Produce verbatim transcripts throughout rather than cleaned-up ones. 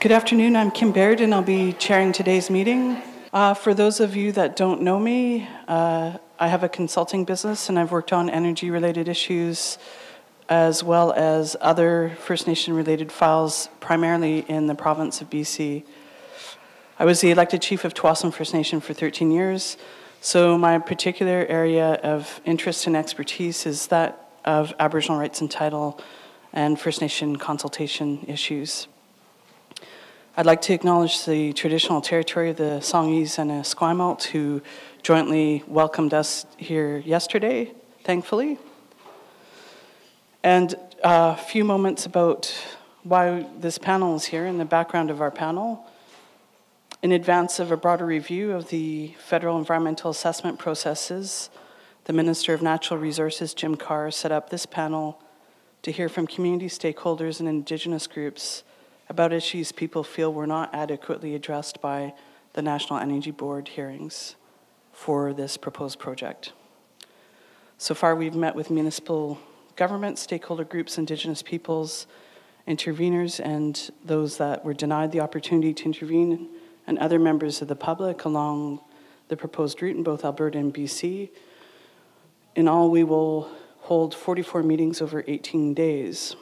Good afternoon, I'm Kim Baird and I'll be chairing today's meeting. Uh, for those of you that don't know me, uh, I have a consulting business and I've worked on energy related issues as well as other First Nation related files, primarily in the province of B C. I was the elected chief of Tsawwassen First Nation for thirteen years, so my particular area of interest and expertise is that of Aboriginal rights and title and First Nation consultation issues. I'd like to acknowledge the traditional territory of the Songhees and Esquimalt who jointly welcomed us here yesterday, thankfully. And a few moments about why this panel is here and the background of our panel. In advance of a broader review of the federal environmental assessment processes, the Minister of Natural Resources, Jim Carr, set up this panel to hear from community stakeholders and Indigenous groups about issues people feel were not adequately addressed by the National Energy Board hearings for this proposed project. So far, we've met with municipal government, stakeholder groups, Indigenous peoples, interveners, and those that were denied the opportunity to intervene, and other members of the public along the proposed route in both Alberta and B C. In all, we will hold forty-four meetings over eighteen days.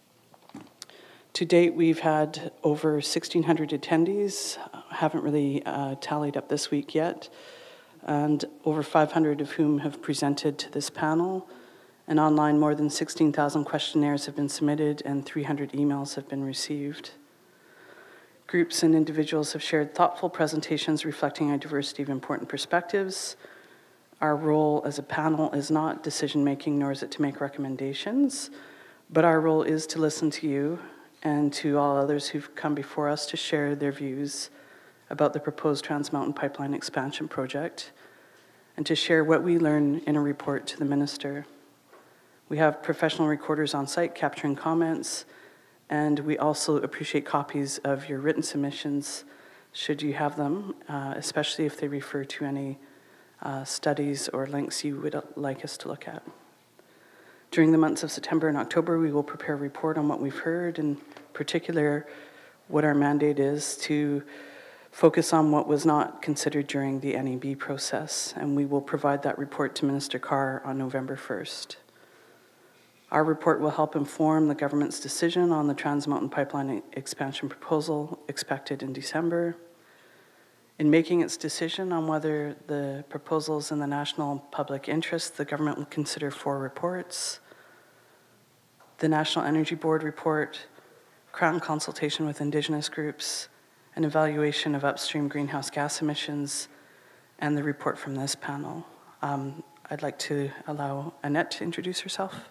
To date, we've had over sixteen hundred attendees. I haven't really uh, tallied up this week yet, and over five hundred of whom have presented to this panel. And online, more than sixteen thousand questionnaires have been submitted and three hundred emails have been received. Groups and individuals have shared thoughtful presentations reflecting a diversity of important perspectives. Our role as a panel is not decision-making, nor is it to make recommendations, but our role is to listen to you and to all others who've come before us to share their views about the proposed Trans Mountain Pipeline expansion project and to share what we learn in a report to the Minister. We have professional recorders on site capturing comments, and we also appreciate copies of your written submissions should you have them, uh, especially if they refer to any uh, studies or links you would like us to look at. During the months of September and October, we will prepare a report on what we've heard, in particular, what our mandate is to focus on what was not considered during the N E B process, and we will provide that report to Minister Carr on November first. Our report will help inform the government's decision on the Trans Mountain Pipeline expansion proposal expected in December. In making its decision on whether the proposal is in the national public interest, the government will consider four reports: the National Energy Board report, Crown consultation with Indigenous groups, an evaluation of upstream greenhouse gas emissions, and the report from this panel. Um, I'd like to allow Annette to introduce herself.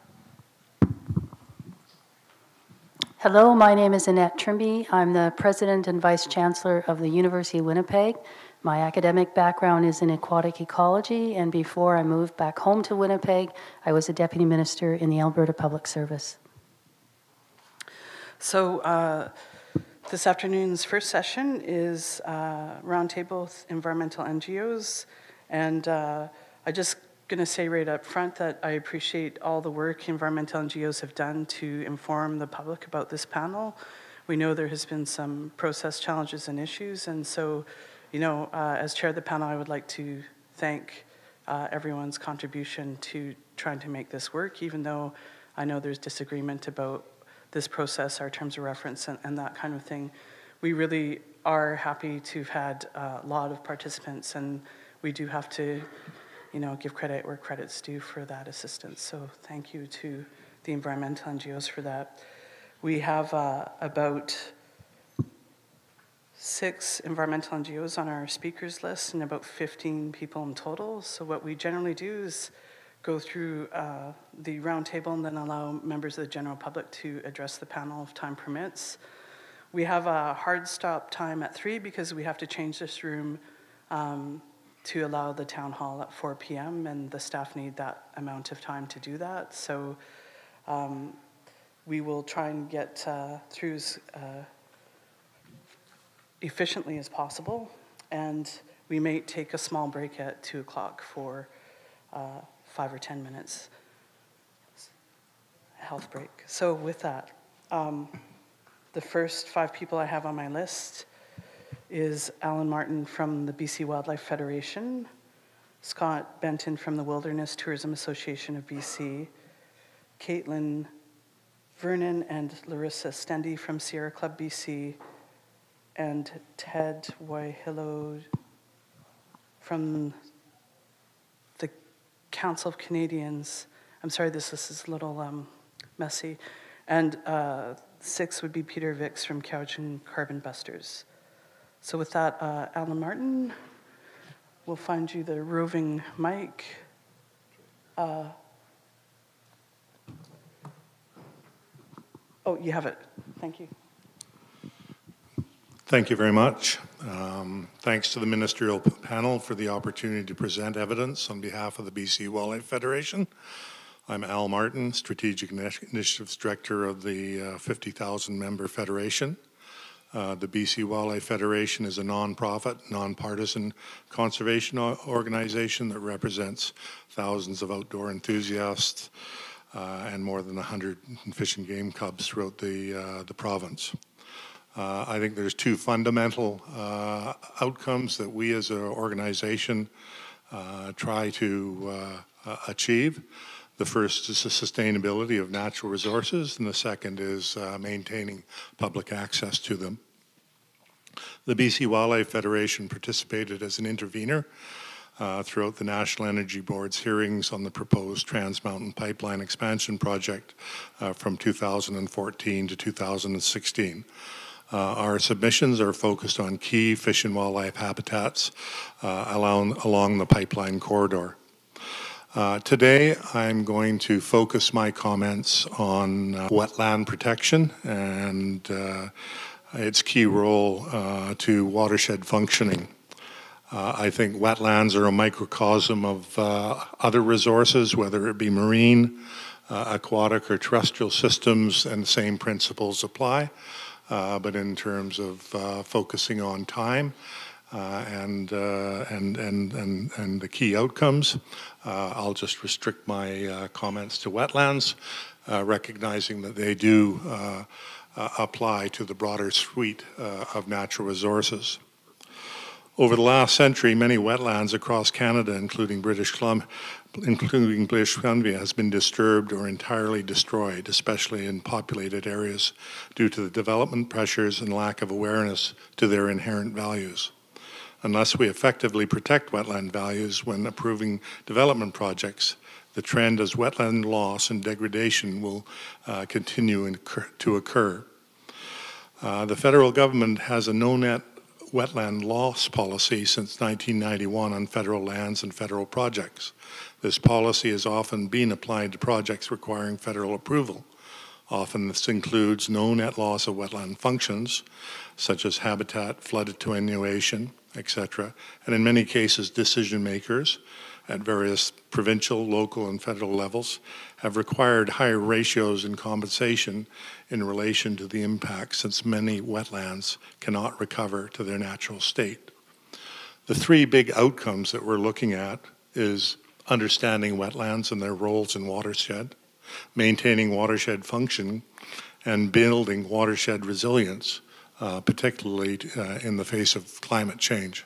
Hello, my name is Annette Trimby. I'm the President and Vice Chancellor of the University of Winnipeg. My academic background is in aquatic ecology, and before I moved back home to Winnipeg, I was a Deputy Minister in the Alberta Public Service. So uh, this afternoon's first session is uh, roundtable with environmental N G Os, and uh, I just going to say right up front that I appreciate all the work environmental N G Os have done to inform the public about this panel. We know there has been some process challenges and issues, and so, you know, uh, as chair of the panel, I would like to thank uh, everyone's contribution to trying to make this work, even though I know there's disagreement about this process, our terms of reference, and, and that kind of thing. We really are happy to have had a lot of participants, and we do have to, you know, give credit where credit's due for that assistance. So thank you to the environmental N G Os for that. We have uh, about six environmental N G Os on our speakers list and about fifteen people in total. So what we generally do is go through uh, the roundtable and then allow members of the general public to address the panel if time permits. We have a hard stop time at three because we have to change this room um, to allow the town hall at four p m and the staff need that amount of time to do that. So um, we will try and get uh, through as uh, efficiently as possible, and we may take a small break at two o'clock for uh, five or ten minutes, health break. So with that, um, The first five people I have on my list is Alan Martin from the B C Wildlife Federation, Scott Benton from the Wilderness Tourism Association of B C, Caitlin Vernon and Larissa Stendy from Sierra Club B C, and Ted Waihilo from the Council of Canadians. I'm sorry, this list is a little um, messy. And uh, six would be Peter Vicks from Cowichan Carbon Busters. So with that, uh, Alan Martin, we'll find you the roving mic. Uh, oh, you have it. Thank you. Thank you very much. Um, thanks to the ministerial panel for the opportunity to present evidence on behalf of the B C Wildlife Federation. I'm Al Martin, Strategic Initiatives Director of the uh, fifty thousand member federation. Uh, the B C Wildlife Federation is a non-profit, non-partisan conservation organization that represents thousands of outdoor enthusiasts uh, and more than one hundred fish and game clubs throughout the, uh, the province. Uh, I think there's two fundamental uh, outcomes that we as an organization uh, try to uh, achieve. The first is the sustainability of natural resources, and the second is uh, maintaining public access to them. The B C Wildlife Federation participated as an intervener uh, throughout the National Energy Board's hearings on the proposed Trans Mountain Pipeline expansion project uh, from two thousand fourteen to two thousand sixteen. Uh, our submissions are focused on key fish and wildlife habitats uh, along, along the pipeline corridor. Uh, today, I'm going to focus my comments on uh, wetland protection and uh, its key role uh, to watershed functioning. Uh, I think wetlands are a microcosm of uh, other resources, whether it be marine, uh, aquatic, or terrestrial systems, and the same principles apply. Uh, but in terms of uh, focusing on time uh, and, uh, and, and, and, and the key outcomes, uh, I'll just restrict my uh, comments to wetlands, uh, recognizing that they do uh, uh, apply to the broader suite uh, of natural resources. Over the last century, many wetlands across Canada, including British Columbia, including British Columbia, has been disturbed or entirely destroyed, especially in populated areas, due to the development pressures and lack of awareness to their inherent values. Unless we effectively protect wetland values when approving development projects, the trend as wetland loss and degradation will uh, continue to occur. Uh, the federal government has a no-net wetland loss policy since nineteen ninety-one on federal lands and federal projects. This policy has often been applied to projects requiring federal approval. Often this includes no net loss of wetland functions, such as habitat, flood attenuation, et cetera, and in many cases decision makers at various provincial, local, and federal levels have required higher ratios in compensation in relation to the impact, since many wetlands cannot recover to their natural state. The three big outcomes that we're looking at is understanding wetlands and their roles in watershed, maintaining watershed function, and building watershed resilience, uh, particularly uh, in the face of climate change.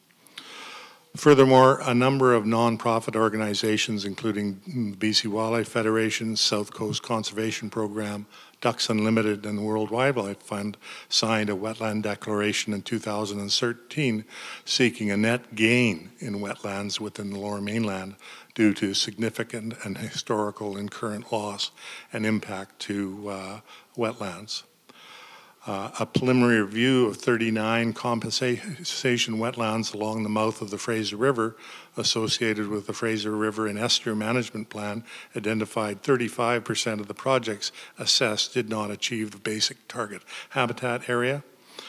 Furthermore, a number of nonprofit organizations, including the B C Wildlife Federation, South Coast Conservation Program, Ducks Unlimited, and the World Wildlife Fund, signed a wetland declaration in two thousand thirteen seeking a net gain in wetlands within the Lower Mainland due to significant and historical and current loss and impact to uh, wetlands. Uh, a preliminary review of thirty-nine compensation wetlands along the mouth of the Fraser River associated with the Fraser River and Estuary Management Plan identified thirty-five percent of the projects assessed did not achieve the basic target habitat area,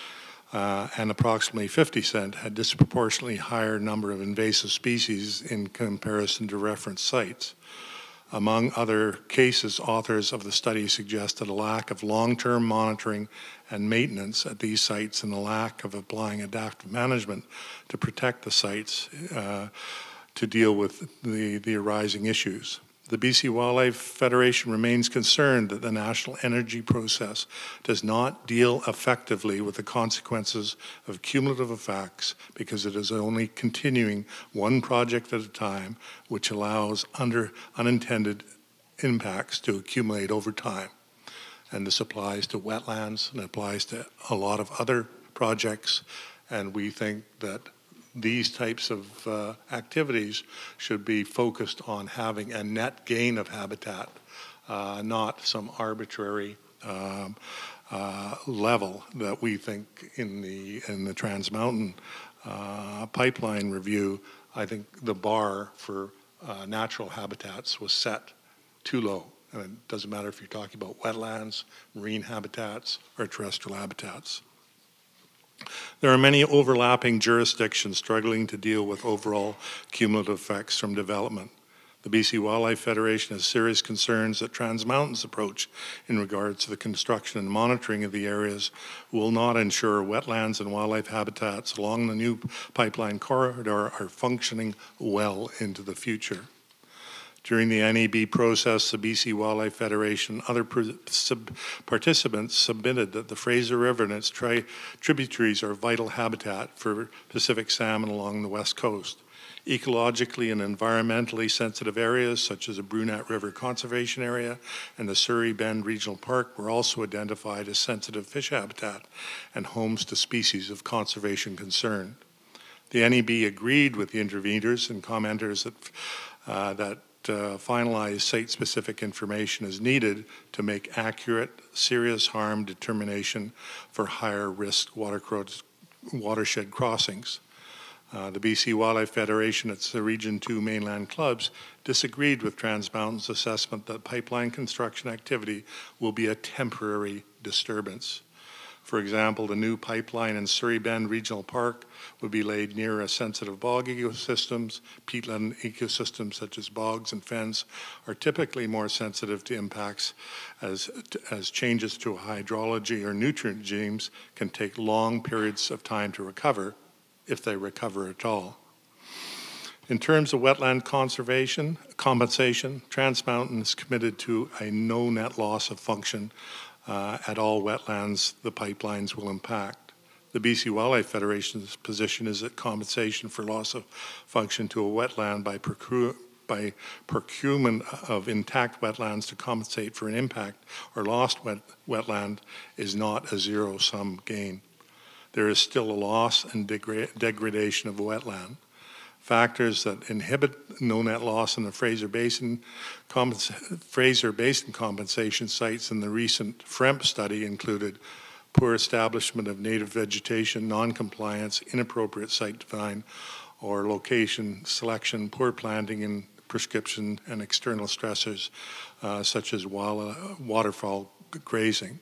uh, and approximately fifty percent had disproportionately higher number of invasive species in comparison to reference sites. Among other cases, authors of the study suggested a lack of long-term monitoring and maintenance at these sites and a lack of applying adaptive management to protect the sites uh, to deal with the, the arising issues. The B C Wildlife Federation remains concerned that the national energy process does not deal effectively with the consequences of cumulative effects because it is only continuing one project at a time, which allows under unintended impacts to accumulate over time. And this applies to wetlands and applies to a lot of other projects, and we think that these types of uh, activities should be focused on having a net gain of habitat, uh, not some arbitrary um, uh, level that we think in the in the Trans Mountain uh, pipeline review. I think the bar for uh, natural habitats was set too low, and it doesn't matter if you're talking about wetlands, marine habitats, or terrestrial habitats. There are many overlapping jurisdictions struggling to deal with overall cumulative effects from development. The B C Wildlife Federation has serious concerns that Trans Mountain's approach in regards to the construction and monitoring of the areas will not ensure wetlands and wildlife habitats along the new pipeline corridor are functioning well into the future. During the N E B process, the B C Wildlife Federation and other sub participants submitted that the Fraser River and its tri tributaries are vital habitat for Pacific salmon along the west coast. Ecologically and environmentally sensitive areas such as the Brunette River Conservation Area and the Surrey Bend Regional Park were also identified as sensitive fish habitat and homes to species of conservation concern. The N E B agreed with the interveners and commenters that, uh, that Uh, finalized site-specific information is needed to make accurate, serious harm determination for higher risk water watershed crossings. Uh, the B C Wildlife Federation, its the Region two mainland clubs, disagreed with Trans Mountain's assessment that pipeline construction activity will be a temporary disturbance. For example, the new pipeline in Surrey Bend Regional Park would be laid near a sensitive bog ecosystems. Peatland ecosystems such as bogs and fens are typically more sensitive to impacts as, as changes to hydrology or nutrient regimes can take long periods of time to recover, if they recover at all. In terms of wetland conservation, compensation, Trans Mountain is committed to a no net loss of function Uh, at all wetlands the pipelines will impact. The B C Wildlife Federation's position is that compensation for loss of function to a wetland by, procure, by procurement of intact wetlands to compensate for an impact or lost wet, wetland is not a zero-sum gain. There is still a loss and degra degradation of a wetland. Factors that inhibit no net loss in the Fraser Basin, Fraser Basin compensation sites in the recent F R E M P study included poor establishment of native vegetation, non-compliance, inappropriate site design or location selection, poor planting and prescription, and external stressors uh, such as waterfall grazing.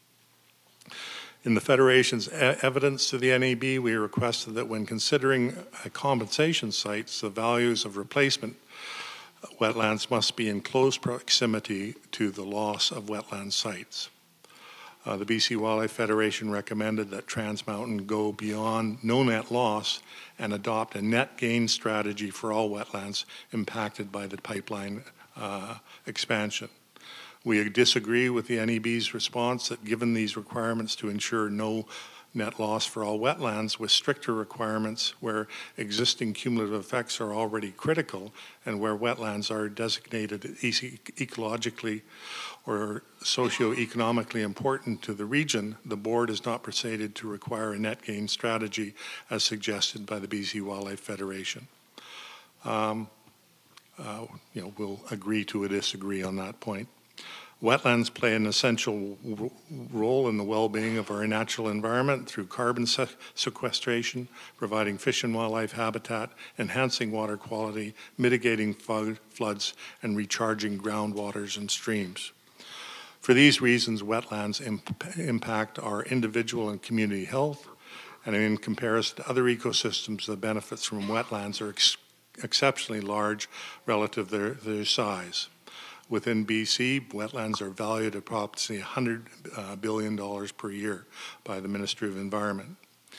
In the Federation's e evidence to the N E B, we requested that when considering uh, compensation sites, the values of replacement wetlands must be in close proximity to the loss of wetland sites. Uh, the B C Wildlife Federation recommended that Trans Mountain go beyond no net loss and adopt a net gain strategy for all wetlands impacted by the pipeline uh, expansion. We disagree with the N E B's response that given these requirements to ensure no net loss for all wetlands with stricter requirements where existing cumulative effects are already critical and where wetlands are designated ecologically or socioeconomically important to the region, the board has not proceeded to require a net gain strategy as suggested by the B C Wildlife Federation. Um, uh, you know, we'll agree to disagree on that point. Wetlands play an essential role in the well-being of our natural environment through carbon se sequestration, providing fish and wildlife habitat, enhancing water quality, mitigating floods, and recharging groundwaters and streams. For these reasons, wetlands imp impact our individual and community health, and in comparison to other ecosystems, the benefits from wetlands are ex exceptionally large relative to their, their size. Within B C, wetlands are valued at approximately one hundred billion dollars per year by the Ministry of Environment.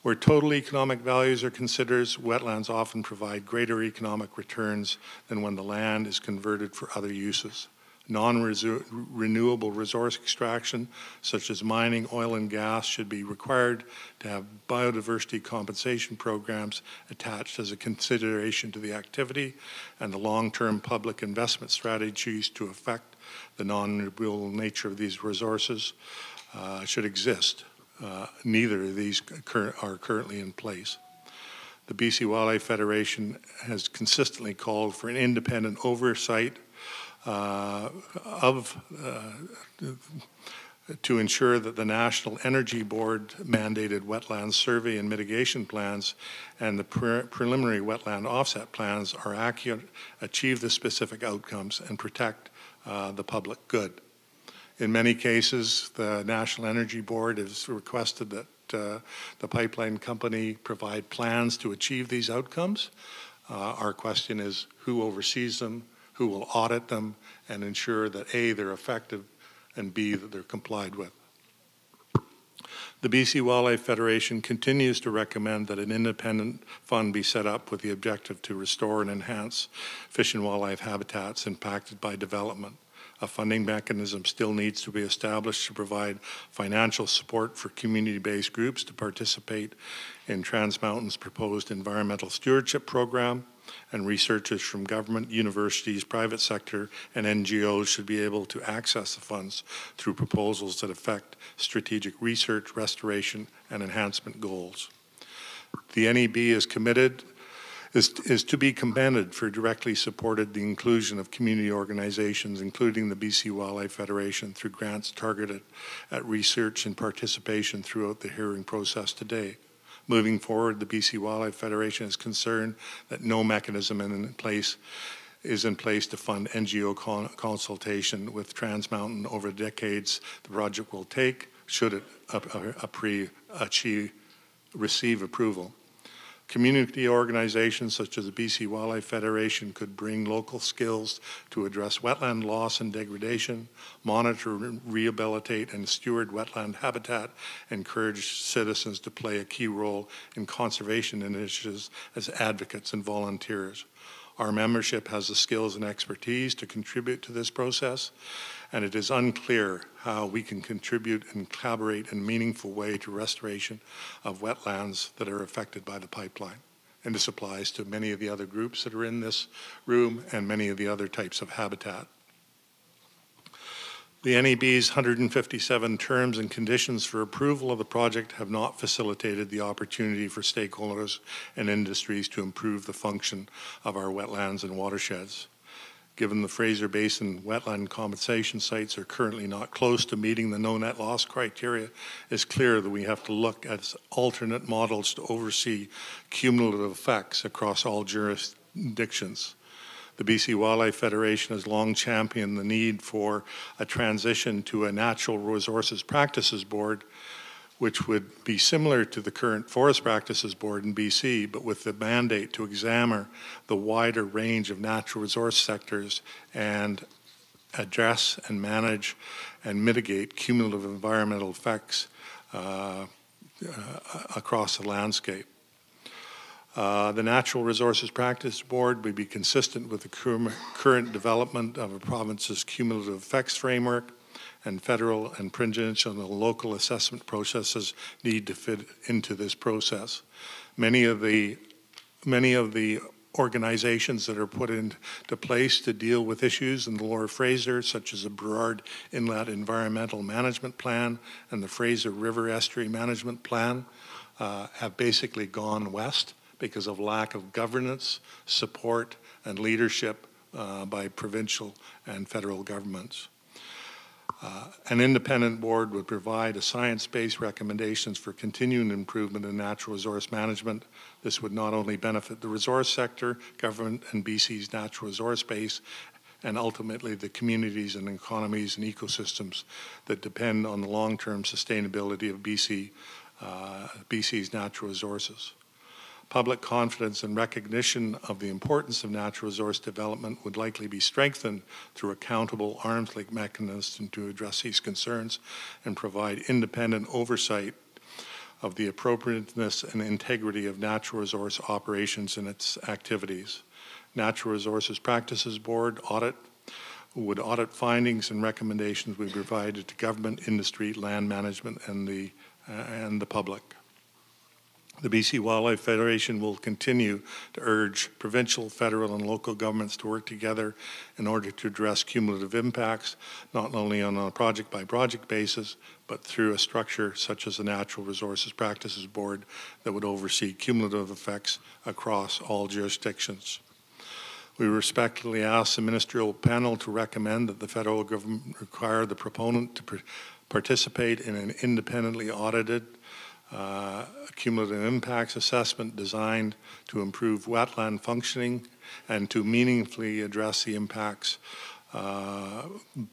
Where total economic values are considered, wetlands often provide greater economic returns than when the land is converted for other uses. Non-renewable resource extraction, such as mining, oil, and gas, should be required to have biodiversity compensation programs attached as a consideration to the activity, and the long-term public investment strategies to affect the non-renewable nature of these resources uh, should exist. Uh, neither of these cur- are currently in place. The B C Wildlife Federation has consistently called for an independent oversight uh, of uh, to ensure that the National Energy Board mandated wetlands survey and mitigation plans and the pre preliminary wetland offset plans are accurate, achieve the specific outcomes, and protect uh, the public good. In many cases, the National Energy Board has requested that uh, the pipeline company provide plans to achieve these outcomes. Uh, our question is who oversees them, who will audit them, and ensure that A, they're effective, and B, that they're complied with. The B C Wildlife Federation continues to recommend that an independent fund be set up with the objective to restore and enhance fish and wildlife habitats impacted by development. A funding mechanism still needs to be established to provide financial support for community-based groups to participate in Trans Mountain's proposed environmental stewardship program, and researchers from government, universities, private sector, and N G Os should be able to access the funds through proposals that affect strategic research, restoration, and enhancement goals. The N E B is committed Is, is to be commended for directly supported the inclusion of community organizations, including the B C Wildlife Federation, through grants targeted at research and participation throughout the hearing process today. Moving forward, the B C Wildlife Federation is concerned that no mechanism in place is in place to fund N G O con consultation with Trans Mountain over the decades the project will take, should it a, a, a pre achieve, receive approval. Community organizations such as the B C Wildlife Federation could bring local skills to address wetland loss and degradation, monitor, rehabilitate, and steward wetland habitat, encourage citizens to play a key role in conservation initiatives as advocates and volunteers. Our membership has the skills and expertise to contribute to this process, and it is unclear how we can contribute and collaborate in a meaningful way to restoration of wetlands that are affected by the pipeline. And this applies to many of the other groups that are in this room and many of the other types of habitat. The N E B's one hundred fifty-seven terms and conditions for approval of the project have not facilitated the opportunity for stakeholders and industries to improve the function of our wetlands and watersheds. Given the Fraser Basin wetland compensation sites are currently not close to meeting the no net loss criteria, it's clear that we have to look at alternate models to oversee cumulative effects across all jurisdictions. The B C Wildlife Federation has long championed the need for a transition to a Natural Resources Practices Board, which would be similar to the current Forest Practices Board in B C, but with the mandate to examine the wider range of natural resource sectors and address and manage and mitigate cumulative environmental effects uh, uh, across the landscape. Uh, the Natural Resources Practice Board would be consistent with the cur current development of a province's cumulative effects framework, and federal and provincial and local assessment processes need to fit into this process. Many of the, many of the organizations that are put into place to deal with issues in the Lower Fraser, such as the Burrard Inlet Environmental Management Plan and the Fraser River Estuary Management Plan, uh, have basically gone west because of lack of governance, support, and leadership uh, by provincial and federal governments. Uh, an independent board would provide a science-based recommendations for continuing improvement in natural resource management. This would not only benefit the resource sector, government, and B C's natural resource base, and ultimately the communities and economies and ecosystems that depend on the long-term sustainability of B C, uh, B C's natural resources. Public confidence and recognition of the importance of natural resource development would likely be strengthened through accountable arm's length mechanisms to address these concerns and provide independent oversight of the appropriateness and integrity of natural resource operations and its activities. Natural Resources Practices Board audit would audit findings and recommendations we provided to government, industry, land management, and the, uh, and the public. The B C Wildlife Federation will continue to urge provincial, federal, and local governments to work together in order to address cumulative impacts, not only on a project-by-project basis, but through a structure such as the Natural Resources Practices Board that would oversee cumulative effects across all jurisdictions. We respectfully ask the ministerial panel to recommend that the federal government require the proponent to participate in an independently audited uh, cumulative impacts assessment designed to improve wetland functioning and to meaningfully address the impacts uh,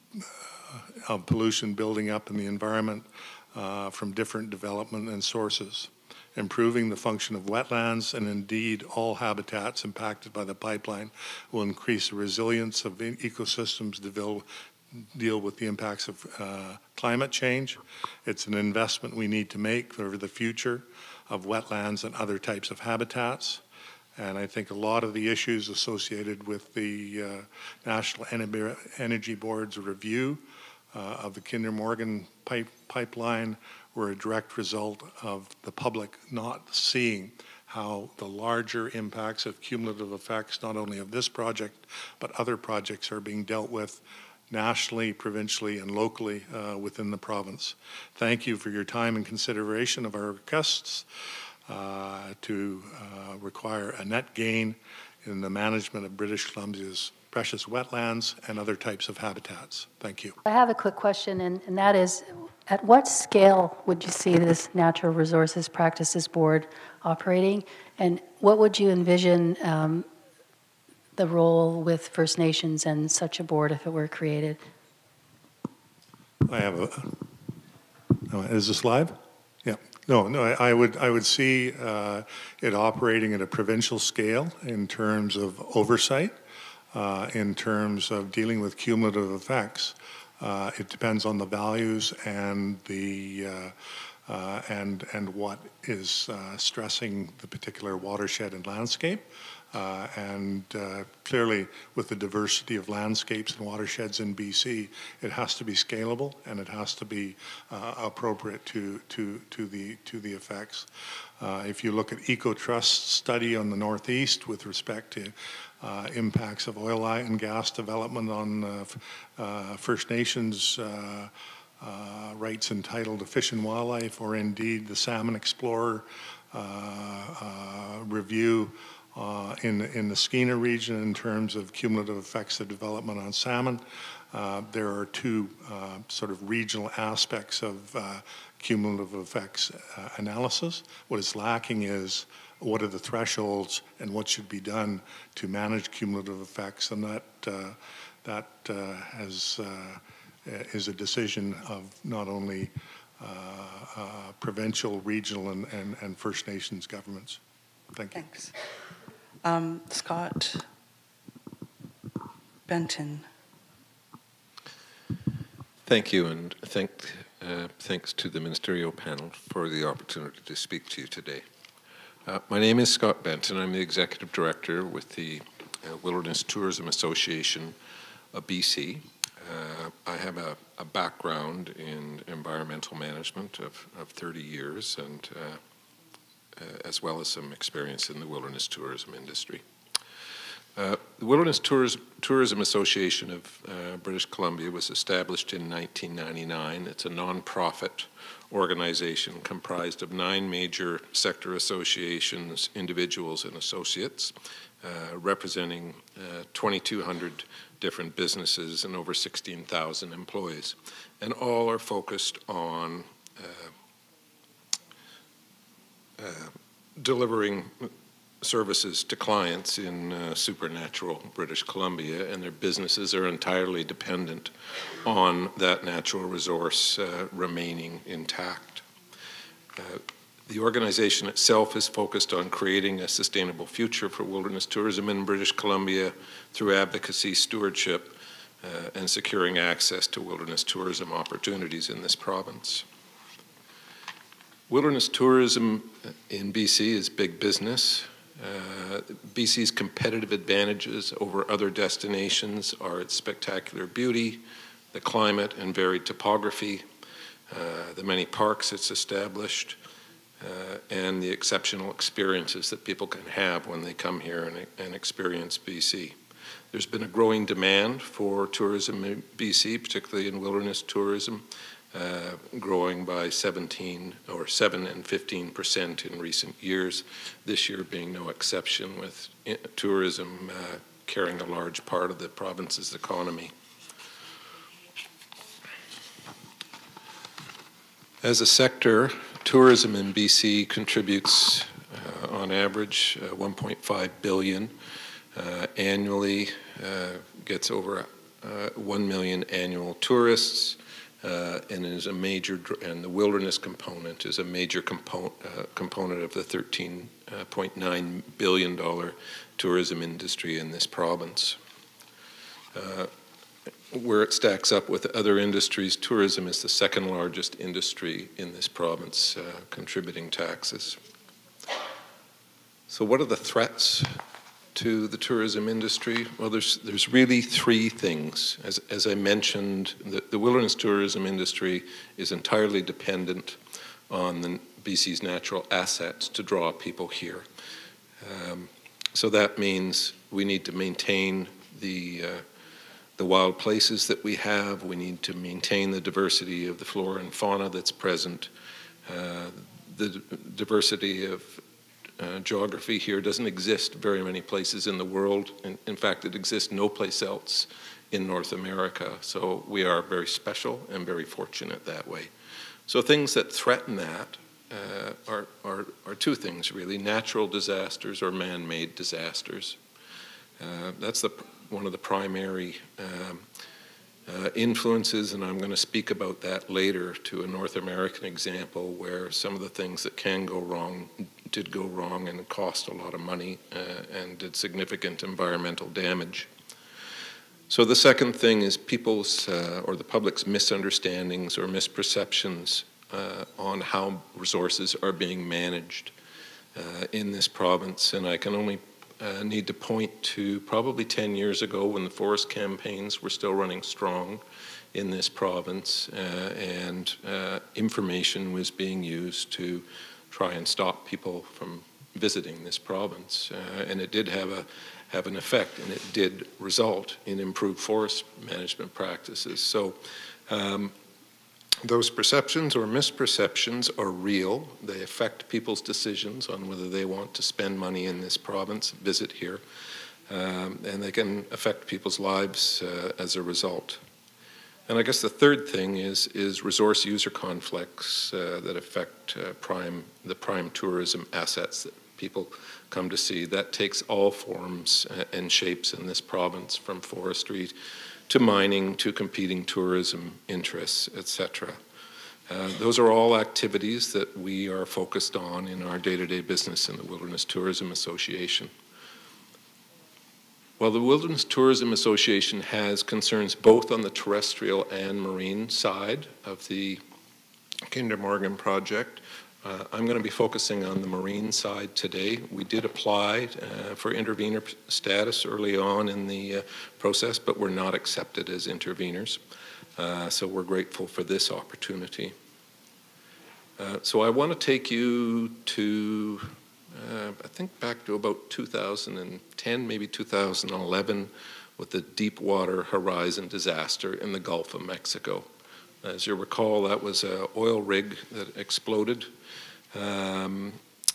of pollution building up in the environment uh, from different development and sources. Improving the function of wetlands and indeed all habitats impacted by the pipeline will increase the resilience of ecosystems to deal with the impacts of uh, climate change. It's an investment we need to make for the future of wetlands and other types of habitats. And I think a lot of the issues associated with the uh, National Energy Board's review uh, of the Kinder Morgan pipe, pipeline were a direct result of the public not seeing how the larger impacts of cumulative effects, not only of this project, but other projects are being dealt with nationally, provincially, and locally uh, within the province. Thank you for your time and consideration of our requests uh, to uh, require a net gain in the management of British Columbia's precious wetlands and other types of habitats. Thank you. I have a quick question, and, and that is, at what scale would you see this Natural Resources Practices Board operating, and what would you envision um, the role with First Nations and such a board if it were created? I have a, oh, is this live? Yeah. No, no, I, I would I would see uh, it operating at a provincial scale in terms of oversight, uh, in terms of dealing with cumulative effects. Uh, it depends on the values and the uh, uh, and and what is uh, stressing the particular watershed and landscape. Uh, and uh, clearly, with the diversity of landscapes and watersheds in B C, it has to be scalable and it has to be uh, appropriate to to to the to the effects. Uh, if you look at EcoTrust's study on the Northeast with respect to uh, impacts of oil and gas development on uh, uh, First Nations uh, uh, rights entitled to fish and wildlife, or indeed the Salmon Explorer uh, uh, review. Uh, in, in the Skeena region in terms of cumulative effects of development on salmon. Uh, there are two uh, sort of regional aspects of uh, cumulative effects uh, analysis. What is lacking is what are the thresholds and what should be done to manage cumulative effects, and that, uh, that uh, has, uh, is a decision of not only uh, uh, provincial, regional, and, and, and First Nations governments. Thank you. Thanks. Um, Scott Benton. Thank you, and thank, uh, thanks to the ministerial panel for the opportunity to speak to you today. Uh, my name is Scott Benton. I'm the Executive Director with the uh, Wilderness Tourism Association of B C. Uh, I have a, a background in environmental management of, of thirty years, and uh, Uh, as well as some experience in the wilderness tourism industry. Uh, the Wilderness Tourism, Tourism Association of uh, British Columbia was established in nineteen ninety-nine. It's a non-profit organization comprised of nine major sector associations, individuals, and associates, uh, representing uh, twenty-two hundred different businesses and over sixteen thousand employees. And all are focused on uh, Uh, delivering services to clients in uh, supernatural British Columbia, and their businesses are entirely dependent on that natural resource uh, remaining intact. Uh, the organization itself is focused on creating a sustainable future for wilderness tourism in British Columbia through advocacy, stewardship, uh, and securing access to wilderness tourism opportunities in this province. Wilderness tourism in B C is big business. Uh, B C's competitive advantages over other destinations are its spectacular beauty, the climate and varied topography, uh, the many parks it's established, uh, and the exceptional experiences that people can have when they come here and, and experience B C. There's been a growing demand for tourism in B C, particularly in wilderness tourism, uh, growing by seventeen or seven and fifteen percent in recent years. This year being no exception, with tourism uh, carrying a large part of the province's economy. As a sector, tourism in B C contributes uh, on average uh, one point five billion dollars uh, annually, uh, gets over uh, one million annual tourists, uh, and is a major, and the wilderness component is a major component uh, component of the thirteen point nine billion dollars tourism industry in this province. Uh, Where it stacks up with other industries, tourism is the second largest industry in this province, uh, contributing taxes. So what are the threats to the tourism industry? Well, there's, there's really three things. As, as I mentioned, the, the wilderness tourism industry is entirely dependent on the B C's natural assets to draw people here. Um, so that means we need to maintain the uh, the wild places that we have. We need to maintain the diversity of the flora and fauna that's present. Uh, the diversity of uh, geography here doesn't exist very many places in the world. In, in fact, it exists no place else in North America. So we are very special and very fortunate that way. So things that threaten that uh, are, are, are two things really: natural disasters or man-made disasters. Uh, that's the one of the primary um, uh, influences, and I'm going to speak about that later, to a North American example where some of the things that can go wrong did go wrong and cost a lot of money uh, and did significant environmental damage. So the second thing is people's uh, or the public's misunderstandings or misperceptions uh, on how resources are being managed uh, in this province, and I can only Uh, need to point to probably ten years ago when the forest campaigns were still running strong in this province, uh, and uh, information was being used to try and stop people from visiting this province. Uh, and it did have a have an effect, and it did result in improved forest management practices. So um, those perceptions or misperceptions are real. They affect people's decisions on whether they want to spend money in this province, visit here, um, and they can affect people's lives uh, as a result. And I guess the third thing is, is resource user conflicts uh, that affect uh, prime, the prime tourism assets that people come to see. That takes all forms and shapes in this province, from forestry to mining to competing tourism interests, et cetera. Uh, those are all activities that we are focused on in our day-to-day business in the Wilderness Tourism Association. Well, the Wilderness Tourism Association has concerns both on the terrestrial and marine side of the Kinder Morgan project. Uh, I'm going to be focusing on the marine side today. We did apply uh, for intervenor status early on in the uh, process, but we're not accepted as intervenors. Uh, so we're grateful for this opportunity. Uh, so I want to take you to, uh, I think back to about two thousand ten, maybe two thousand eleven, with the Deepwater Horizon disaster in the Gulf of Mexico. As you recall, that was an oil rig that exploded, um,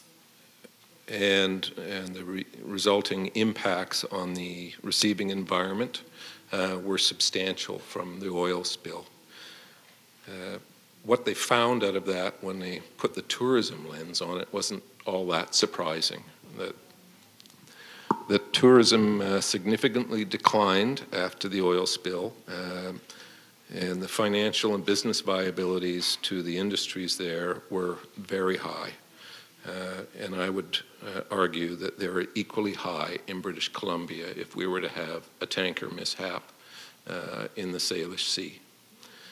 and, and the re resulting impacts on the receiving environment uh, were substantial from the oil spill. Uh, what they found out of that when they put the tourism lens on it wasn't all that surprising. That, that tourism uh, significantly declined after the oil spill, uh, and the financial and business viabilities to the industries there were very high. Uh, and I would uh, argue that they're equally high in British Columbia if we were to have a tanker mishap uh, in the Salish Sea.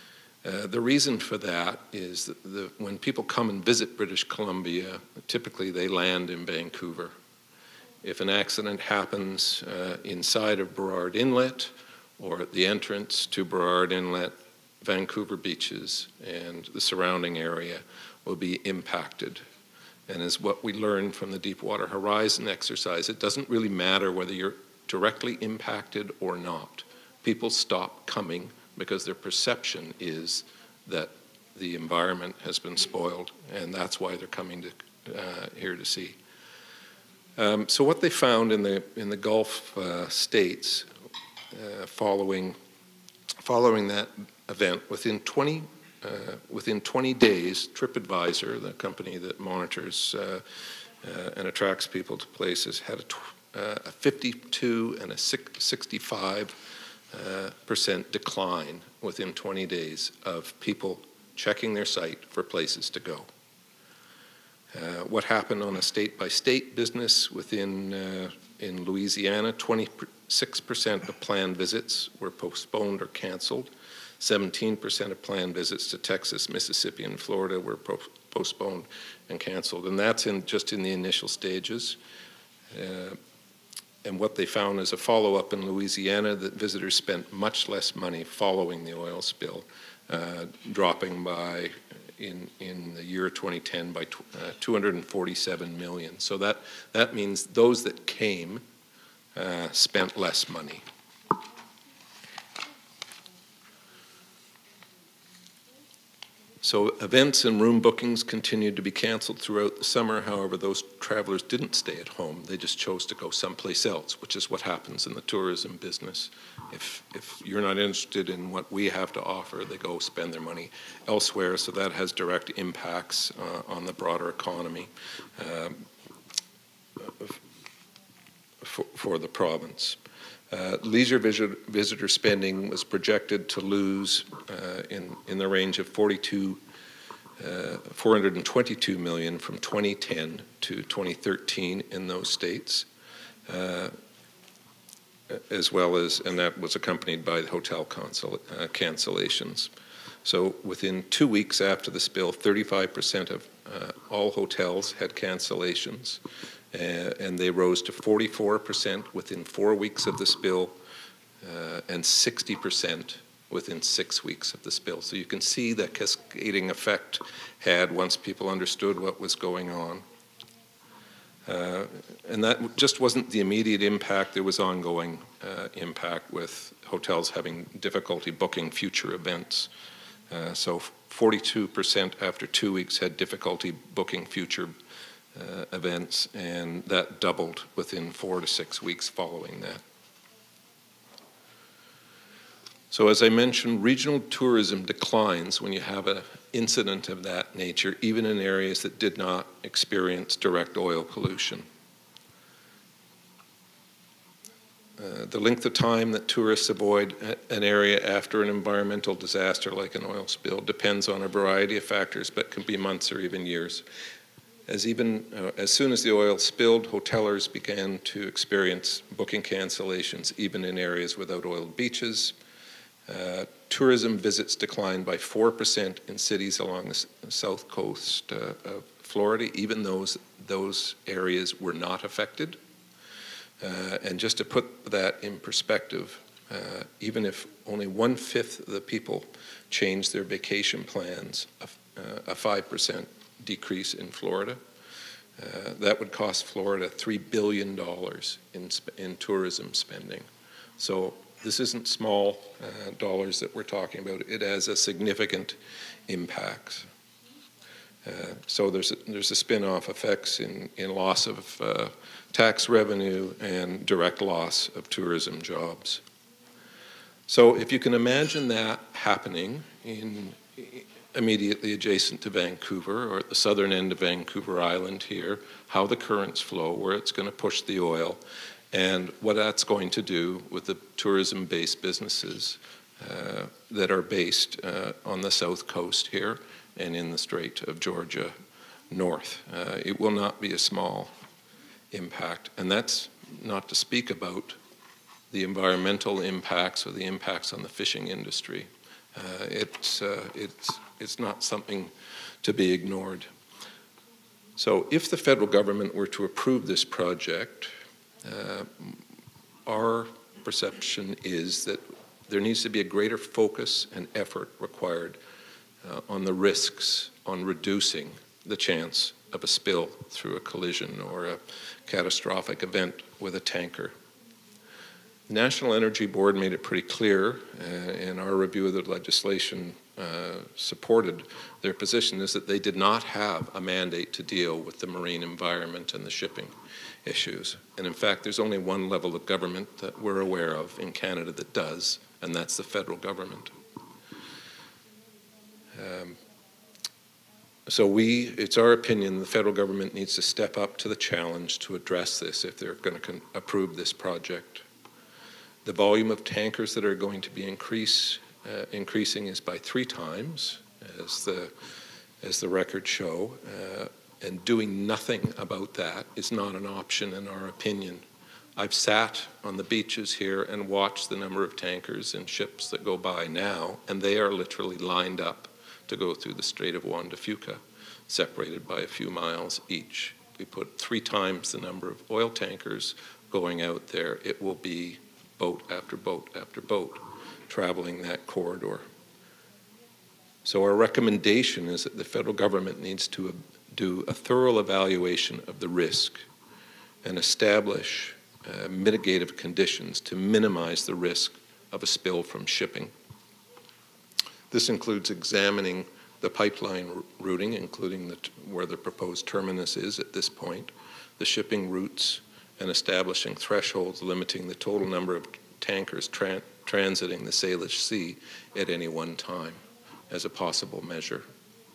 Uh, the reason for that is that the, when people come and visit British Columbia, typically they land in Vancouver. If an accident happens uh, inside of Burrard Inlet or at the entrance to Burrard Inlet, Vancouver beaches and the surrounding area will be impacted. And as what we learned from the Deepwater Horizon exercise, it doesn't really matter whether you're directly impacted or not. People stop coming because their perception is that the environment has been spoiled, and that's why they're coming to, uh, here to see. Um, so what they found in the, in the Gulf uh, states uh, following, following that event, within twenty, uh, within twenty days, TripAdvisor, the company that monitors uh, uh, and attracts people to places, had a, tw uh, a fifty-two and a sixty-five Uh, percent decline within twenty days of people checking their site for places to go. Uh, what happened on a state-by-state business within uh, in Louisiana, twenty-six percent of planned visits were postponed or canceled. seventeen percent of planned visits to Texas, Mississippi, and Florida were postponed and canceled. And that's in, just in the initial stages. Uh, And what they found is a follow-up in Louisiana that visitors spent much less money following the oil spill, uh, dropping by, in, in the year twenty ten, by uh, two hundred forty-seven million. So that, that means those that came uh, spent less money. So events and room bookings continued to be canceled throughout the summer. However, those travelers didn't stay at home. They just chose to go someplace else, which is what happens in the tourism business. If, if you're not interested in what we have to offer, they go spend their money elsewhere. So that has direct impacts uh, on the broader economy um, for, for the province. Uh, leisure visitor, visitor spending was projected to lose uh, in, in the range of forty-two, uh, four hundred twenty-two million from twenty ten to twenty thirteen in those states, uh, as well as, and that was accompanied by the hotel cancel, uh, cancellations. So within two weeks after the spill, thirty-five percent of uh, all hotels had cancellations. Uh, and they rose to forty-four percent within four weeks of the spill uh, and sixty percent within six weeks of the spill. So you can see the cascading effect had once people understood what was going on. Uh, and that just wasn't the immediate impact. There was ongoing uh, impact with hotels having difficulty booking future events. Uh, so forty-two percent after two weeks had difficulty booking future Uh, events, and that doubled within four to six weeks following that. So as I mentioned, regional tourism declines when you have an incident of that nature, even in areas that did not experience direct oil pollution. Uh, the length of time that tourists avoid an area after an environmental disaster like an oil spill depends on a variety of factors, but can be months or even years. As, even, uh, as soon as the oil spilled, hotelers began to experience booking cancellations, even in areas without oiled beaches. Uh, tourism visits declined by four percent in cities along the south coast uh, of Florida, even those, those areas were not affected. Uh, and just to put that in perspective, uh, even if only one-fifth of the people changed their vacation plans, a, uh, a five percent decrease in Florida, uh, that would cost Florida three billion dollars in, in tourism spending. So this isn't small uh, dollars that we're talking about. It has a significant impact. Uh, so there's a, there's a spin-off effects in, in loss of uh, tax revenue and direct loss of tourism jobs. So if you can imagine that happening in immediately adjacent to Vancouver, or at the southern end of Vancouver Island here, how the currents flow, where it's going to push the oil, and what that's going to do with the tourism-based businesses uh, that are based uh, on the south coast here and in the Strait of Georgia north. Uh, it will not be a small impact, and that's not to speak about the environmental impacts or the impacts on the fishing industry Uh, it's, uh, it's, it's not something to be ignored. So if the federal government were to approve this project, uh, our perception is that there needs to be a greater focus and effort required uh, on the risks, on reducing the chance of a spill through a collision or a catastrophic event with a tanker. The National Energy Board made it pretty clear, uh, in our review of the legislation uh, supported their position, is that they did not have a mandate to deal with the marine environment and the shipping issues. And in fact, there's only one level of government that we're aware of in Canada that does, and that's the federal government. Um, So we, it's our opinion the federal government needs to step up to the challenge to address this if they're going to approve this project. The volume of tankers that are going to be increase, uh, increasing is by three times, as the, as the records show, uh, and doing nothing about that is not an option in our opinion. I've sat on the beaches here and watched the number of tankers and ships that go by now, and they are literally lined up to go through the Strait of Juan de Fuca, separated by a few miles each. We put three times the number of oil tankers going out there. It will be boat after boat after boat traveling that corridor. So our recommendation is that the federal government needs to do a thorough evaluation of the risk and establish uh, mitigative conditions to minimize the risk of a spill from shipping. This includes examining the pipeline routing, including the, where the proposed terminus is at this point, the shipping routes, and establishing thresholds limiting the total number of tankers tra transiting the Salish Sea at any one time as a possible measure.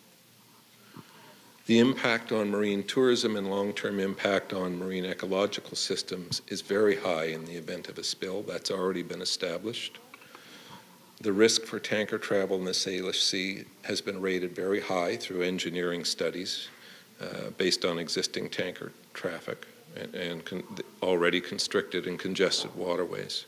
The impact on marine tourism and long-term impact on marine ecological systems is very high in the event of a spill. That's already been established. The risk for tanker travel in the Salish Sea has been rated very high through engineering studies uh, based on existing tanker traffic and, and con already constricted and congested waterways.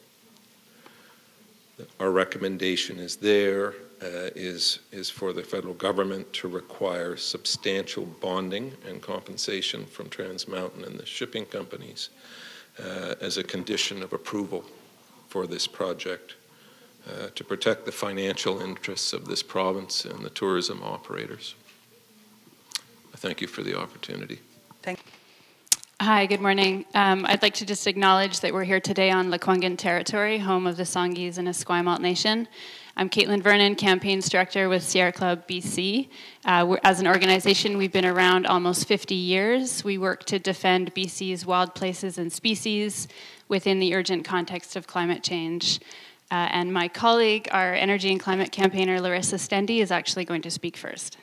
Our recommendation is there uh, is, is for the federal government to require substantial bonding and compensation from Trans Mountain and the shipping companies uh, as a condition of approval for this project. Uh, to protect the financial interests of this province and the tourism operators. I thank you for the opportunity. Thank you. Hi, good morning. Um, I'd like to just acknowledge that we're here today on Lekwungen territory, home of the Songhees and Esquimalt Nation. I'm Caitlin Vernon, Campaigns Director with Sierra Club B C. Uh, we're, as an organization, we've been around almost fifty years. We work to defend B C's wild places and species within the urgent context of climate change. Uh, and my colleague, our energy and climate campaigner, Larissa Stendy, is actually going to speak first.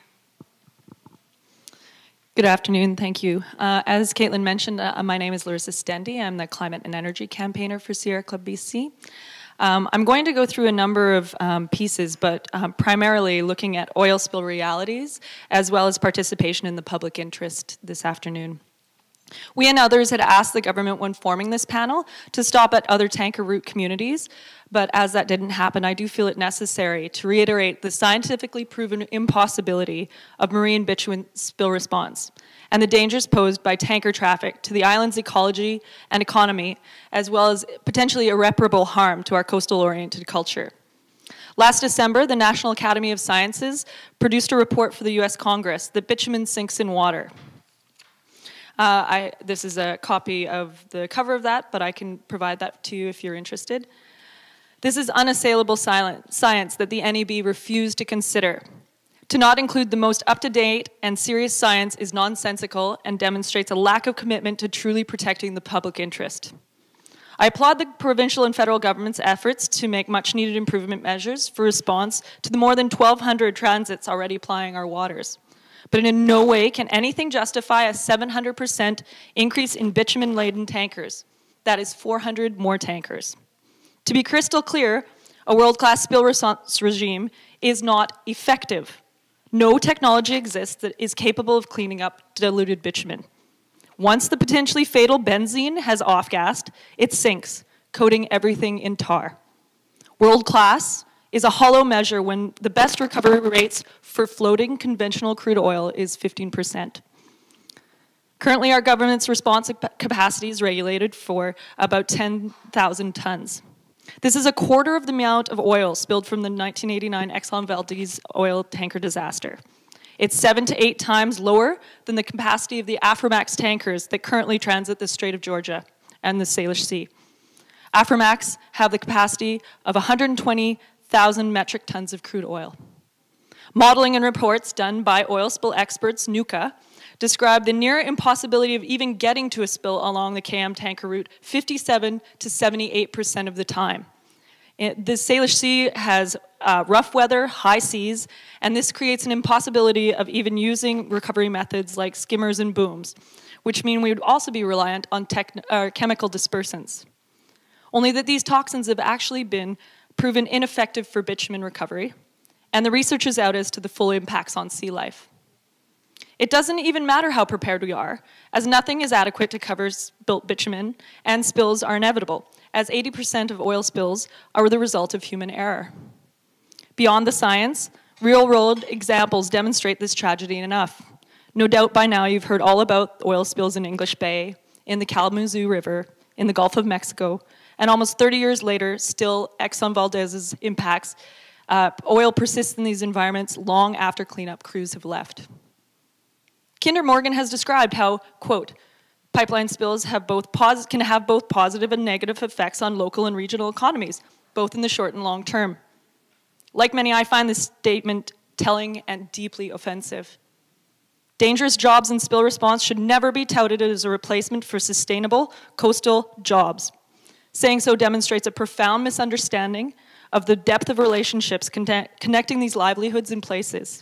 Good afternoon, thank you. Uh, as Caitlin mentioned, uh, my name is Larissa Stendy. I'm the climate and energy campaigner for Sierra Club B C. Um, I'm going to go through a number of um, pieces, but um, primarily looking at oil spill realities, as well as participation in the public interest this afternoon. We and others had asked the government when forming this panel to stop at other tanker route communities, but as that didn't happen, I do feel it necessary to reiterate the scientifically proven impossibility of marine bitumen spill response and the dangers posed by tanker traffic to the island's ecology and economy, as well as potentially irreparable harm to our coastal-oriented culture. Last December, the National Academy of Sciences produced a report for the U S Congress that bitumen sinks in water. Uh, I, this is a copy of the cover of that, but I can provide that to you if you're interested. This is unassailable silent, science that the N E B refused to consider. To not include the most up-to-date and serious science is nonsensical and demonstrates a lack of commitment to truly protecting the public interest. I applaud the provincial and federal government's efforts to make much-needed improvement measures for response to the more than twelve hundred transits already plying our waters. But in no way can anything justify a seven hundred percent increase in bitumen-laden tankers. That is four hundred more tankers. To be crystal clear, a world-class spill response regime is not effective. No technology exists that is capable of cleaning up diluted bitumen. Once the potentially fatal benzene has off-gassed, it sinks, coating everything in tar. World-class is a hollow measure when the best recovery rates for floating conventional crude oil is fifteen percent. Currently, our government's response capacity is regulated for about ten thousand tons. This is a quarter of the amount of oil spilled from the nineteen eighty-nine Exxon Valdez oil tanker disaster. It's seven to eight times lower than the capacity of the Aframax tankers that currently transit the Strait of Georgia and the Salish Sea. Aframax have the capacity of one hundred twenty thousand metric tons of crude oil. Modeling and reports done by oil spill experts, NUCA, describe the near impossibility of even getting to a spill along the K M tanker route fifty-seven to seventy-eight percent of the time. It, the Salish Sea has uh, rough weather, high seas, and this creates an impossibility of even using recovery methods like skimmers and booms, which mean we would also be reliant on uh, chemical dispersants. Only that these toxins have actually been proven ineffective for bitumen recovery, and the research is out as to the full impacts on sea life. It doesn't even matter how prepared we are, as nothing is adequate to cover spilt bitumen, and spills are inevitable, as eighty percent of oil spills are the result of human error. Beyond the science, real-world examples demonstrate this tragedy enough. No doubt by now you've heard all about oil spills in English Bay, in the Kalamazoo River, in the Gulf of Mexico, and almost thirty years later, still Exxon Valdez's impacts. Uh, oil persists in these environments long after cleanup crews have left. Kinder Morgan has described how, quote, pipeline spills have both pos can have both positive and negative effects on local and regional economies, both in the short and long term. Like many, I find this statement telling and deeply offensive. Dangerous jobs in spill response should never be touted as a replacement for sustainable coastal jobs. Saying so demonstrates a profound misunderstanding of the depth of relationships connect connecting these livelihoods and places,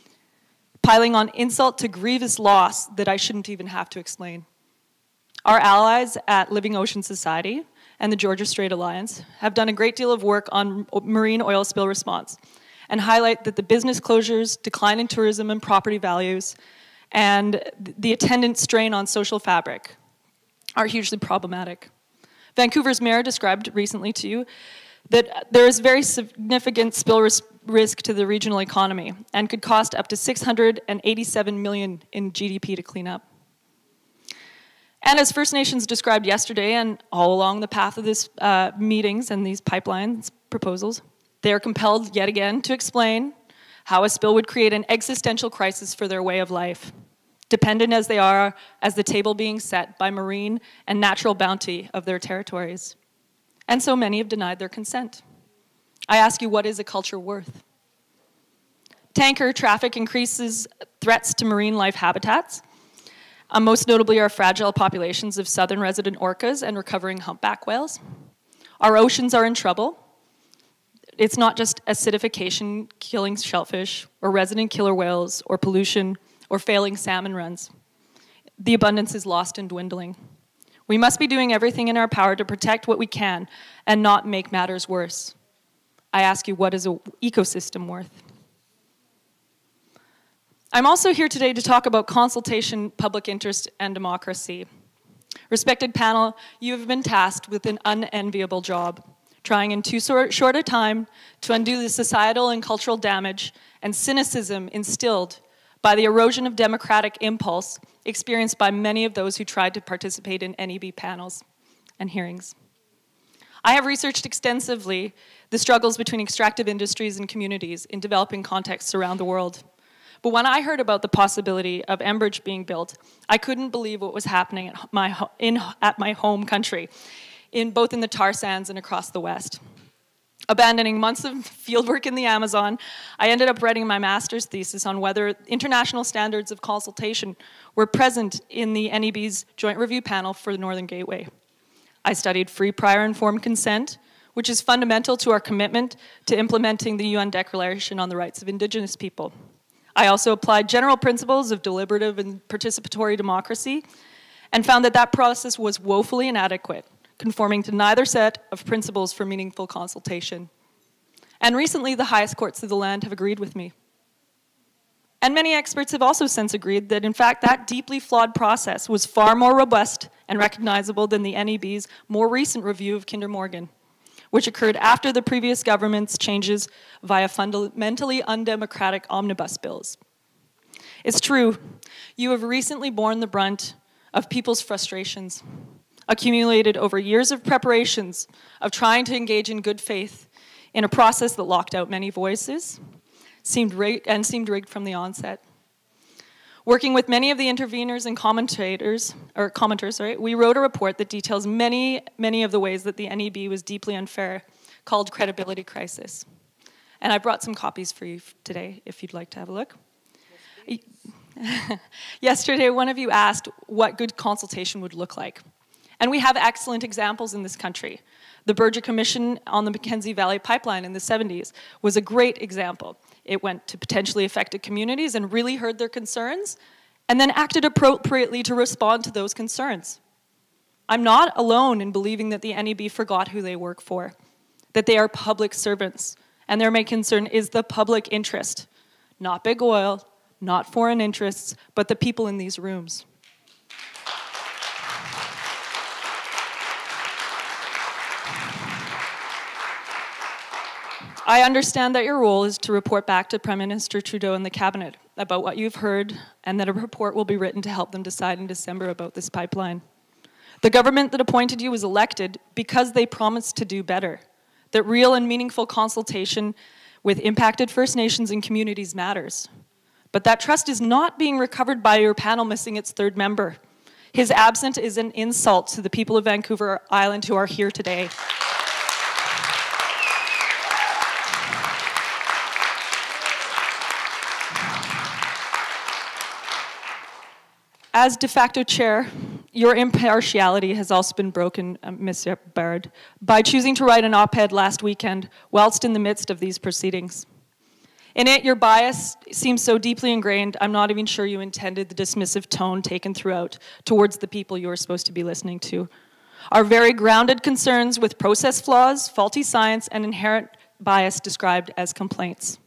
piling on insult to grievous loss that I shouldn't even have to explain. Our allies at Living Ocean Society and the Georgia Strait Alliance have done a great deal of work on marine oil spill response and highlight that the business closures, decline in tourism and property values, and the attendant strain on social fabric are hugely problematic. Vancouver's mayor described recently to you that there is very significant spill risk risk to the regional economy and could cost up to six hundred eighty-seven million dollars in G D P to clean up. And as First Nations described yesterday and all along the path of these uh, meetings and these pipelines proposals, they are compelled yet again to explain how a spill would create an existential crisis for their way of life, dependent as they are as the table being set by marine and natural bounty of their territories. And so many have denied their consent. I ask you, what is a culture worth? Tanker traffic increases threats to marine life habitats. Uh, most notably our fragile populations of southern resident orcas and recovering humpback whales. Our oceans are in trouble. It's not just acidification killing shellfish, or resident killer whales, or pollution, or failing salmon runs. The abundance is lost and dwindling. We must be doing everything in our power to protect what we can and not make matters worse. I ask you, what is an ecosystem worth? I'm also here today to talk about consultation, public interest, and democracy. Respected panel, you have been tasked with an unenviable job, trying in too short a time to undo the societal and cultural damage and cynicism instilled by the erosion of democratic impulse experienced by many of those who tried to participate in N E B panels and hearings. I have researched extensively the struggles between extractive industries and communities in developing contexts around the world. But when I heard about the possibility of Enbridge being built, I couldn't believe what was happening at my, in, at my home country, in both in the tar sands and across the West. Abandoning months of fieldwork in the Amazon, I ended up writing my master's thesis on whether international standards of consultation were present in the N E B's Joint Review Panel for the Northern Gateway. I studied free, prior, informed consent, which is fundamental to our commitment to implementing the U N Declaration on the Rights of Indigenous People. I also applied general principles of deliberative and participatory democracy and found that that process was woefully inadequate, conforming to neither set of principles for meaningful consultation. And recently, the highest courts of the land have agreed with me. And many experts have also since agreed that, in fact, that deeply flawed process was far more robust and recognizable than the N E B's more recent review of Kinder Morgan, which occurred after the previous government's changes via fundamentally undemocratic omnibus bills. It's true, you have recently borne the brunt of people's frustrations, accumulated over years of preparations, of trying to engage in good faith in a process that locked out many voices, seemed rigged, and seemed rigged from the onset. Working with many of the interveners and commentators, or commenters, sorry, we wrote a report that details many, many of the ways that the N E B was deeply unfair, called Credibility Crisis. And I brought some copies for you today, if you'd like to have a look. Yesterday, one of you asked what good consultation would look like. And we have excellent examples in this country. The Burger Commission on the Mackenzie Valley Pipeline in the seventies was a great example. It went to potentially affected communities and really heard their concerns, and then acted appropriately to respond to those concerns. I'm not alone in believing that the N E B forgot who they work for, that they are public servants, and their main concern is the public interest, not big oil, not foreign interests, but the people in these rooms. I understand that your role is to report back to Prime Minister Trudeau and the Cabinet about what you've heard, and that a report will be written to help them decide in December about this pipeline. The government that appointed you was elected because they promised to do better, that real and meaningful consultation with impacted First Nations and communities matters. But that trust is not being recovered by your panel missing its third member. His absence is an insult to the people of Vancouver Island who are here today. As de facto chair, your impartiality has also been broken, uh, Mister Baird, by choosing to write an op-ed last weekend whilst in the midst of these proceedings. In it, your bias seems so deeply ingrained, I'm not even sure you intended the dismissive tone taken throughout towards the people you were supposed to be listening to. Our very grounded concerns with process flaws, faulty science, and inherent bias described as complaints.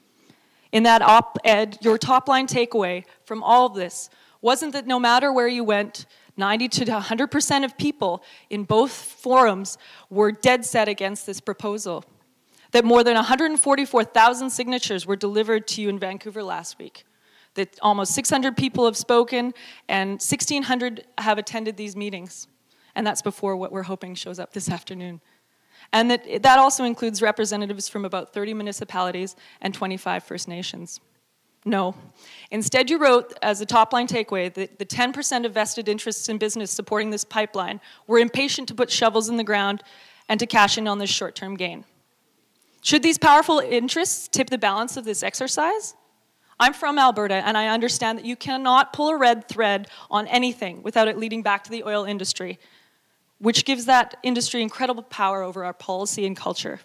In that op-ed, your top-line takeaway from all of this wasn't that no matter where you went, ninety to one hundred percent of people in both forums were dead set against this proposal. That more than one hundred forty-four thousand signatures were delivered to you in Vancouver last week. That almost six hundred people have spoken and sixteen hundred have attended these meetings. And that's before what we're hoping shows up this afternoon. And that, that also includes representatives from about thirty municipalities and twenty-five First Nations. No. Instead, you wrote, as a top-line takeaway, that the ten percent of vested interests in business supporting this pipeline were impatient to put shovels in the ground and to cash in on this short-term gain. Should these powerful interests tip the balance of this exercise? I'm from Alberta, and I understand that you cannot pull a red thread on anything without it leading back to the oil industry, which gives that industry incredible power over our policy and culture.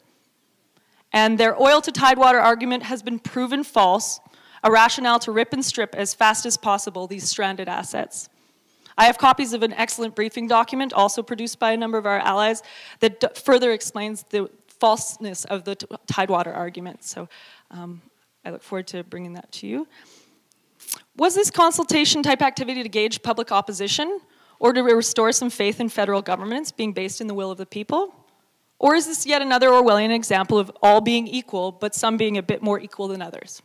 And their oil to tidewater argument has been proven false, a rationale to rip and strip as fast as possible these stranded assets. I have copies of an excellent briefing document, also produced by a number of our allies, that further explains the falseness of the tidewater argument. So um, I look forward to bringing that to you. Was this consultation type activity to gauge public opposition, or to restore some faith in federal governments being based in the will of the people? Or is this yet another Orwellian example of all being equal, but some being a bit more equal than others?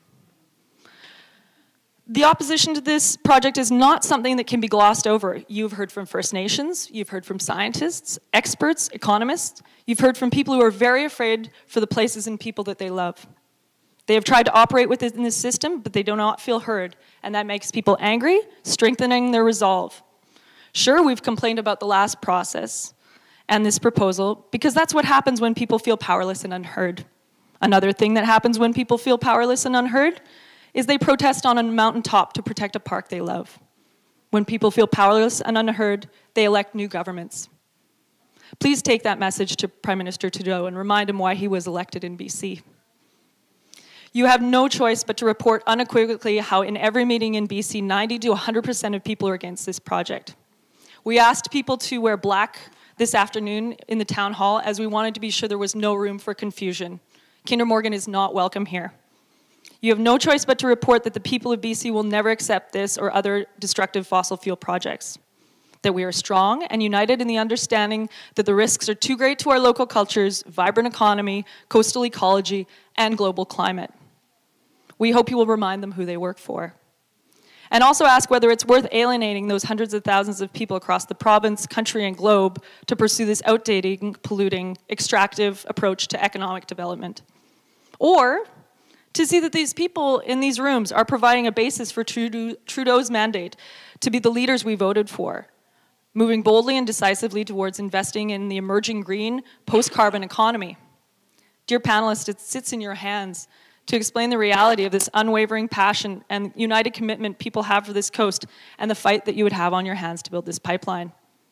The opposition to this project is not something that can be glossed over. You've heard from First Nations, you've heard from scientists, experts, economists, you've heard from people who are very afraid for the places and people that they love. They have tried to operate within this system, but they do not feel heard, and that makes people angry, strengthening their resolve. Sure, we've complained about the last process and this proposal, because that's what happens when people feel powerless and unheard. Another thing that happens when people feel powerless and unheard is they protest on a mountaintop to protect a park they love. When people feel powerless and unheard, they elect new governments. Please take that message to Prime Minister Trudeau and remind him why he was elected in B C. You have no choice but to report unequivocally how in every meeting in B C, ninety to one hundred percent of people are against this project. We asked people to wear black this afternoon in the town hall as we wanted to be sure there was no room for confusion. Kinder Morgan is not welcome here. You have no choice but to report that the people of B C will never accept this or other destructive fossil fuel projects. that we are strong and united in the understanding that the risks are too great to our local cultures, vibrant economy, coastal ecology, and global climate. We hope you will remind them who they work for. And also ask whether it's worth alienating those hundreds of thousands of people across the province, country, and globe to pursue this outdated, polluting, extractive approach to economic development. Or to see that these people in these rooms are providing a basis for Trudeau's mandate to be the leaders we voted for, moving boldly and decisively towards investing in the emerging green, post-carbon economy. Dear panelists, it sits in your hands to explain the reality of this unwavering passion and united commitment people have for this coast and the fight that you would have on your hands to build this pipeline.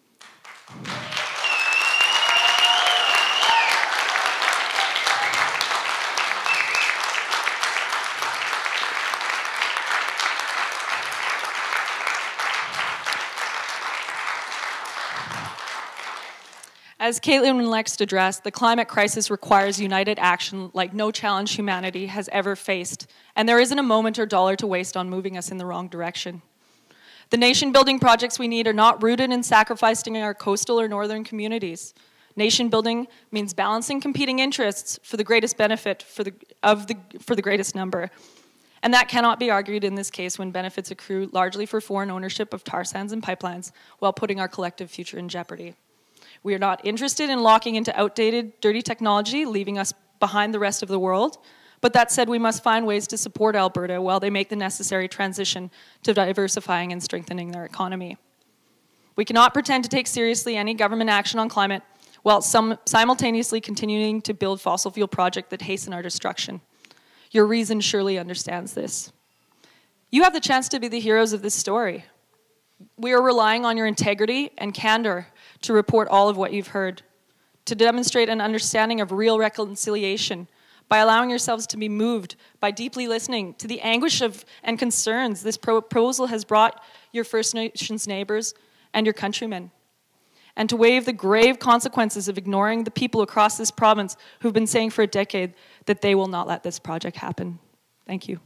As Caitlin next addressed, the climate crisis requires united action like no challenge humanity has ever faced, and there isn't a moment or dollar to waste on moving us in the wrong direction. The nation-building projects we need are not rooted in sacrificing our coastal or northern communities. Nation-building means balancing competing interests for the greatest benefit for the, of the, for the greatest number. And that cannot be argued in this case when benefits accrue largely for foreign ownership of tar sands and pipelines while putting our collective future in jeopardy. We are not interested in locking into outdated, dirty technology, leaving us behind the rest of the world. But that said, we must find ways to support Alberta while they make the necessary transition to diversifying and strengthening their economy. We cannot pretend to take seriously any government action on climate while some simultaneously continuing to build fossil fuel projects that hasten our destruction. Your reason surely understands this. You have the chance to be the heroes of this story. We are relying on your integrity and candor to report all of what you've heard, to demonstrate an understanding of real reconciliation by allowing yourselves to be moved by deeply listening to the anguish of and concerns this proposal has brought your First Nations neighbors and your countrymen, and to waive the grave consequences of ignoring the people across this province who've been saying for a decade that they will not let this project happen. Thank you.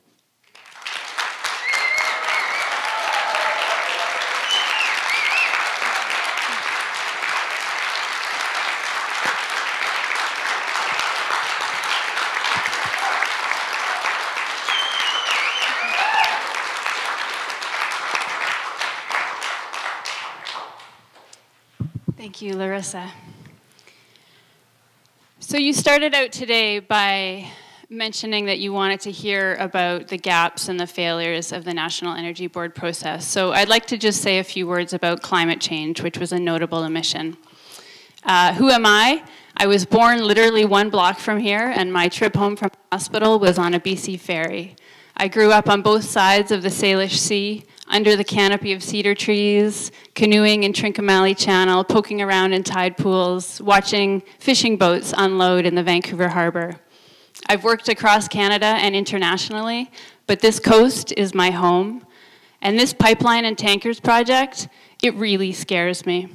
Thank you, Larissa. So you started out today by mentioning that you wanted to hear about the gaps and the failures of the National Energy Board process. So I'd like to just say a few words about climate change, which was a notable omission. Uh, who am I? I was born literally one block from here, and my trip home from the hospital was on a B C ferry. I grew up on both sides of the Salish Sea, under the canopy of cedar trees, canoeing in Trincomalee Channel, poking around in tide pools, watching fishing boats unload in the Vancouver Harbour. I've worked across Canada and internationally, but this coast is my home. And this pipeline and tankers project, it really scares me.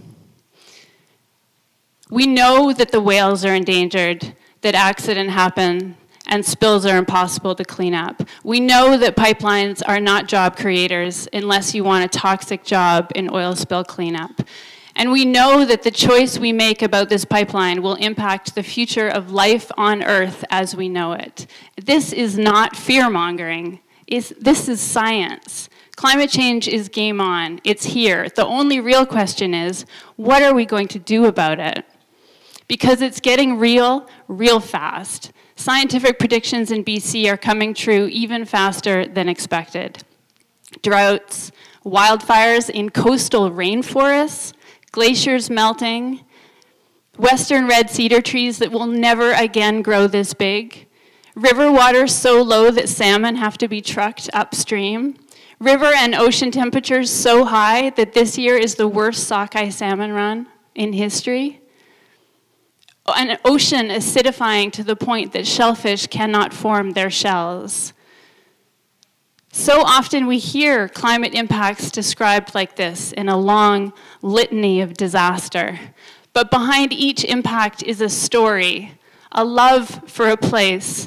We know that the whales are endangered, that accidents happen, and spills are impossible to clean up. We know that pipelines are not job creators unless you want a toxic job in oil spill cleanup. And we know that the choice we make about this pipeline will impact the future of life on Earth as we know it. This is not fear-mongering. It's, this is science. Climate change is game on. It's here. The only real question is, what are we going to do about it? Because it's getting real, real fast. Scientific predictions in B C are coming true even faster than expected. Droughts, wildfires in coastal rainforests, glaciers melting, western red cedar trees that will never again grow this big, river water so low that salmon have to be trucked upstream, river and ocean temperatures so high that this year is the worst sockeye salmon run in history, an ocean acidifying to the point that shellfish cannot form their shells. So often we hear climate impacts described like this in a long litany of disaster. But behind each impact is a story, a love for a place,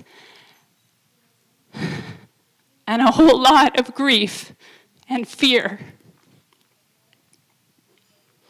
and a whole lot of grief and fear.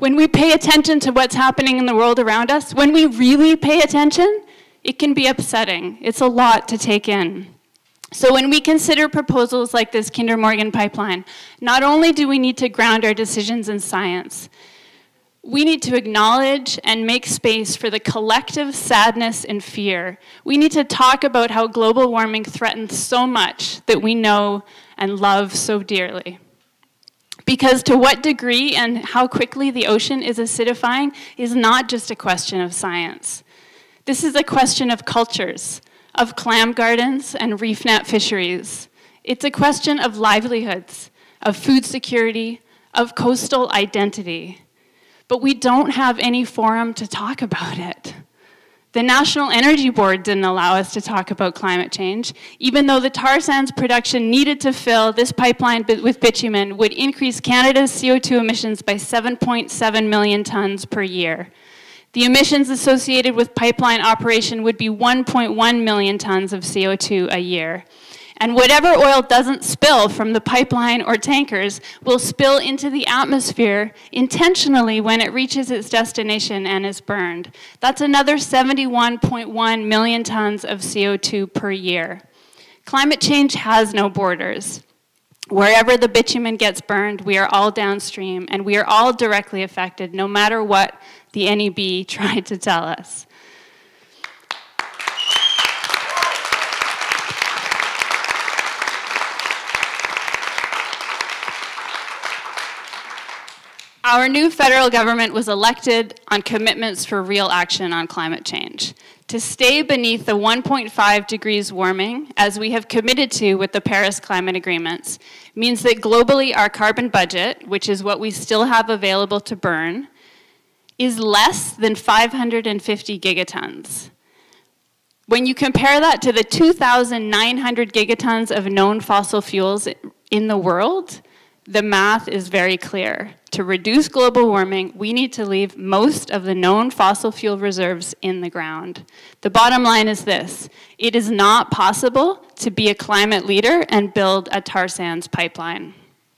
When we pay attention to what's happening in the world around us, when we really pay attention, it can be upsetting. It's a lot to take in. So when we consider proposals like this Kinder Morgan pipeline, not only do we need to ground our decisions in science, we need to acknowledge and make space for the collective sadness and fear. We need to talk about how global warming threatens so much that we know and love so dearly. Because to what degree and how quickly the ocean is acidifying is not just a question of science. This is a question of cultures, of clam gardens and reef net fisheries. It's a question of livelihoods, of food security, of coastal identity. But we don't have any forum to talk about it. The National Energy Board didn't allow us to talk about climate change, even though the tar sands production needed to fill this pipeline with bitumen would increase Canada's C O two emissions by seven point seven million tons per year. The emissions associated with pipeline operation would be one point one million tons of C O two a year. And whatever oil doesn't spill from the pipeline or tankers will spill into the atmosphere intentionally when it reaches its destination and is burned. That's another seventy-one point one million tons of C O two per year. Climate change has no borders. Wherever the bitumen gets burned, we are all downstream, and we are all directly affected, no matter what the N E B tried to tell us. Our new federal government was elected on commitments for real action on climate change. To stay beneath the one point five degrees warming, as we have committed to with the Paris climate agreements, means that globally our carbon budget, which is what we still have available to burn, is less than five hundred fifty gigatons. When you compare that to the two thousand nine hundred gigatons of known fossil fuels in the world, the math is very clear. To reduce global warming, we need to leave most of the known fossil fuel reserves in the ground. The bottom line is this: it is not possible to be a climate leader and build a tar sands pipeline.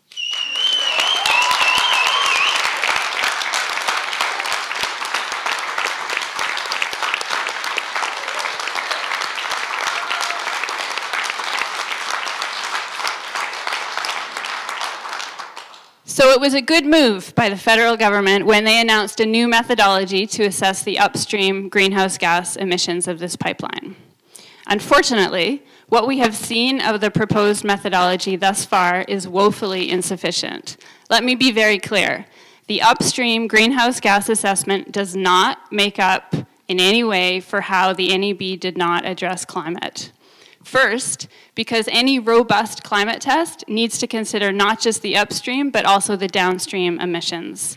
So it was a good move by the federal government when they announced a new methodology to assess the upstream greenhouse gas emissions of this pipeline. Unfortunately, what we have seen of the proposed methodology thus far is woefully insufficient. Let me be very clear. The upstream greenhouse gas assessment does not make up in any way for how the N E B did not address climate. First, because any robust climate test needs to consider not just the upstream, but also the downstream emissions.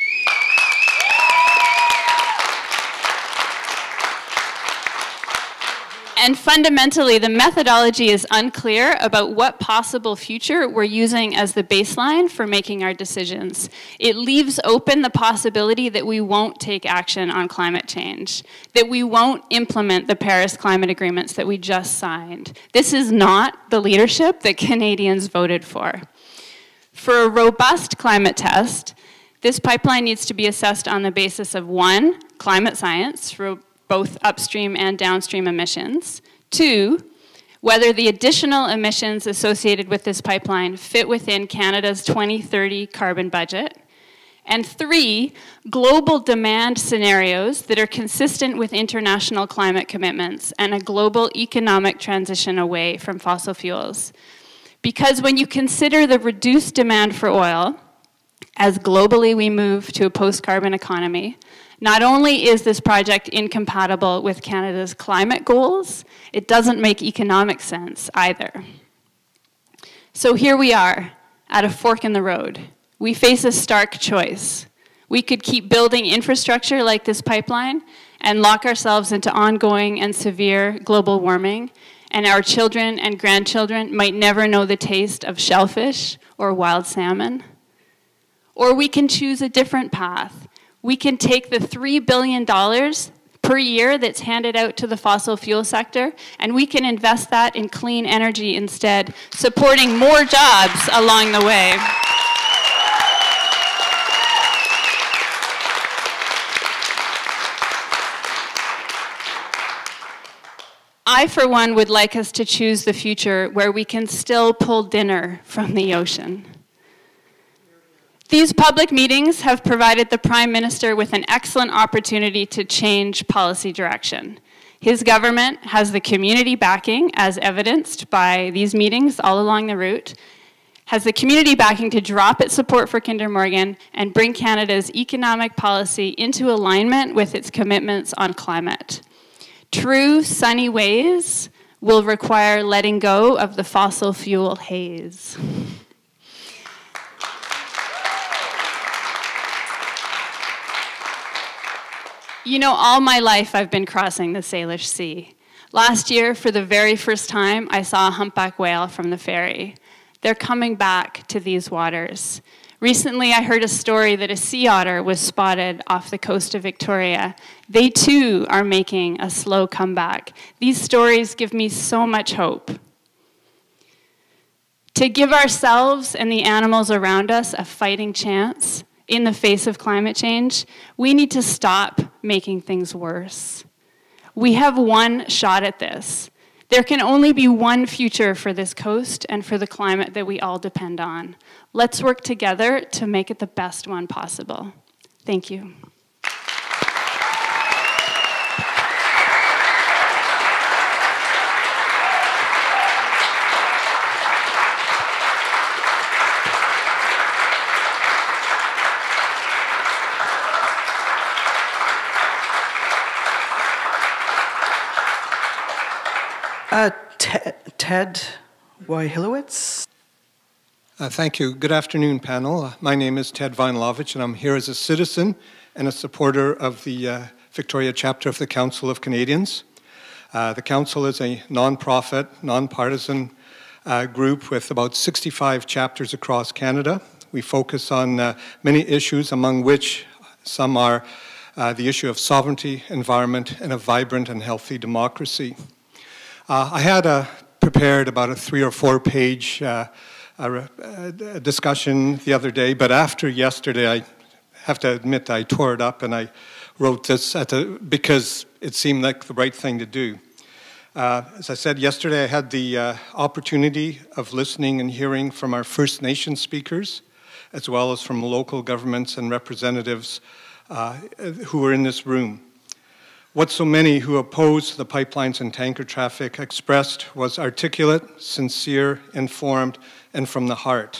And fundamentally, the methodology is unclear about what possible future we're using as the baseline for making our decisions. It leaves open the possibility that we won't take action on climate change, that we won't implement the Paris climate agreements that we just signed. This is not the leadership that Canadians voted for. For a robust climate test, this pipeline needs to be assessed on the basis of one, climate science, for both upstream and downstream emissions. Two, whether the additional emissions associated with this pipeline fit within Canada's twenty thirty carbon budget. And three, global demand scenarios that are consistent with international climate commitments and a global economic transition away from fossil fuels. Because when you consider the reduced demand for oil, as globally we move to a post-carbon economy, not only is this project incompatible with Canada's climate goals, it doesn't make economic sense either. So here we are, at a fork in the road. We face a stark choice. We could keep building infrastructure like this pipeline and lock ourselves into ongoing and severe global warming, and our children and grandchildren might never know the taste of shellfish or wild salmon. Or we can choose a different path. We can take the three billion dollars per year that's handed out to the fossil fuel sector, and we can invest that in clean energy instead, supporting more jobs along the way. I, for one, would like us to choose the future where we can still pull dinner from the ocean. These public meetings have provided the Prime Minister with an excellent opportunity to change policy direction. His government has the community backing, as evidenced by these meetings all along the route, has the community backing to drop its support for Kinder Morgan and bring Canada's economic policy into alignment with its commitments on climate. True sunny ways will require letting go of the fossil fuel haze. You know, all my life I've been crossing the Salish Sea. Last year, for the very first time, I saw a humpback whale from the ferry. They're coming back to these waters. Recently, I heard a story that a sea otter was spotted off the coast of Victoria. They too are making a slow comeback. These stories give me so much hope. To give ourselves and the animals around us a fighting chance in the face of climate change, we need to stop making things worse. We have one shot at this. There can only be one future for this coast and for the climate that we all depend on. Let's work together to make it the best one possible. Thank you. Uh, Ted Wyhilowicz. Uh, thank you. Good afternoon, panel. Uh, my name is Ted Wyhilowicz, and I'm here as a citizen and a supporter of the uh, Victoria chapter of the Council of Canadians. Uh, the Council is a non-profit, non-partisan uh, group with about sixty-five chapters across Canada. We focus on uh, many issues, among which some are uh, the issue of sovereignty, environment, and a vibrant and healthy democracy. Uh, I had uh, prepared about a three or four page uh, uh, discussion the other day, but after yesterday, I have to admit I tore it up and I wrote this at the, because it seemed like the right thing to do. Uh, as I said yesterday, I had the uh, opportunity of listening and hearing from our First Nation speakers, as well as from local governments and representatives uh, who were in this room. What so many who opposed the pipelines and tanker traffic expressed was articulate, sincere, informed, and from the heart.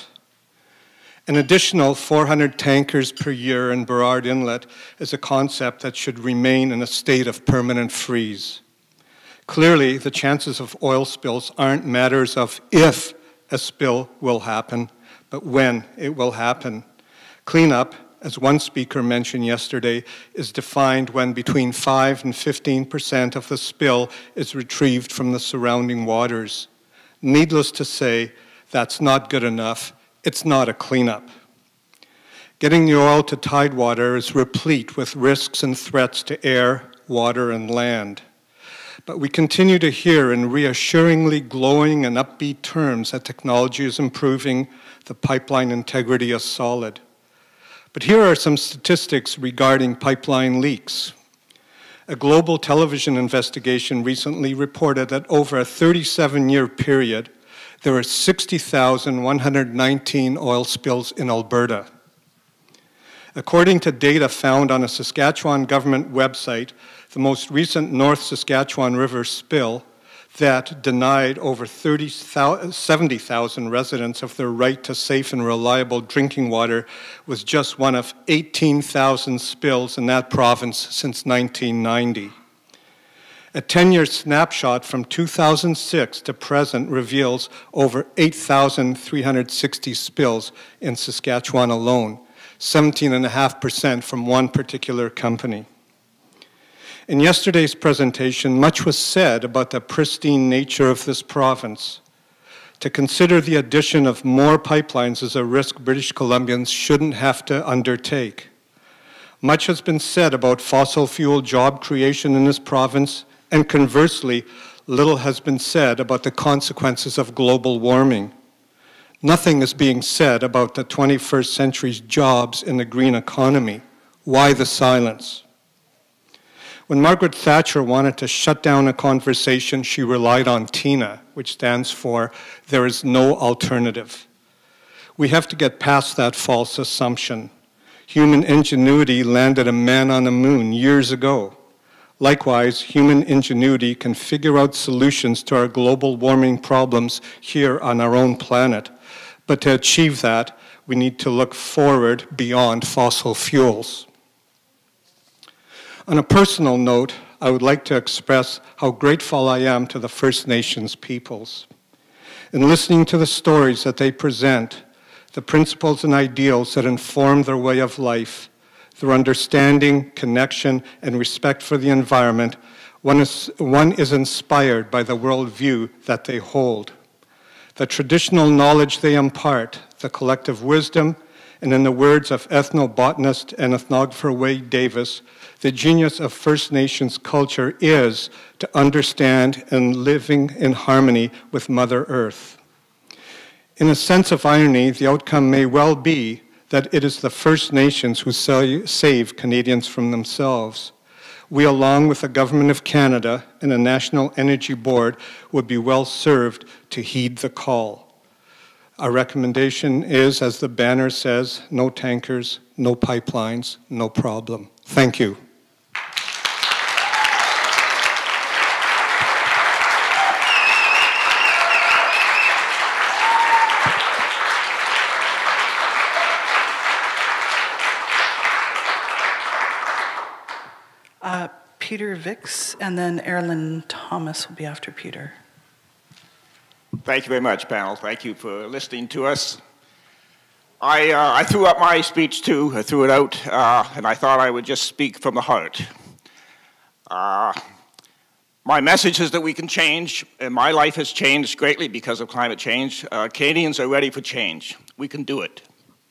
An additional four hundred tankers per year in Burrard Inlet is a concept that should remain in a state of permanent freeze. Clearly, the chances of oil spills aren't matters of if a spill will happen, but when it will happen. Cleanup, as one speaker mentioned yesterday, is defined when between five and fifteen percent of the spill is retrieved from the surrounding waters. Needless to say, that's not good enough. It's not a cleanup. Getting the oil to tidewater is replete with risks and threats to air, water, and land. But we continue to hear in reassuringly glowing and upbeat terms that technology is improving, the pipeline integrity is solid. But here are some statistics regarding pipeline leaks. A global television investigation recently reported that over a thirty-seven year period, there were sixty thousand one hundred nineteen oil spills in Alberta. According to data found on a Saskatchewan government website, the most recent North Saskatchewan River spill that denied over seventy thousand residents of their right to safe and reliable drinking water was just one of eighteen thousand spills in that province since nineteen ninety. A ten year snapshot from two thousand six to present reveals over eight thousand three hundred sixty spills in Saskatchewan alone, seventeen point five percent from one particular company. In yesterday's presentation, much was said about the pristine nature of this province. To consider the addition of more pipelines is a risk British Columbians shouldn't have to undertake. Much has been said about fossil fuel job creation in this province, and conversely, little has been said about the consequences of global warming. Nothing is being said about the twenty-first century's jobs in the green economy. Why the silence? When Margaret Thatcher wanted to shut down a conversation, she relied on TINA, which stands for There is No Alternative. We have to get past that false assumption. Human ingenuity landed a man on the moon years ago. Likewise, human ingenuity can figure out solutions to our global warming problems here on our own planet. But to achieve that, we need to look forward beyond fossil fuels. On a personal note, I would like to express how grateful I am to the First Nations peoples. In listening to the stories that they present, the principles and ideals that inform their way of life, their understanding, connection, and respect for the environment, one is, one is inspired by the worldview that they hold. The traditional knowledge they impart, the collective wisdom, and in the words of ethnobotanist and ethnographer Wade Davis, the genius of First Nations culture is to understand and living in harmony with Mother Earth. In a sense of irony, the outcome may well be that it is the First Nations who save Canadians from themselves. We, along with the Government of Canada and the National Energy Board, would be well served to heed the call. Our recommendation is, as the banner says, no tankers, no pipelines, no problem. Thank you. Uh, Peter Vicks, and then Erralyn Thomas will be after Peter. Thank you very much, panel. Thank you for listening to us. I, uh, I threw up my speech too. I threw it out, uh, and I thought I would just speak from the heart. Uh, my message is that we can change, and my life has changed greatly because of climate change. Uh, Canadians are ready for change. We can do it.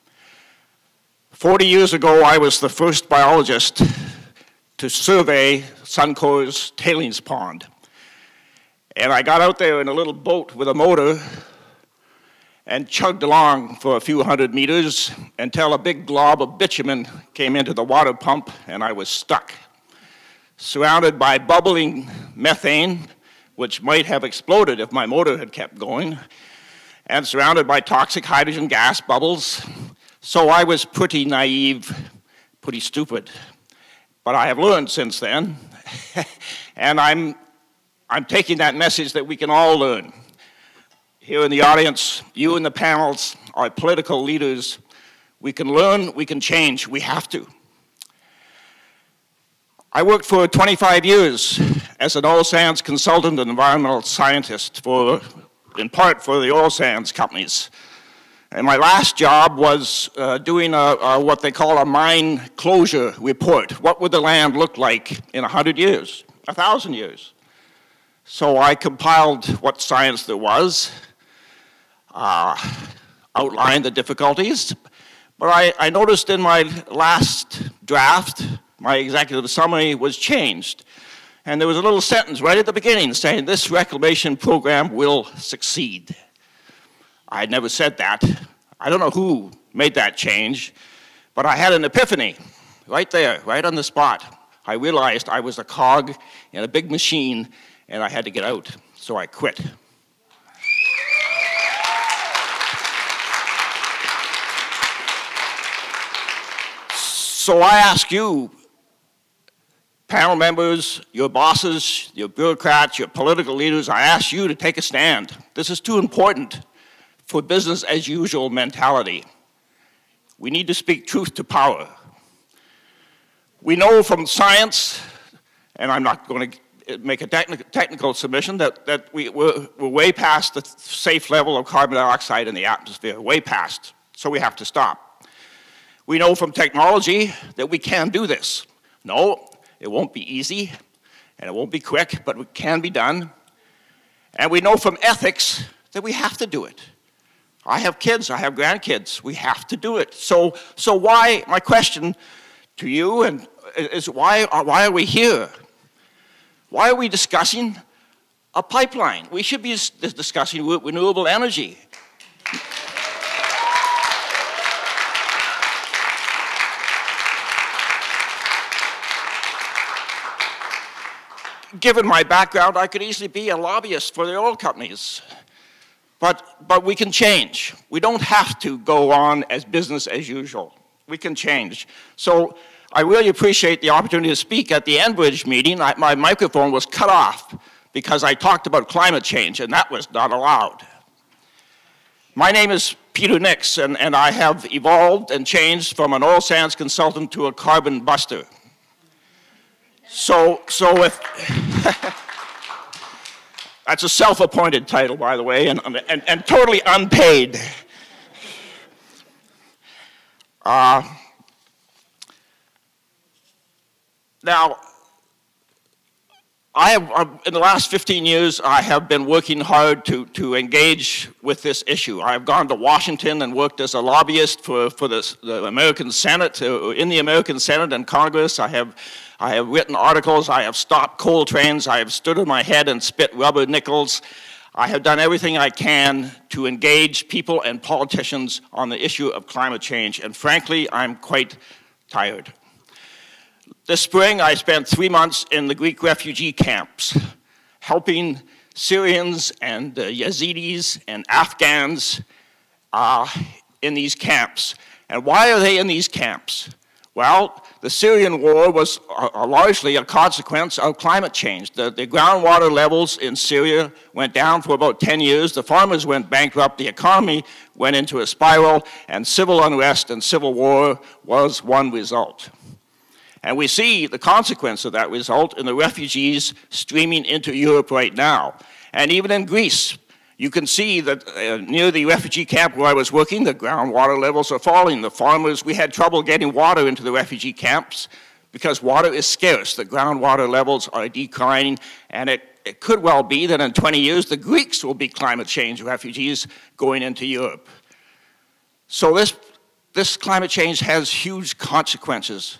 Forty years ago, I was the first biologist to survey Suncor's tailings pond. And I got out there in a little boat with a motor and chugged along for a few hundred meters until a big glob of bitumen came into the water pump and I was stuck, surrounded by bubbling methane, which might have exploded if my motor had kept going, and surrounded by toxic hydrogen gas bubbles. So I was pretty naive, pretty stupid. But I have learned since then, and I'm, I'm taking that message that we can all learn. Here in the audience, you in the panels, our political leaders, we can learn, we can change, we have to. I worked for twenty-five years as an oil sands consultant and environmental scientist, for, in part for the oil sands companies. And my last job was uh, doing a, a, what they call a mine closure report. What would the land look like in a hundred years, a thousand years? So I compiled what science there was, uh, outlined the difficulties, but I, I noticed in my last draft, my executive summary was changed. And there was a little sentence right at the beginning saying, this reclamation program will succeed. I had never said that. I don't know who made that change, but I had an epiphany right there, right on the spot. I realized I was a cog in a big machine and I had to get out, so I quit. So I ask you, panel members, your bosses, your bureaucrats, your political leaders, I ask you to take a stand. This is too important for business as usual mentality. We need to speak truth to power. We know from science, and I'm not going to make a techni technical submission, that, that we, we're, we're way past the safe level of carbon dioxide in the atmosphere, way past, so we have to stop. We know from technology that we can do this. No, it won't be easy, and it won't be quick, but it can be done. And we know from ethics that we have to do it. I have kids, I have grandkids, we have to do it. So, so why, my question to you and is why are, why are we here? Why are we discussing a pipeline? We should be discussing renewable energy. given my background, I could easily be a lobbyist for the oil companies. But, but we can change. We don't have to go on as business as usual. We can change. So I really appreciate the opportunity to speak at the Enbridge meeting. I, my microphone was cut off because I talked about climate change, and that was not allowed. My name is Peter Nix, and, and I have evolved and changed from an oil sands consultant to a carbon buster. So, so if... That's a self-appointed title, by the way, and, and, and totally unpaid. Uh, now, I have, in the last fifteen years, I have been working hard to, to engage with this issue. I've gone to Washington and worked as a lobbyist for, for the, the American Senate, uh, in the American Senate and Congress. I have, I have written articles, I have stopped coal trains, I have stood on my head and spit rubber nickels. I have done everything I can to engage people and politicians on the issue of climate change, and frankly, I'm quite tired. This spring, I spent three months in the Greek refugee camps, helping Syrians and uh, Yazidis and Afghans uh, in these camps. And why are they in these camps? Well, the Syrian war was uh, largely a consequence of climate change. The, the groundwater levels in Syria went down for about ten years. The farmers went bankrupt. The economy went into a spiral, and civil unrest and civil war was one result. And we see the consequence of that result in the refugees streaming into Europe right now. And even in Greece, you can see that uh, near the refugee camp where I was working, the groundwater levels are falling. The farmers, we had trouble getting water into the refugee camps because water is scarce. The groundwater levels are declining, and it, it could well be that in twenty years, the Greeks will be climate change refugees going into Europe. So this, this climate change has huge consequences.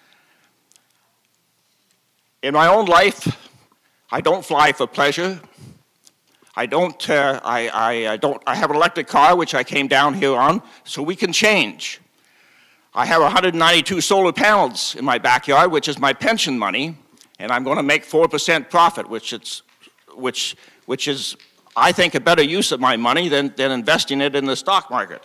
In my own life, I don't fly for pleasure. I don't, uh, I, I, I don't, I have an electric car, which I came down here on, so we can change. I have one hundred ninety-two solar panels in my backyard, which is my pension money, and I'm going to make four percent profit, which, it's, which, which is, I think, a better use of my money than, than investing it in the stock market.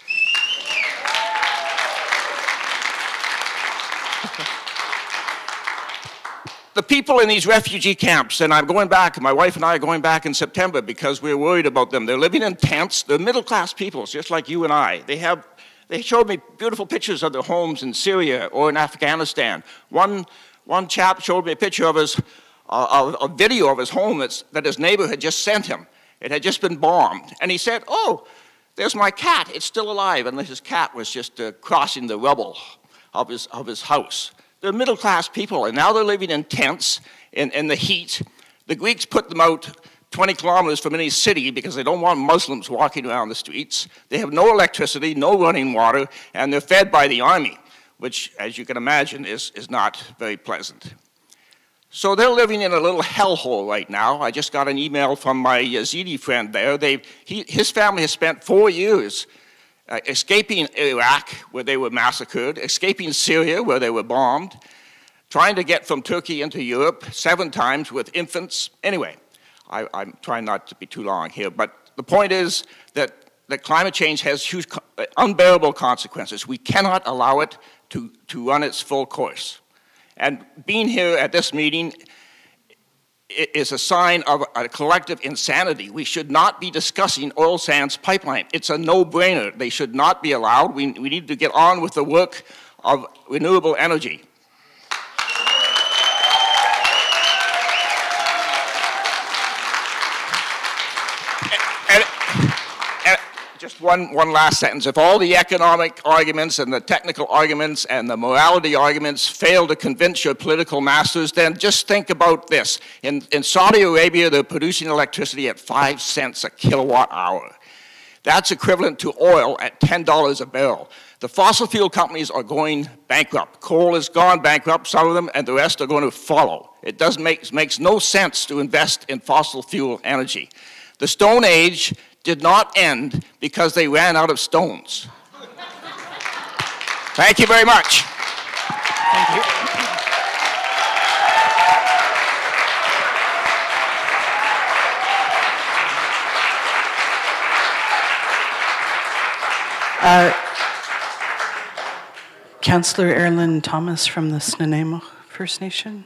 The people in these refugee camps, and I'm going back, my wife and I are going back in September because we're worried about them. They're living in tents. They're middle-class people, just like you and I. They have, they showed me beautiful pictures of their homes in Syria or in Afghanistan. One, one chap showed me a picture of his, uh, a, a video of his home that's, that his neighbor had just sent him. It had just been bombed. And he said, oh, there's my cat. It's still alive. And his cat was just uh, crossing the rubble of his, of his house. They're middle-class people, and now they're living in tents in, in the heat. The Greeks put them out twenty kilometers from any city because they don't want Muslims walking around the streets. They have no electricity, no running water, and they're fed by the army, which, as you can imagine, is, is not very pleasant. So they're living in a little hellhole right now. I just got an email from my Yazidi friend there. They, he, his family has spent four years Uh, escaping Iraq, where they were massacred, escaping Syria, where they were bombed, trying to get from Turkey into Europe seven times with infants. Anyway, I, I'm trying not to be too long here, but the point is that, that climate change has huge, uh, unbearable consequences. We cannot allow it to, to run its full course. And being here at this meeting is a sign of a collective insanity. We should not be discussing oil sands pipeline. It's a no-brainer. They should not be allowed. We, we need to get on with the work of renewable energy. and, and, and just one, one last sentence. If all the economic arguments and the technical arguments and the morality arguments fail to convince your political masters, then just think about this. In, in Saudi Arabia, they're producing electricity at five cents a kilowatt hour. That's equivalent to oil at ten dollars a barrel. The fossil fuel companies are going bankrupt. Coal has gone bankrupt, some of them, and the rest are going to follow. It does make, makes no sense to invest in fossil fuel energy. The Stone Age did not end because they ran out of stones. Thank you very much. Thank you. Uh, Councillor Erralyn Thomas from the Snuneymuxw First Nation.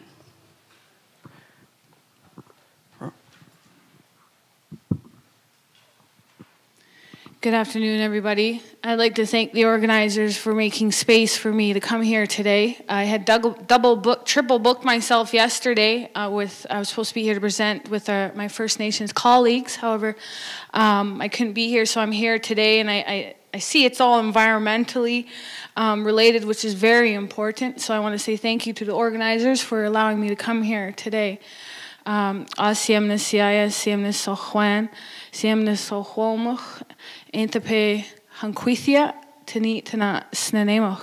Good afternoon, everybody. I'd like to thank the organizers for making space for me to come here today. I had double, double booked, triple booked myself yesterday uh, with, I was supposed to be here to present with our, my First Nations colleagues. However, um, I couldn't be here, so I'm here today, and I, I, I see it's all environmentally um, related, which is very important. So I want to say thank you to the organizers for allowing me to come here today. Um, Asiamna Siaya, Siamna Sohwan, Siamna Sohwomach, Entape Hanquithia, Tani Tana Snuneymuxw.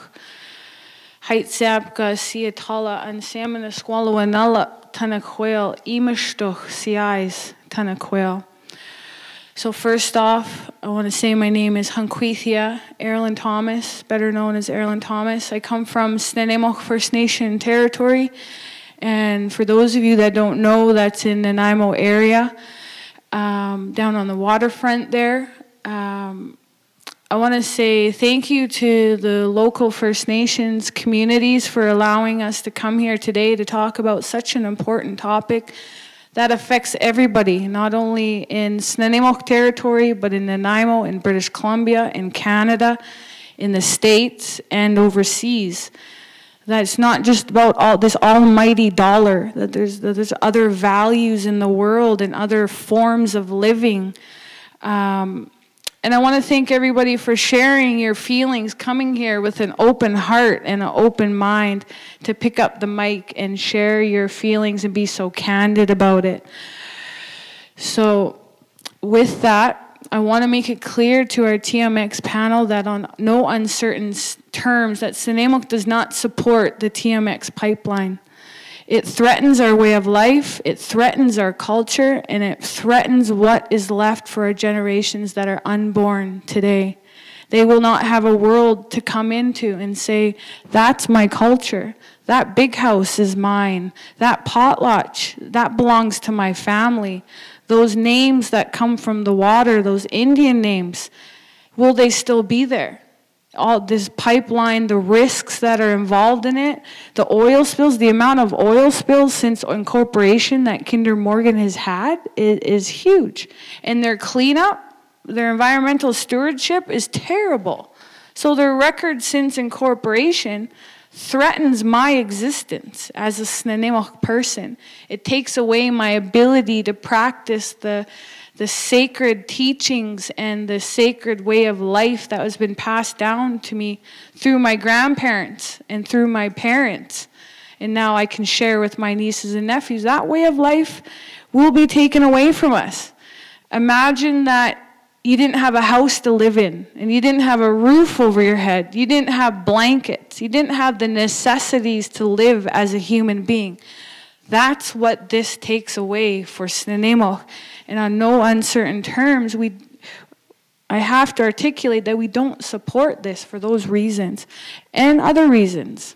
Heitzapka Siatala and Samana Squalawanala Tanaquail, Imashtuch Siais Tanaquail. So first off, I want to say my name is Hanquithia Erralyn Thomas, better known as Erralyn Thomas. I come from Snuneymuxw First Nation territory. And for those of you that don't know, that's in the Nanaimo area, um, down on the waterfront there. Um, I want to say thank you to the local First Nations communities for allowing us to come here today to talk about such an important topic that affects everybody, not only in Snuneymuxw territory, but in Nanaimo, in British Columbia, in Canada, in the States, and overseas. That it's not just about all this almighty dollar, that there's, that there's other values in the world and other forms of living. Um, and I want to thank everybody for sharing your feelings, coming here with an open heart and an open mind to pick up the mic and share your feelings and be so candid about it. So with that, I want to make it clear to our T M X panel that on no uncertain terms that Snuneymuxw does not support the T M X pipeline. It threatens our way of life, it threatens our culture, and it threatens what is left for our generations that are unborn today. They will not have a world to come into and say, that's my culture, that big house is mine, that potlatch, that belongs to my family. Those names that come from the water, those Indian names, will they still be there? All this pipeline, the risks that are involved in it, the oil spills, the amount of oil spills since incorporation that Kinder Morgan has had is, is huge. And their cleanup, their environmental stewardship is terrible. So their record since incorporation threatens my existence as a Snuneymuxw person. It takes away my ability to practice the, the sacred teachings and the sacred way of life that has been passed down to me through my grandparents and through my parents. And now I can share with my nieces and nephews. That way of life will be taken away from us. Imagine that you didn't have a house to live in, and you didn't have a roof over your head, you didn't have blankets, you didn't have the necessities to live as a human being. That's what this takes away for Snuneymuxw. And on no uncertain terms, we, I have to articulate that we don't support this for those reasons and other reasons.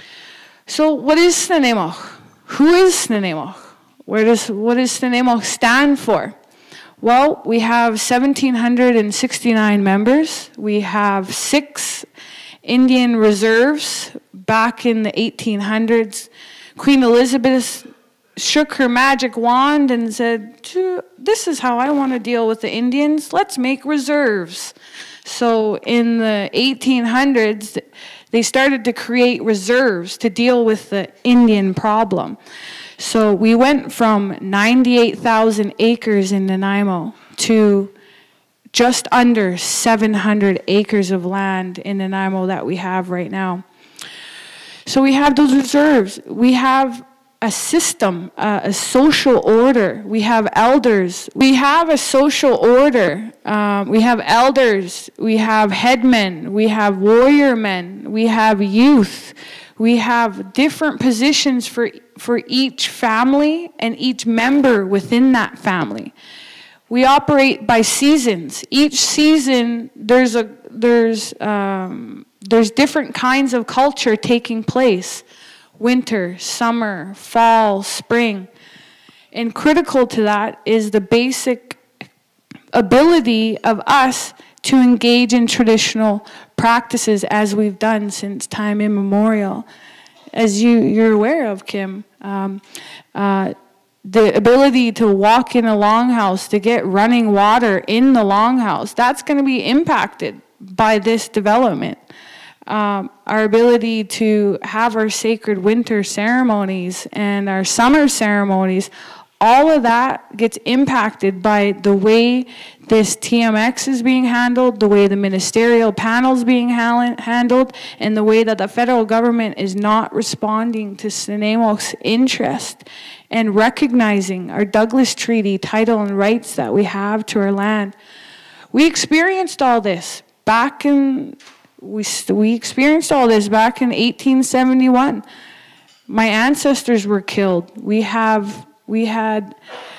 So what is Snuneymuxw? Who is Snuneymuxw? Where does, what does Snuneymuxw stand for? Well, we have one thousand seven hundred sixty-nine members. We have six Indian reserves back in the eighteen hundreds. Queen Elizabeth shook her magic wand and said, this is how I want to deal with the Indians. Let's make reserves. So in the eighteen hundreds, they started to create reserves to deal with the Indian problem. So we went from ninety-eight thousand acres in Nanaimo to just under seven hundred acres of land in Nanaimo that we have right now. So we have those reserves. We have a system, uh, a social order. We have elders. We have a social order. Um, we have elders. We have headmen. We have warrior men. We have youth. We have different positions for, for each family and each member within that family. We operate by seasons. Each season, there's, a, there's, um, there's different kinds of culture taking place. Winter, summer, fall, spring. And critical to that is the basic ability of us to engage in traditional practices as we've done since time immemorial. As you, you're aware of, Kim, um, uh, the ability to walk in a longhouse, to get running water in the longhouse, that's going to be impacted by this development. Um, our ability to have our sacred winter ceremonies and our summer ceremonies, all of that gets impacted by the way this T M X is being handled, the way the ministerial panel is being handled, and the way that the federal government is not responding to Snuneymuxw's interest and recognizing our Douglas Treaty title and rights that we have to our land. We experienced all this back in, we, we experienced all this back in eighteen seventy-one. My ancestors were killed. We have We had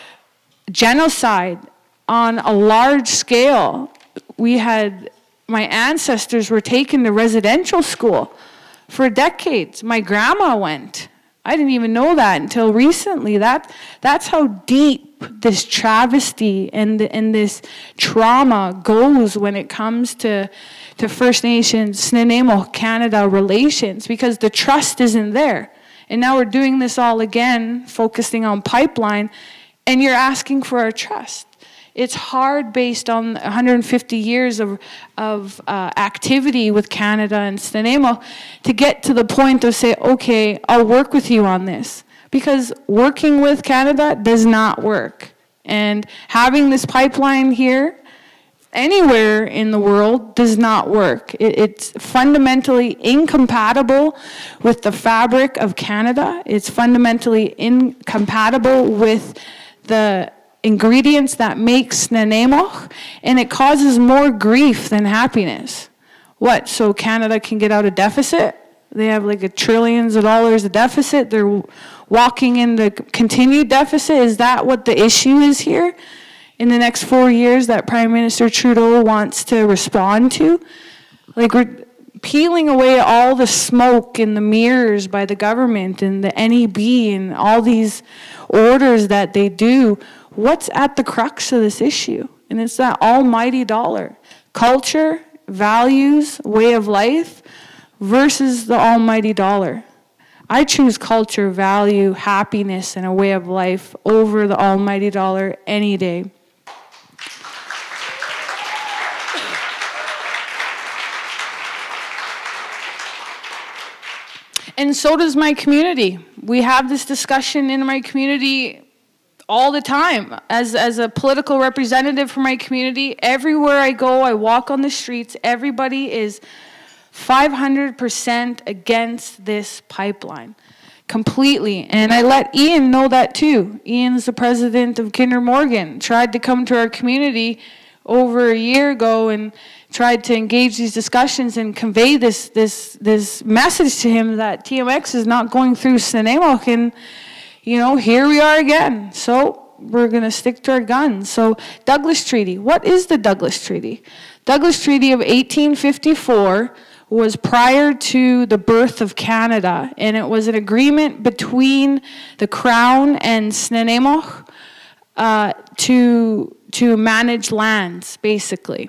genocide on a large scale. We had, my ancestors were taken to residential school for decades. My grandma went. I didn't even know that until recently. That, that's how deep this travesty and, the, and this trauma goes when it comes to, to First Nations, Snuneymuxw, Canada relations, because the trust isn't there. And now we're doing this all again, focusing on pipeline, and you're asking for our trust. It's hard based on one hundred fifty years of, of uh, activity with Canada and Snuneymuxw to get to the point of say, okay, I'll work with you on this. Because working with Canada does not work. And having this pipeline here, anywhere in the world, does not work. It, it's fundamentally incompatible with the fabric of Canada. It's fundamentally incompatible with the ingredients that make Snuneymuxw, and it causes more grief than happiness. What, so Canada can get out of deficit? They have like a trillions of dollars of deficit. They're walking in the continued deficit. Is that what the issue is here? In the next four years that Prime Minister Trudeau wants to respond to? Like, we're peeling away all the smoke and the mirrors by the government and the N E B and all these orders that they do. What's at the crux of this issue? And it's that almighty dollar. Culture, values, way of life versus the almighty dollar. I choose culture, value, happiness, and a way of life over the almighty dollar any day. And so does my community. We have this discussion in my community all the time. As, as a political representative for my community, everywhere I go, I walk on the streets, everybody is five hundred percent against this pipeline. Completely. And I let Ian know that too. Ian's the president of Kinder Morgan, tried to come to our community over a year ago and tried to engage these discussions and convey this this this message to him that T M X is not going through Snuneymuxw, and you know, here we are again. So we're going to stick to our guns. So Douglas Treaty. What is the Douglas Treaty? Douglas Treaty of eighteen fifty-four was prior to the birth of Canada, and it was an agreement between the Crown and Snuneymuxw uh, to to manage lands, basically.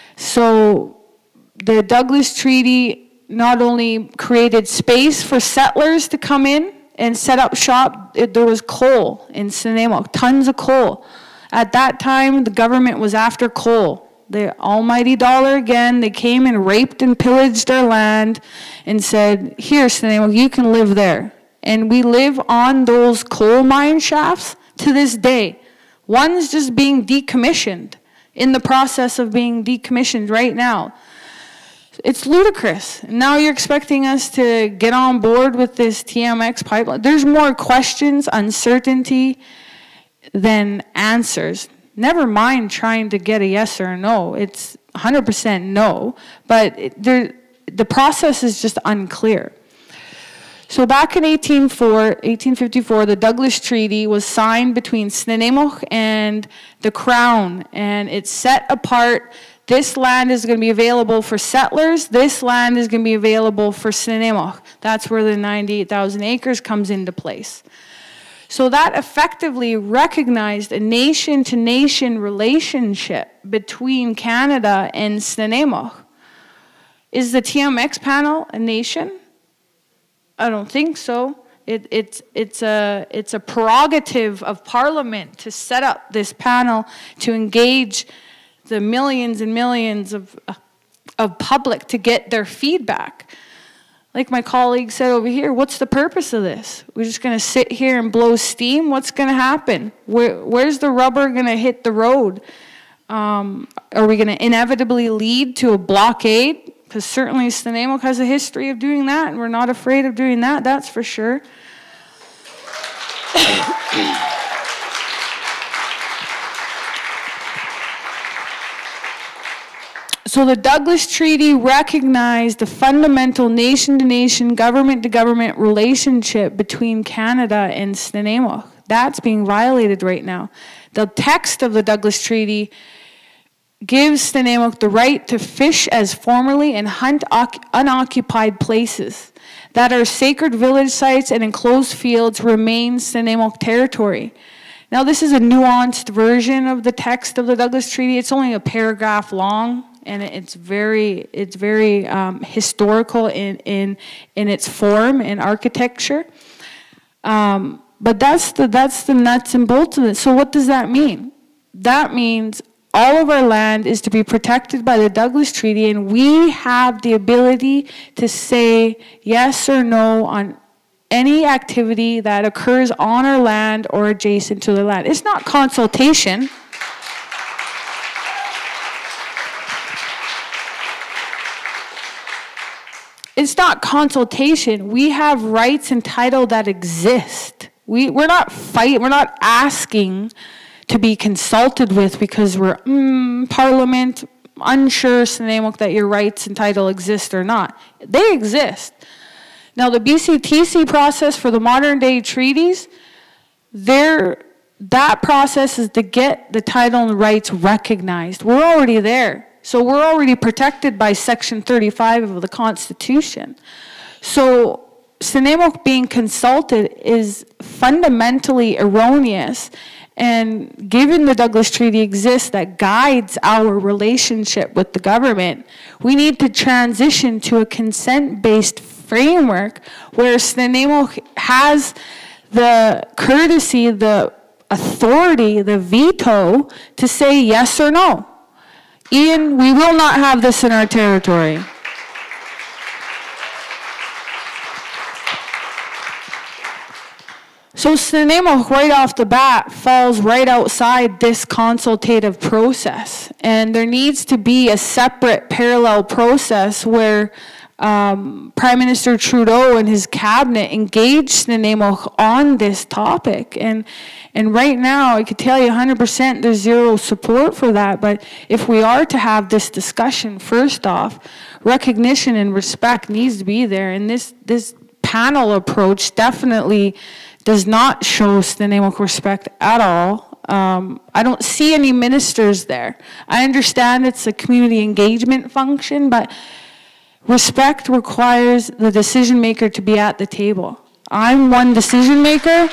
So the Douglas Treaty not only created space for settlers to come in and set up shop, it, there was coal in Snuneymuxw, tons of coal. At that time, the government was after coal. The almighty dollar again, they came and raped and pillaged our land and said, here, Snuneymuxw, you can live there. And we live on those coal mine shafts to this day. One's just being decommissioned, in the process of being decommissioned right now. It's ludicrous. Now you're expecting us to get on board with this T M X pipeline. There's more questions, uncertainty, than answers. Never mind trying to get a yes or a no. It's one hundred percent no, but it, there, the process is just unclear. So back in eighteen fifty-four, the Douglas Treaty was signed between Snuneymuxw and the Crown, and it set apart, this land is going to be available for settlers, this land is going to be available for Snuneymuxw. That's where the ninety-eight thousand acres comes into place. So that effectively recognized a nation-to-nation relationship between Canada and Snuneymuxw. Is the T M X panel a nation? I don't think so. It, it's, it's, a, it's a prerogative of Parliament to set up this panel to engage the millions and millions of, of public to get their feedback. Like my colleague said over here, what's the purpose of this? We're just going to sit here and blow steam? What's going to happen? Where, where's the rubber going to hit the road? Um, are we going to inevitably lead to a blockade? Because certainly Snuneymuxw has a history of doing that, and we're not afraid of doing that, that's for sure. So the Douglas Treaty recognized the fundamental nation-to-nation, government-to-government relationship between Canada and Snuneymuxw. That's being violated right now. The text of the Douglas Treaty gives Snuneymuxw the right to fish as formerly and hunt unoccupied places that are sacred village sites and enclosed fields remain Snuneymuxw territory. Now this is a nuanced version of the text of the Douglas Treaty. It's only a paragraph long, and it's very, it's very um, historical in, in, in its form and architecture. Um, but that's the, that's the nuts and bolts of it. So what does that mean? That means all of our land is to be protected by the Douglas Treaty, and we have the ability to say yes or no on any activity that occurs on our land or adjacent to the land. It's not consultation. It's not consultation. We have rights and title that exist. We, we're not fight, we're not asking to be consulted with because we're mm, Parliament, unsure, Snuneymuxw, that your rights and title exist or not. They exist. Now the B C T C process for the modern day treaties, that process is to get the title and rights recognized. We're already there. So we're already protected by Section thirty-five of the Constitution. So Snuneymuxw being consulted is fundamentally erroneous. And given the Douglas Treaty exists that guides our relationship with the government, we need to transition to a consent-based framework where Snuneymuxw has the courtesy, the authority, the veto to say yes or no. Ian, we will not have this in our territory. So Snuneymuxw right off the bat falls right outside this consultative process. And there needs to be a separate parallel process where um, Prime Minister Trudeau and his cabinet engage Snuneymuxw on this topic. And, and right now, I could tell you one hundred percent there's zero support for that. But if we are to have this discussion, first off, recognition and respect needs to be there. And this, this panel approach definitely does not show Snuneymuxw respect at all. Um, I don't see any ministers there. I understand it's a community engagement function, but respect requires the decision maker to be at the table. I'm one decision maker.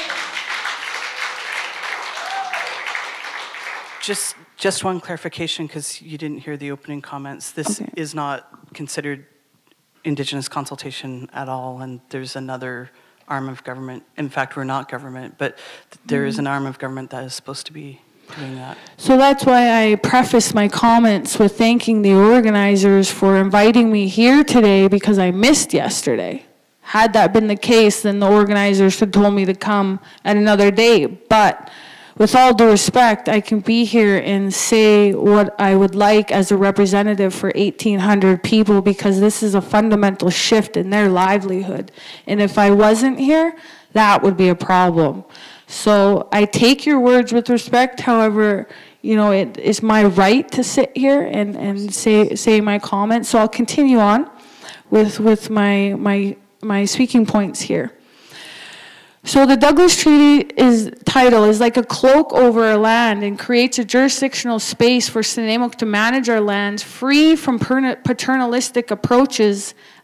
Just, just one clarification, because you didn't hear the opening comments. This okay. is not considered Indigenous consultation at all, and there's another arm of government. In fact, we're not government, but there is an arm of government that is supposed to be doing that. So that's why I preface my comments with thanking the organizers for inviting me here today, because I missed yesterday. Had that been the case, then the organizers had told me to come at another day. But with all due respect, I can be here and say what I would like as a representative for eighteen hundred people, because this is a fundamental shift in their livelihood. And if I wasn't here, that would be a problem. So I take your words with respect. However, you know, it is my right to sit here and, and say, say my comments. So I'll continue on with, with my, my, my speaking points here. So the Douglas Treaty is, title is like a cloak over our land and creates a jurisdictional space for Snuneymuxw to manage our lands free from paternalistic approaches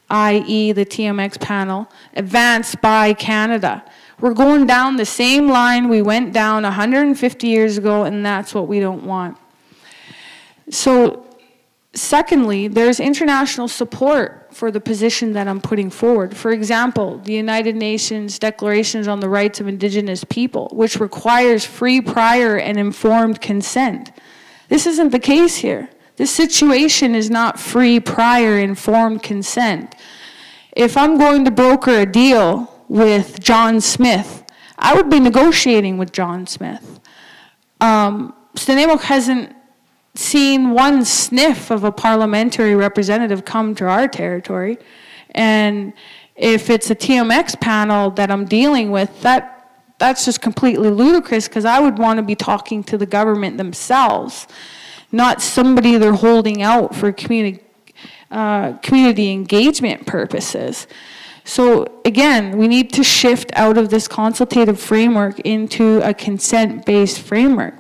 that is the T M X panel, advanced by Canada. We're going down the same line we went down one hundred fifty years ago, and that's what we don't want. So, secondly, there's international support for the position that I'm putting forward. For example, the United Nations Declarations on the Rights of Indigenous People, which requires free, prior, and informed consent. This isn't the case here. This situation is not free, prior, informed consent. If I'm going to broker a deal with John Smith, I would be negotiating with John Smith. Um, Snuneymuxw hasn't seen one sniff of a parliamentary representative come to our territory. And if it's a T M X panel that I'm dealing with, that, that's just completely ludicrous, because I would want to be talking to the government themselves, not somebody they're holding out for community, uh, community engagement purposes. So again, we need to shift out of this consultative framework into a consent-based framework.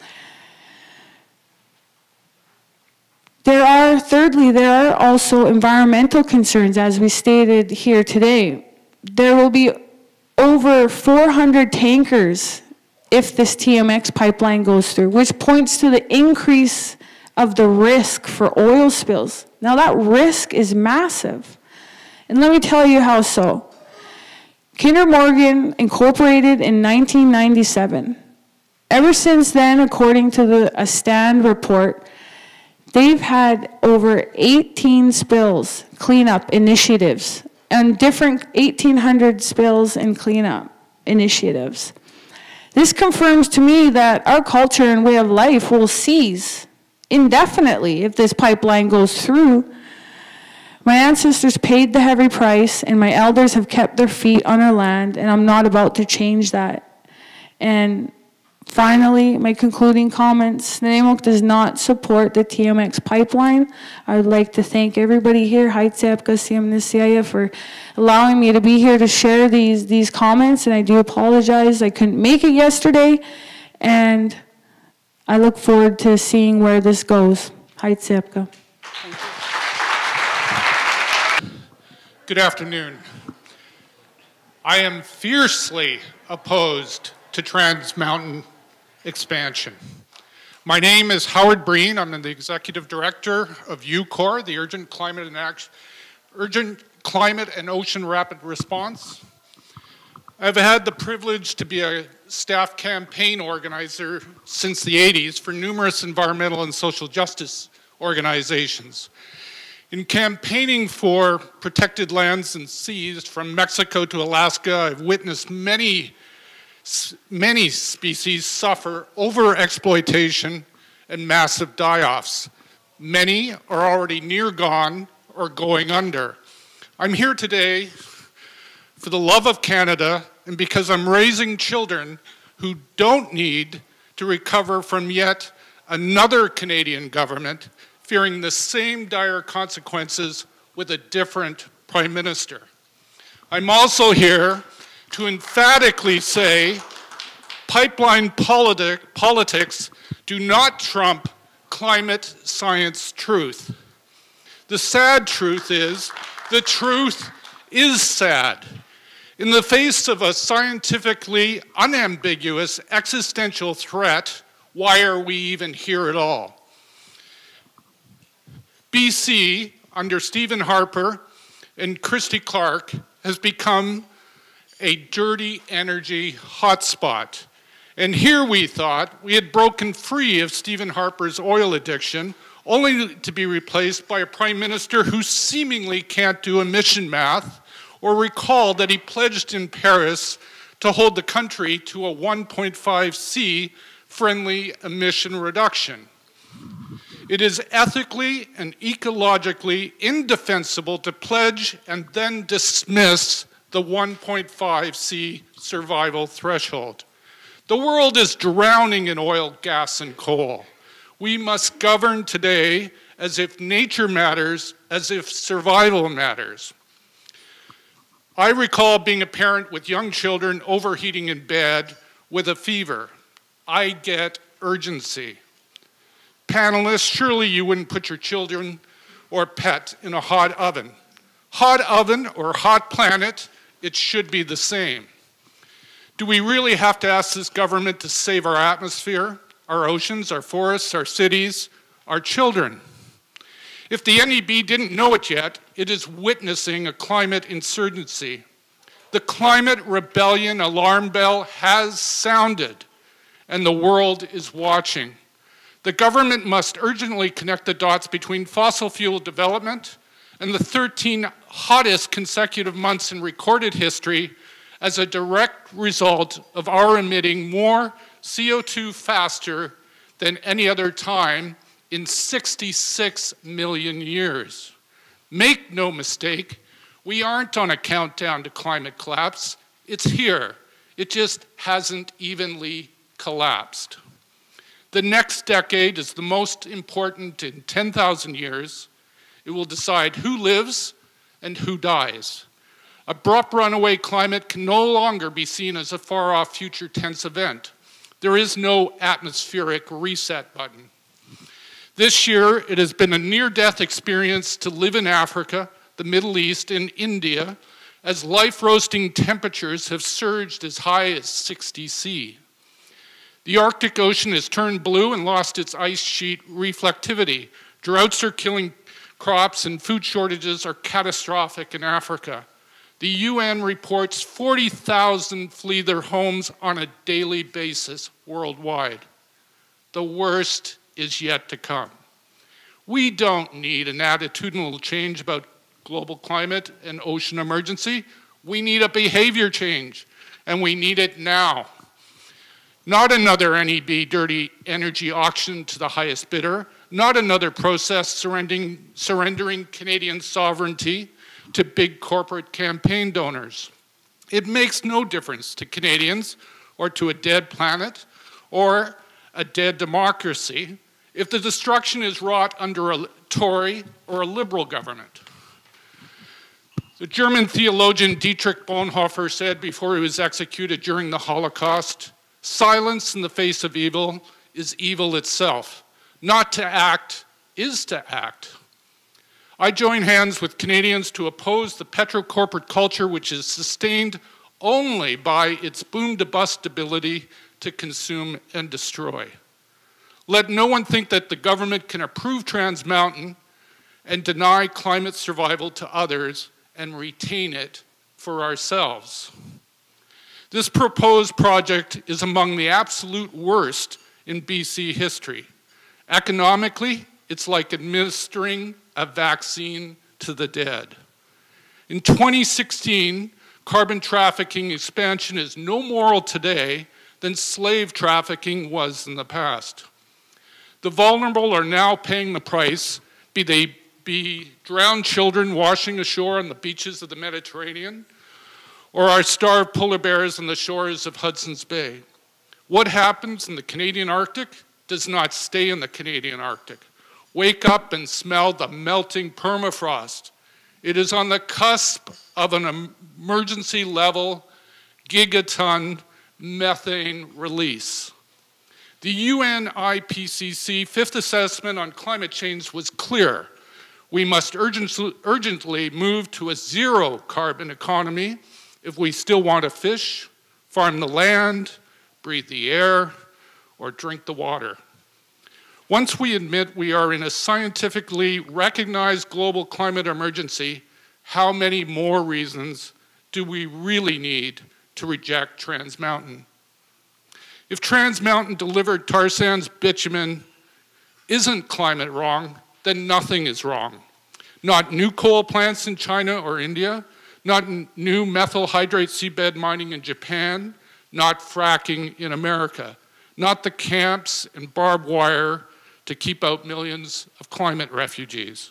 There are, thirdly, there are also environmental concerns, as we stated here today. There will be over four hundred tankers if this T M X pipeline goes through, which points to the increase of the risk for oil spills. Now that risk is massive. And let me tell you how so. Kinder Morgan incorporated in nineteen ninety-seven. Ever since then, according to the A Stand report, they've had over eighteen spills, cleanup initiatives, and different eighteen hundred spills and cleanup initiatives. This confirms to me that our culture and way of life will cease indefinitely if this pipeline goes through. My ancestors paid the heavy price, and my elders have kept their feet on our land, and I'm not about to change that. And finally, my concluding comments, Snuneymuxw does not support the T M X pipeline. I would like to thank everybody here, for allowing me to be here to share these, these comments, and I do apologize. I couldn't make it yesterday, and I look forward to seeing where this goes. Good afternoon. I am fiercely opposed to Trans Mountain expansion. My name is Howard Breen. I'm the Executive Director of U CORE, the Urgent Climate and, Action, Urgent Climate and Ocean Rapid Response. I've had the privilege to be a staff campaign organizer since the eighties for numerous environmental and social justice organizations. In campaigning for protected lands and seas from Mexico to Alaska, I've witnessed many, many species suffer overexploitation and massive die-offs. Many are already near gone or going under. I'm here today for the love of Canada and because I'm raising children who don't need to recover from yet another Canadian government fearing the same dire consequences with a different Prime Minister. I'm also here to emphatically say pipeline politi- politics do not trump climate science truth. The sad truth is, the truth is sad. In the face of a scientifically unambiguous existential threat, why are we even here at all? B C, under Stephen Harper and Christy Clark, has become a dirty energy hotspot. And here we thought we had broken free of Stephen Harper's oil addiction, only to be replaced by a Prime Minister who seemingly can't do emission math or recall that he pledged in Paris to hold the country to a one point five C friendly emission reduction. It is ethically and ecologically indefensible to pledge and then dismiss the one point five C survival threshold. The world is drowning in oil, gas, and coal. We must govern today as if nature matters, as if survival matters. I recall being a parent with young children overheating in bed with a fever. I get urgency. Panelists, surely you wouldn't put your children or pet in a hot oven. Hot oven or hot planet, it should be the same. Do we really have to ask this government to save our atmosphere, our oceans, our forests, our cities, our children? If the N E B didn't know it yet, it is witnessing a climate insurgency. The climate rebellion alarm bell has sounded, and the world is watching. The government must urgently connect the dots between fossil fuel development and the thirteen hottest consecutive months in recorded history as a direct result of our emitting more C O two faster than any other time in sixty-six million years. Make no mistake, we aren't on a countdown to climate collapse. It's here. It just hasn't evenly collapsed. The next decade is the most important in ten thousand years. It will decide who lives and who dies. Abrupt runaway climate can no longer be seen as a far-off future tense event. There is no atmospheric reset button. This year, it has been a near-death experience to live in Africa, the Middle East, and India, as life-roasting temperatures have surged as high as sixty C. The Arctic Ocean has turned blue and lost its ice sheet reflectivity. Droughts are killing crops and food shortages are catastrophic in Africa. The U N reports forty thousand flee their homes on a daily basis worldwide. The worst is yet to come. We don't need an attitudinal change about global climate and ocean emergency. We need a behavior change, and we need it now. Not another N E B dirty energy auction to the highest bidder, not another process surrendering, surrendering Canadian sovereignty to big corporate campaign donors. It makes no difference to Canadians or to a dead planet or a dead democracy if the destruction is wrought under a Tory or a Liberal government. The German theologian Dietrich Bonhoeffer said before he was executed during the Holocaust, "Silence in the face of evil is evil itself. Not to act is to act." I join hands with Canadians to oppose the petro-corporate culture which is sustained only by its boom-to-bust ability to consume and destroy. Let no one think that the government can approve Trans Mountain and deny climate survival to others and retain it for ourselves. This proposed project is among the absolute worst in B C history. Economically, it's like administering a vaccine to the dead. In twenty sixteen, carbon trafficking expansion is no more today than slave trafficking was in the past. The vulnerable are now paying the price, be they be drowned children washing ashore on the beaches of the Mediterranean, or our starved polar bears on the shores of Hudson's Bay. What happens in the Canadian Arctic does not stay in the Canadian Arctic. Wake up and smell the melting permafrost. It is on the cusp of an emergency level gigaton methane release. The U N I P C C fifth assessment on climate change was clear. We must urgently, urgently move to a zero carbon economy if we still want to fish, farm the land, breathe the air, or drink the water. Once we admit we are in a scientifically recognized global climate emergency, how many more reasons do we really need to reject Trans Mountain? If Trans Mountain delivered tar sands bitumen isn't climate wrong, then nothing is wrong. Not new coal plants in China or India, not new methyl hydrate seabed mining in Japan, not fracking in America, not the camps and barbed wire to keep out millions of climate refugees.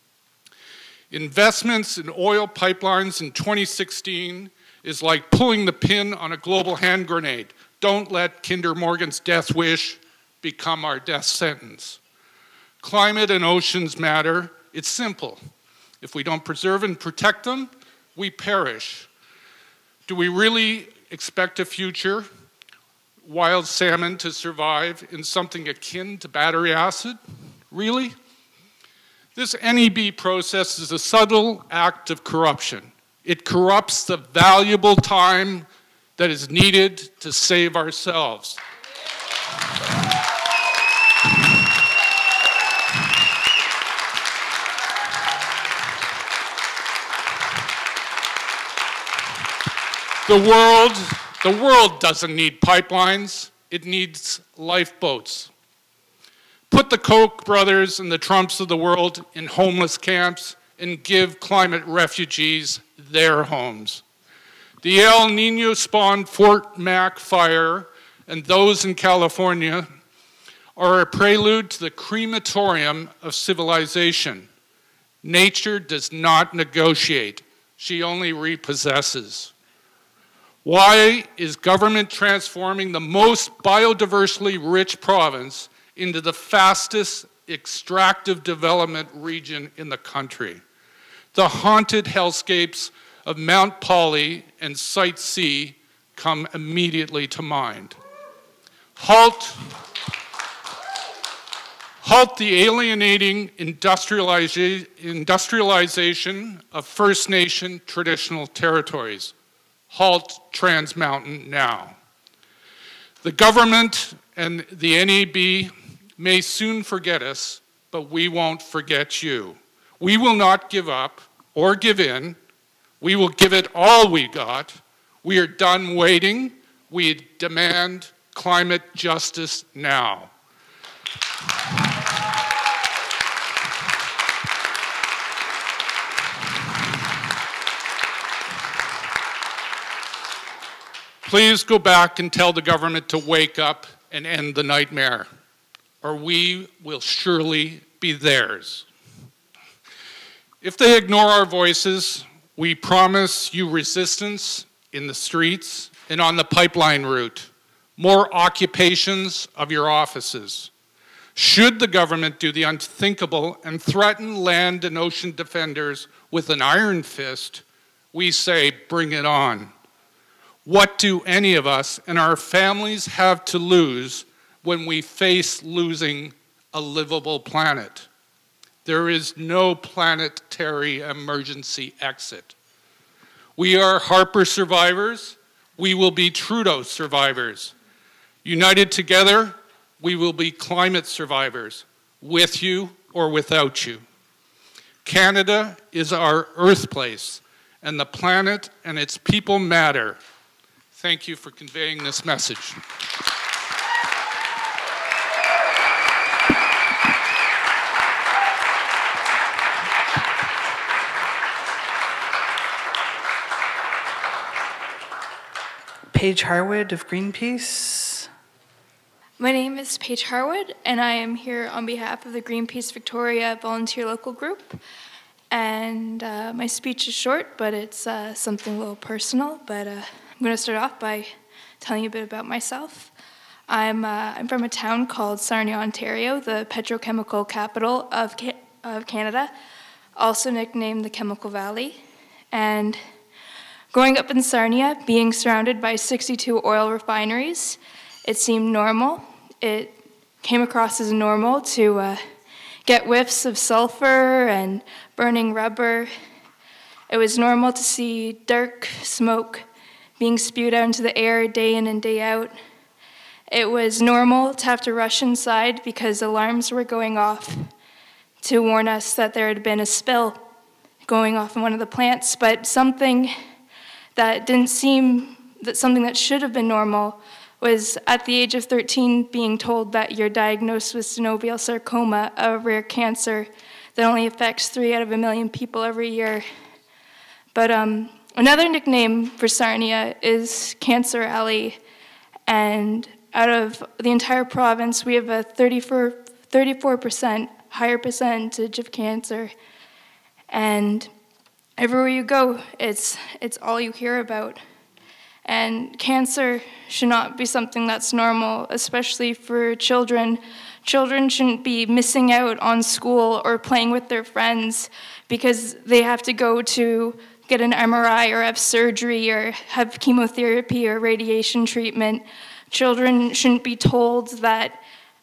Investments in oil pipelines in twenty sixteen is like pulling the pin on a global hand grenade. Don't let Kinder Morgan's death wish become our death sentence. Climate and oceans matter. It's simple. If we don't preserve and protect them, we perish. Do we really expect a future, wild salmon to survive in something akin to battery acid? Really? This N E B process is a subtle act of corruption. It corrupts the valuable time that is needed to save ourselves. The world, the world doesn't need pipelines, it needs lifeboats. Put the Koch brothers and the Trumps of the world in homeless camps and give climate refugees their homes. The El Nino spawned Fort Mac fire and those in California are a prelude to the crematorium of civilization. Nature does not negotiate, she only repossesses. Why is government transforming the most biodiversity rich province into the fastest extractive development region in the country? The haunted hellscapes of Mount Polley and Site C come immediately to mind. Halt, halt the alienating industrializa- industrialization of First Nation traditional territories. Halt Trans Mountain now. The government and the N E B may soon forget us, but we won't forget you. We will not give up or give in. We will give it all we got. We are done waiting. We demand climate justice now. Please go back and tell the government to wake up and end the nightmare, or we will surely be theirs. If they ignore our voices, we promise you resistance in the streets and on the pipeline route, more occupations of your offices. Should the government do the unthinkable and threaten land and ocean defenders with an iron fist, we say, bring it on. What do any of us and our families have to lose when we face losing a livable planet? There is no planetary emergency exit. We are Harper survivors. We will be Trudeau survivors. United together, we will be climate survivors, with you or without you. Canada is our Earthplace, and the planet and its people matter. Thank you for conveying this message. Paige Harwood of Greenpeace. My name is Paige Harwood, and I am here on behalf of the Greenpeace Victoria volunteer local group. And uh, my speech is short, but it's uh, something a little personal. But uh, I'm going to start off by telling you a bit about myself. I'm, uh, I'm from a town called Sarnia, Ontario, the petrochemical capital of, Ca of Canada, also nicknamed the Chemical Valley. And growing up in Sarnia, being surrounded by sixty-two oil refineries, it seemed normal. It came across as normal to uh, get whiffs of sulfur and burning rubber. It was normal to see dark smoke being spewed out into the air day in and day out. It was normal to have to rush inside because alarms were going off to warn us that there had been a spill going off in one of the plants, but something that didn't seem, that something that should have been normal was at the age of thirteen being told that you're diagnosed with synovial sarcoma, a rare cancer that only affects three out of a million people every year. But um, another nickname for Sarnia is Cancer Alley, and out of the entire province, we have a thirty-four percent higher percentage of cancer, and everywhere you go, it's, it's all you hear about. And cancer should not be something that's normal, especially for children. Children shouldn't be missing out on school or playing with their friends because they have to go to get an M R I or have surgery or have chemotherapy or radiation treatment. Children shouldn't be told that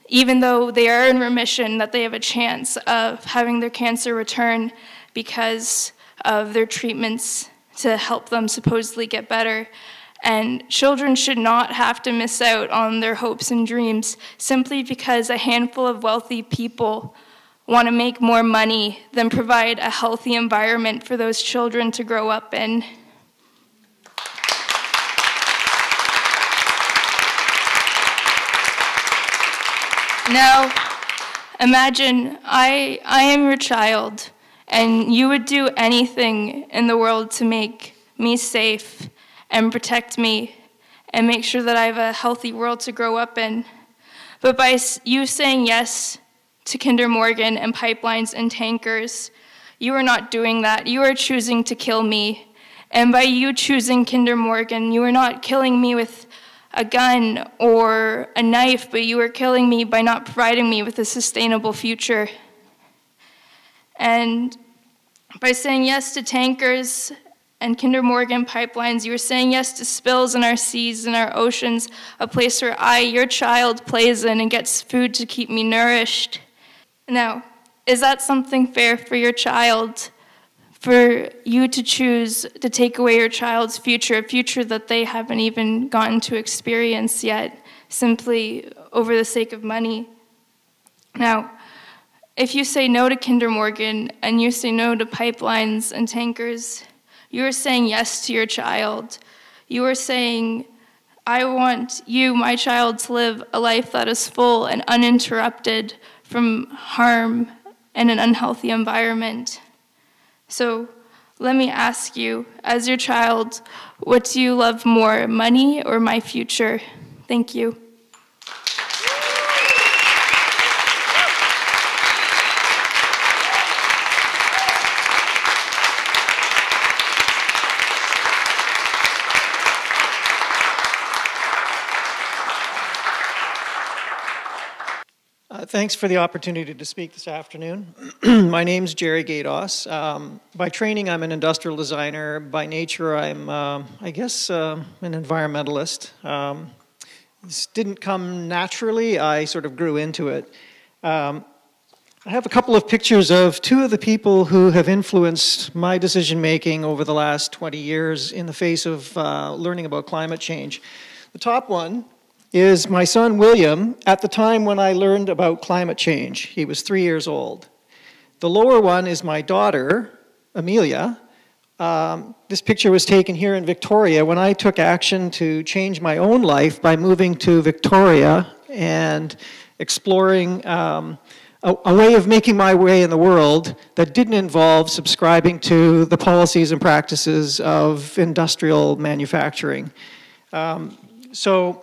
even though they are in remission, that they have a chance of having their cancer return because of their treatments to help them supposedly get better. And children should not have to miss out on their hopes and dreams simply because a handful of wealthy people want to make more money than provide a healthy environment for those children to grow up in. Now, imagine I, I am your child, and you would do anything in the world to make me safe and protect me and make sure that I have a healthy world to grow up in. But by you saying yes to Kinder Morgan and pipelines and tankers, you are not doing that. You are choosing to kill me. And by you choosing Kinder Morgan, you are not killing me with a gun or a knife, but you are killing me by not providing me with a sustainable future. And by saying yes to tankers and Kinder Morgan pipelines, you are saying yes to spills in our seas and our oceans, a place where I, your child, plays in and gets food to keep me nourished. Now, is that something fair for your child? For you to choose to take away your child's future, a future that they haven't even gotten to experience yet, simply over the sake of money? Now, if you say no to Kinder Morgan and you say no to pipelines and tankers, you are saying yes to your child. You are saying, I want you, my child, to live a life that is full and uninterrupted from harm and an unhealthy environment. So let me ask you, as your child, what do you love more, money or my future? Thank you. Uh, thanks for the opportunity to speak this afternoon. My name's Jerry Gados. Um, by training, I'm an industrial designer. By nature, I'm, uh, I guess, uh, an environmentalist. Um, this didn't come naturally. I sort of grew into it. Um, I have a couple of pictures of two of the people who have influenced my decision-making over the last twenty years in the face of uh, learning about climate change. The top one is my son William at the time when I learned about climate change. He was three years old. The lower one is my daughter, Amelia. Um, this picture was taken here in Victoria when I took action to change my own life by moving to Victoria and exploring um, a, a way of making my way in the world that didn't involve subscribing to the policies and practices of industrial manufacturing. Um, so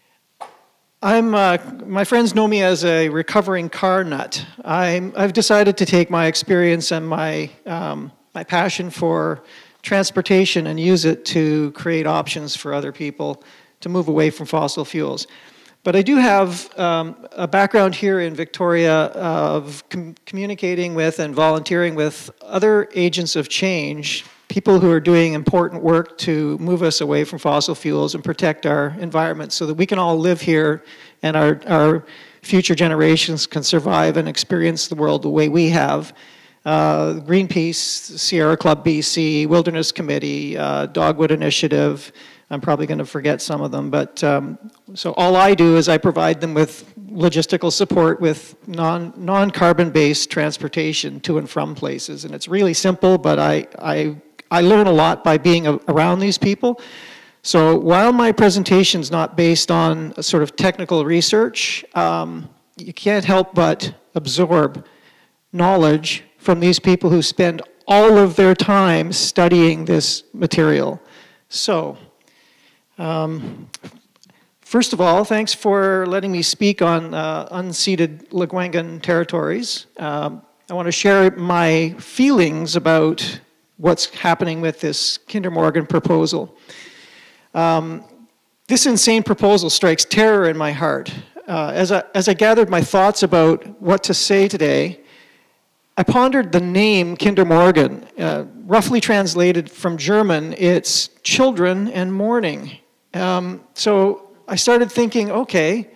I'm, uh, my friends know me as a recovering car nut. I'm, I've decided to take my experience and my, um, my passion for transportation and use it to create options for other people to move away from fossil fuels. But I do have um, a background here in Victoria of com communicating with and volunteering with other agents of change, people who are doing important work to move us away from fossil fuels and protect our environment so that we can all live here and our, our future generations can survive and experience the world the way we have. Uh, Greenpeace, Sierra Club B C, Wilderness Committee, uh, Dogwood Initiative. I'm probably going to forget some of them, but um, so all I do is I provide them with logistical support with non, non-carbon based transportation to and from places. And it's really simple, but I, I, I learn a lot by being a, around these people. So while my presentation is not based on a sort of technical research, um, you can't help but absorb knowledge from these people who spend all of their time studying this material. So, um, first of all, thanks for letting me speak on uh, unceded Lekwungen territories. Um, I want to share my feelings about what's happening with this Kinder Morgan proposal. Um, this insane proposal strikes terror in my heart. Uh, as, I, as I gathered my thoughts about what to say today, I pondered the name Kinder Morgan. Uh, roughly translated from German, it's children and mourning. Um, so I started thinking, okay,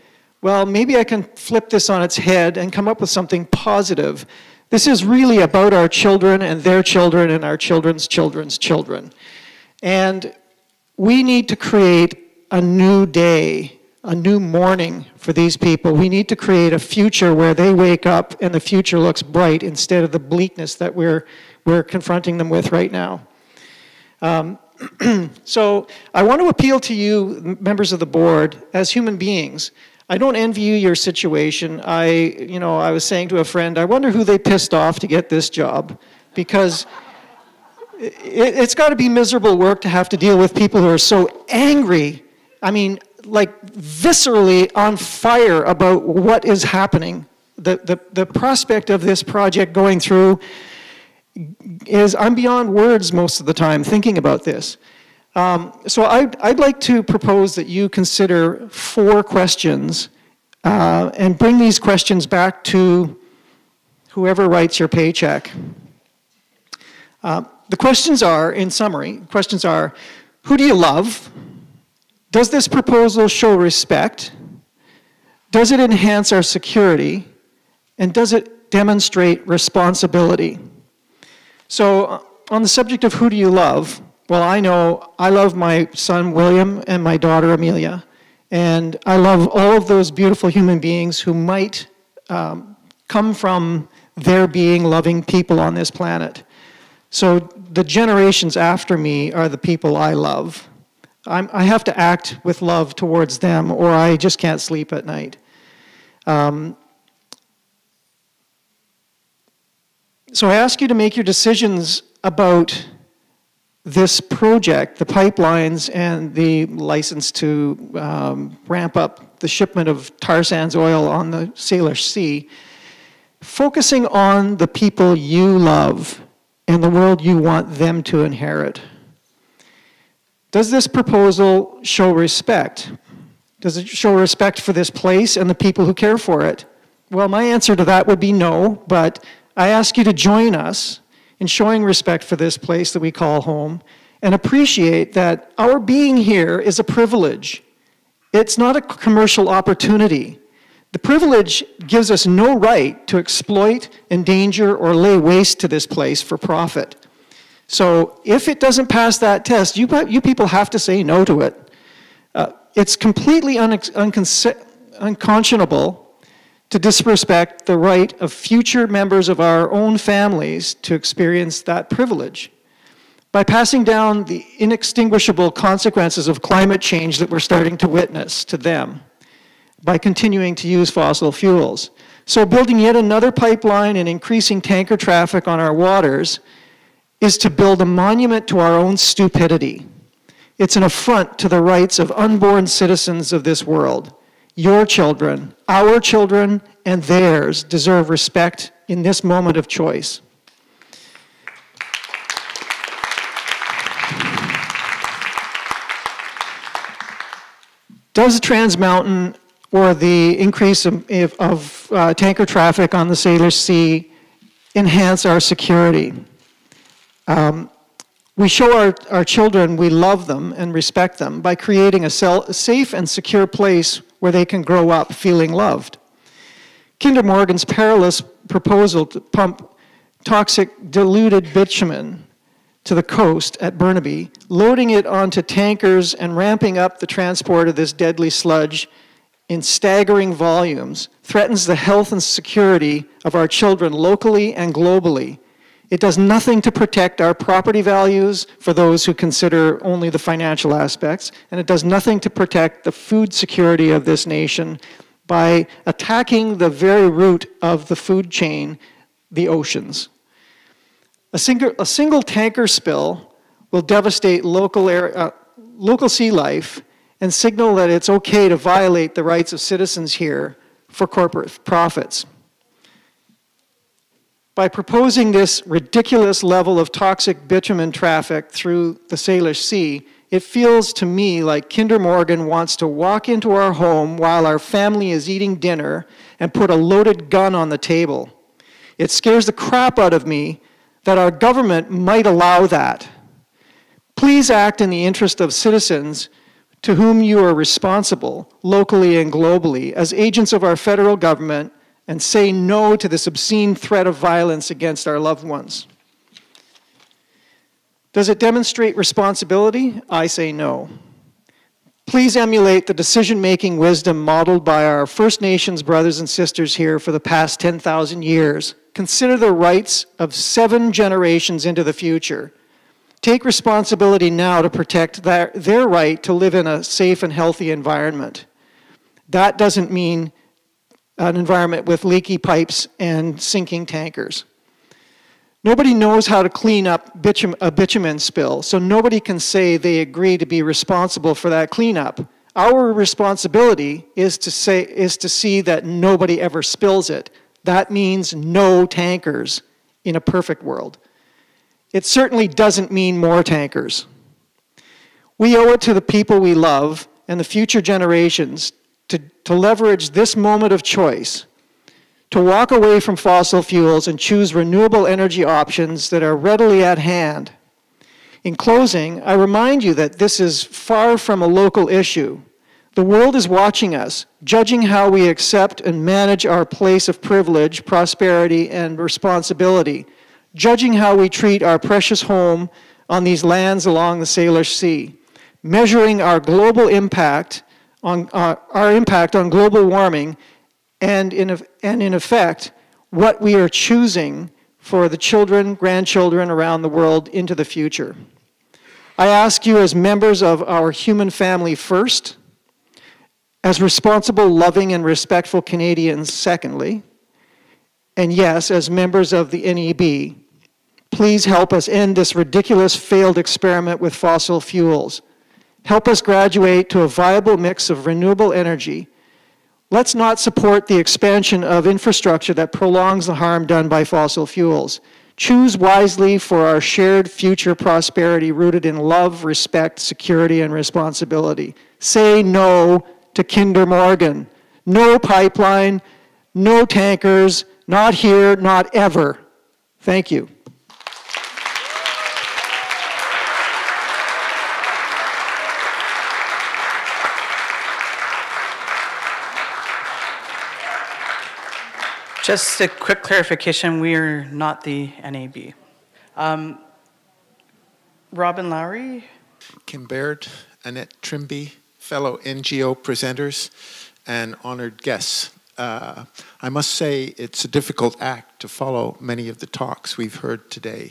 Well, maybe I can flip this on its head and come up with something positive. This is really about our children and their children and our children's children's children. And we need to create a new day, a new morning for these people. We need to create a future where they wake up and the future looks bright instead of the bleakness that we're, we're confronting them with right now. Um, so I want to appeal to you, members of the board, as human beings. I don't envy you your situation. I, you know, I was saying to a friend, I wonder who they pissed off to get this job, because it, it's got to be miserable work to have to deal with people who are so angry. I mean, like viscerally on fire about what is happening. The, the, the prospect of this project going through is, I'm beyond words most of the time thinking about this. Um, so I'd, I'd like to propose that you consider four questions uh, and bring these questions back to whoever writes your paycheck. Uh, the questions are, in summary, questions are, who do you love? Does this proposal show respect? Does it enhance our security? And does it demonstrate responsibility? So uh, on the subject of who do you love, well, I know I love my son William and my daughter Amelia, and I love all of those beautiful human beings who might um, come from their being loving people on this planet. So the generations after me are the people I love. I'm, I have to act with love towards them, or I just can't sleep at night. Um, so I ask you to make your decisions about this project, the pipelines and the license to um, ramp up the shipment of tar sands oil on the Salish Sea, focusing on the people you love and the world you want them to inherit. Does this proposal show respect? Does it show respect for this place and the people who care for it? Well, my answer to that would be no, but I ask you to join us in showing respect for this place that we call home, and appreciate that our being here is a privilege. It's not a commercial opportunity. The privilege gives us no right to exploit, endanger, or lay waste to this place for profit. So if it doesn't pass that test, you, you people have to say no to it. Uh, it's completely unconscionable to disrespect the right of future members of our own families to experience that privilege. By passing down the inextinguishable consequences of climate change that we're starting to witness to them, by continuing to use fossil fuels. So building yet another pipeline and increasing tanker traffic on our waters is to build a monument to our own stupidity. It's an affront to the rights of unborn citizens of this world. Your children, our children, and theirs deserve respect in this moment of choice. Does Trans Mountain or the increase of, of uh, tanker traffic on the Salish Sea enhance our security? Um, we show our, our children we love them and respect them by creating a, sel a safe and secure place where they can grow up feeling loved. Kinder Morgan's perilous proposal to pump toxic diluted bitumen to the coast at Burnaby, loading it onto tankers and ramping up the transport of this deadly sludge in staggering volumes, threatens the health and security of our children locally and globally. It does nothing to protect our property values for those who consider only the financial aspects, and it does nothing to protect the food security of this nation by attacking the very root of the food chain, the oceans. A single, a single tanker spill will devastate local, air, uh, local sea life and signal that it's okay to violate the rights of citizens here for corporate profits. By proposing this ridiculous level of toxic bitumen traffic through the Salish Sea, it feels to me like Kinder Morgan wants to walk into our home while our family is eating dinner and put a loaded gun on the table. It scares the crap out of me that our government might allow that. Please act in the interest of citizens to whom you are responsible, locally and globally, as agents of our federal government, and say no to this obscene threat of violence against our loved ones? Does it demonstrate responsibility? I say no. Please emulate the decision-making wisdom modeled by our First Nations brothers and sisters here for the past ten thousand years. Consider the rights of seven generations into the future. Take responsibility now to protect their, their right to live in a safe and healthy environment. That doesn't mean an environment with leaky pipes and sinking tankers. Nobody knows how to clean up bitum a bitumen spill, so nobody can say they agree to be responsible for that cleanup. Our responsibility is to say is to see that nobody ever spills it. That means no tankers in a perfect world. It certainly doesn't mean more tankers. We owe it to the people we love and the future generations to, to leverage this moment of choice, to walk away from fossil fuels and choose renewable energy options that are readily at hand. In closing, I remind you that this is far from a local issue. The world is watching us, judging how we accept and manage our place of privilege, prosperity, and responsibility, judging how we treat our precious home on these lands along the Salish Sea, measuring our global impact on uh, our impact on global warming, and in, and in effect, what we are choosing for the children, grandchildren around the world into the future. I ask you as members of our human family first, as responsible, loving, and respectful Canadians secondly, and yes, as members of the N E B, please help us end this ridiculous failed experiment with fossil fuels. Help us graduate to a viable mix of renewable energy. Let's not support the expansion of infrastructure that prolongs the harm done by fossil fuels. Choose wisely for our shared future prosperity rooted in love, respect, security, and responsibility. Say no to Kinder Morgan. No pipeline, no tankers, not here, not ever. Thank you. Just a quick clarification, we are not the N A B. Um, Robin Lowry. Kim Baird, Annette Trimby, fellow N G O presenters, and honored guests. Uh, I must say it's a difficult act to follow many of the talks we've heard today.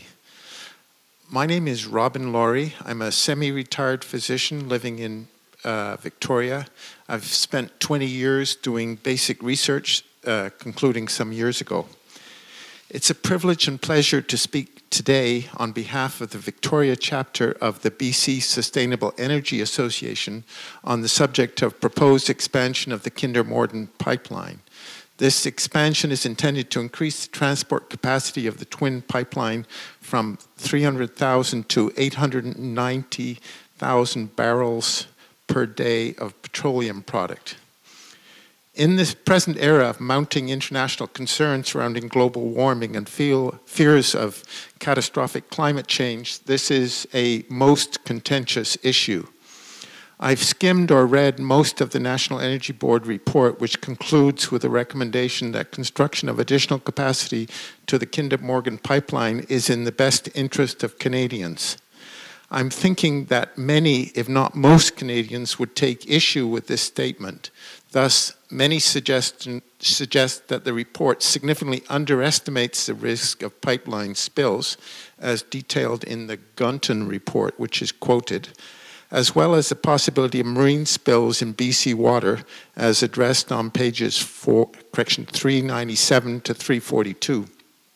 My name is Robin Lowry. I'm a semi-retired physician living in uh, Victoria. I've spent twenty years doing basic research, Uh, concluding some years ago. It's a privilege and pleasure to speak today on behalf of the Victoria chapter of the B C Sustainable Energy Association on the subject of proposed expansion of the Kinder Morgan pipeline. This expansion is intended to increase the transport capacity of the twin pipeline from three hundred thousand to eight hundred ninety thousand barrels per day of petroleum product. In this present era of mounting international concerns surrounding global warming and feel, fears of catastrophic climate change, this is a most contentious issue. I've skimmed or read most of the National Energy Board report, which concludes with a recommendation that construction of additional capacity to the Kinder Morgan pipeline is in the best interest of Canadians. I'm thinking that many, if not most Canadians, would take issue with this statement. Thus, many suggest, suggest that the report significantly underestimates the risk of pipeline spills, as detailed in the Gunton report, which is quoted, as well as the possibility of marine spills in B C water, as addressed on pages four, correction, three ninety-seven to three forty-two.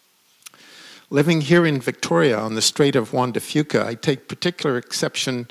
Living here in Victoria on the Strait of Juan de Fuca, I take particular exception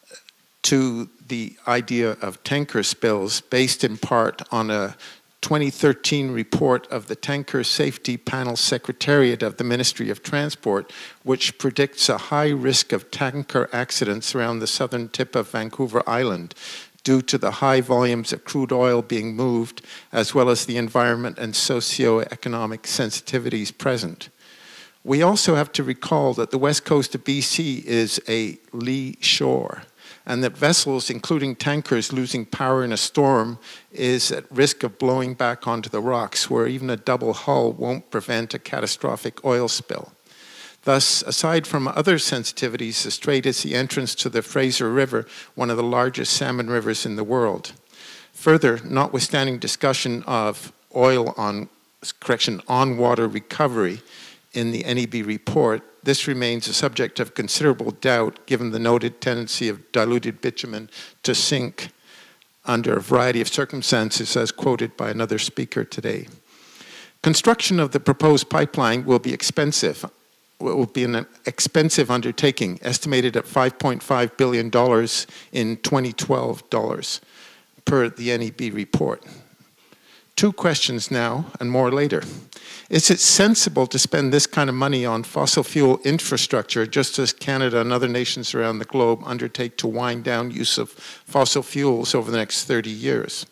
to the idea of tanker spills, based in part on a twenty thirteen report of the Tanker Safety Panel Secretariat of the Ministry of Transport, which predicts a high risk of tanker accidents around the southern tip of Vancouver Island due to the high volumes of crude oil being moved, as well as the environment and socio-economic sensitivities present. We also have to recall that the west coast of B C is a lee shore, and that vessels, including tankers, losing power in a storm is at risk of blowing back onto the rocks, where even a double hull won't prevent a catastrophic oil spill. Thus, aside from other sensitivities, the strait is the entrance to the Fraser River, one of the largest salmon rivers in the world. Further, notwithstanding discussion of oil on, correction, on-water recovery in the N E B report, this remains a subject of considerable doubt given the noted tendency of diluted bitumen to sink under a variety of circumstances, as quoted by another speaker today. Construction of the proposed pipeline will be expensive. Will be an expensive undertaking, estimated at five point five billion dollars in twenty twelve dollars per the N E B report. Two questions now and more later. Is it sensible to spend this kind of money on fossil fuel infrastructure just as Canada and other nations around the globe undertake to wind down use of fossil fuels over the next thirty years?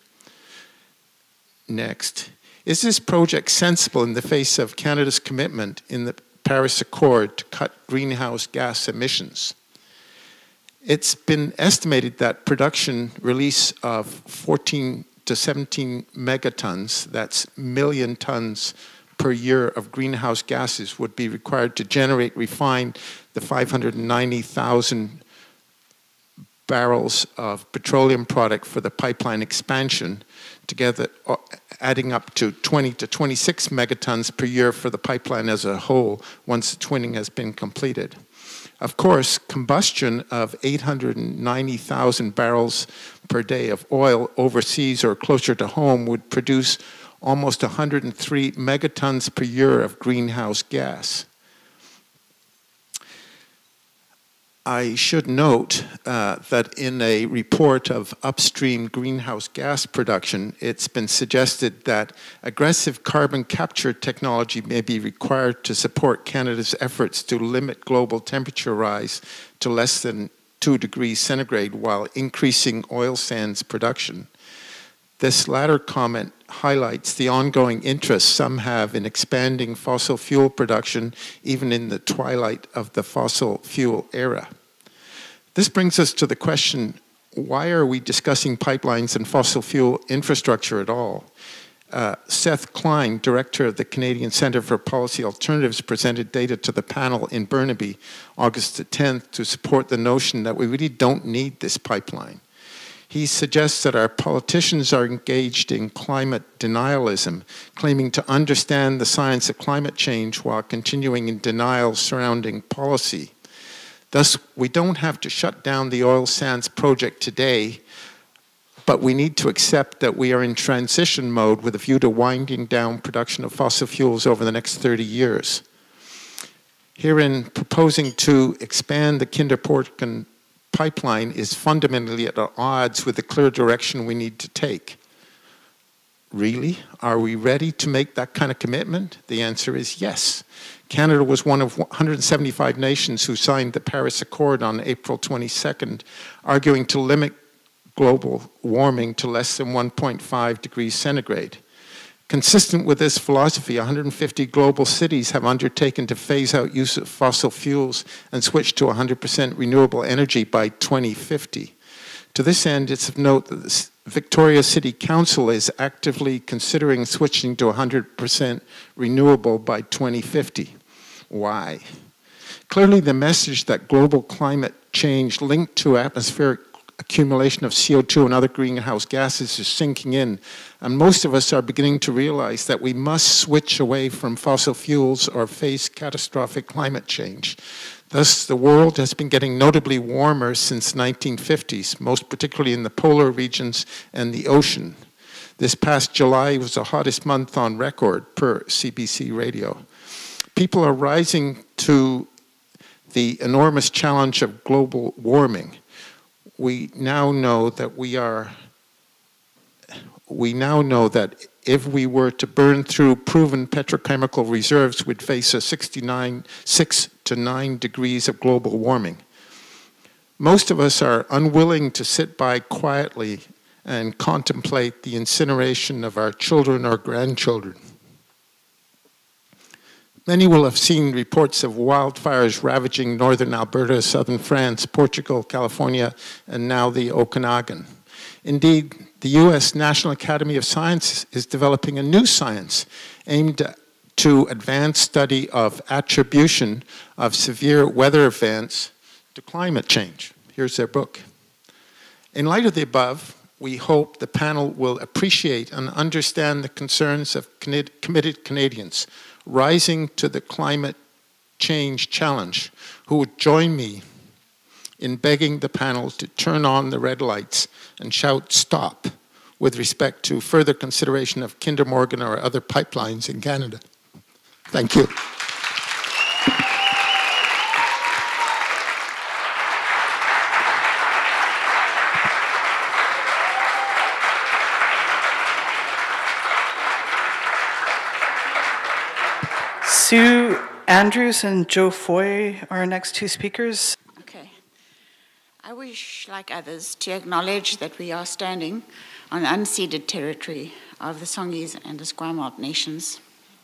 Next, is this project sensible in the face of Canada's commitment in the Paris Accord to cut greenhouse gas emissions? It's been estimated that production release of fourteen to seventeen megatons, that's million tons per year of greenhouse gases, would be required to generate, refine the five hundred ninety thousand barrels of petroleum product for the pipeline expansion, together adding up to twenty to twenty-six megatons per year for the pipeline as a whole once the twinning has been completed. Of course, combustion of eight hundred ninety thousand barrels per day of oil overseas or closer to home would produce almost one hundred three megatons per year of greenhouse gas. I should note uh, that in a report of upstream greenhouse gas production, it's been suggested that aggressive carbon capture technology may be required to support Canada's efforts to limit global temperature rise to less than two degrees centigrade while increasing oil sands production. This latter comment highlights the ongoing interest some have in expanding fossil fuel production even in the twilight of the fossil fuel era. This brings us to the question, why are we discussing pipelines and fossil fuel infrastructure at all? Uh, Seth Klein, director of the Canadian Centre for Policy Alternatives, presented data to the panel in Burnaby, August the tenth, to support the notion that we really don't need this pipeline. He suggests that our politicians are engaged in climate denialism, claiming to understand the science of climate change while continuing in denial surrounding policy. Thus, we don't have to shut down the oil sands project today, but we need to accept that we are in transition mode with a view to winding down production of fossil fuels over the next thirty years. Herein, proposing to expand the Kinder Morgan pipeline is fundamentally at odds with the clear direction we need to take. Really? Are we ready to make that kind of commitment? The answer is yes. Canada was one of one hundred seventy-five nations who signed the Paris Accord on April twenty-second, arguing to limit global warming to less than one point five degrees centigrade. Consistent with this philosophy, one hundred fifty global cities have undertaken to phase out use of fossil fuels and switch to one hundred percent renewable energy by twenty fifty. To this end, it's of note that the Victoria City Council is actively considering switching to one hundred percent renewable by twenty fifty. Why? Clearly, the message that global climate change linked to atmospheric accumulation of C O two and other greenhouse gases is sinking in, and most of us are beginning to realize that we must switch away from fossil fuels or face catastrophic climate change. Thus, the world has been getting notably warmer since the nineteen fifties, most particularly in the polar regions and the ocean. This past July was the hottest month on record per C B C Radio. People are rising to the enormous challenge of global warming. We now know that we are, we now know that if we were to burn through proven petrochemical reserves, we'd face a sixty-nine, six to nine degrees of global warming. Most of us are unwilling to sit by quietly and contemplate the incineration of our children or grandchildren. Many will have seen reports of wildfires ravaging northern Alberta, southern France, Portugal, California, and now the Okanagan. Indeed, the U S National Academy of Sciences is developing a new science aimed to advance study of attribution of severe weather events to climate change. Here's their book. In light of the above, we hope the panel will appreciate and understand the concerns of committed Canadians rising to the climate change challenge, who would join me in begging the panel to turn on the red lights and shout stop with respect to further consideration of Kinder Morgan or other pipelines in Canada. Thank you. Sue Andrews and Joe Foy are our next two speakers. Okay. I wish, like others, to acknowledge that we are standing on unceded territory of the Songhees and the Esquimalt nations.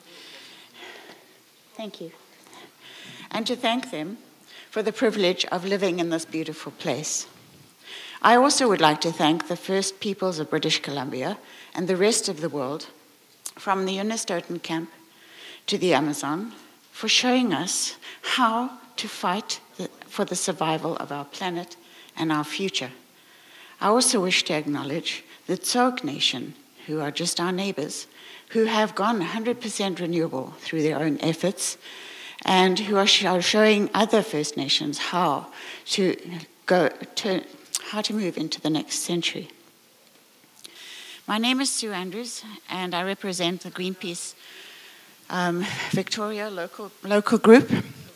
Thank you. And to thank them for the privilege of living in this beautiful place. I also would like to thank the First Peoples of British Columbia and the rest of the world, from the Unistoten camp to the Amazon, for showing us how to fight the, for the survival of our planet and our future. I also wish to acknowledge the Tsog Nation, who are just our neighbors, who have gone one hundred percent renewable through their own efforts, and who are, sh are showing other First Nations how to go to, how to move into the next century. My name is Sue Andrews, and I represent the Greenpeace Um, Victoria local, local group.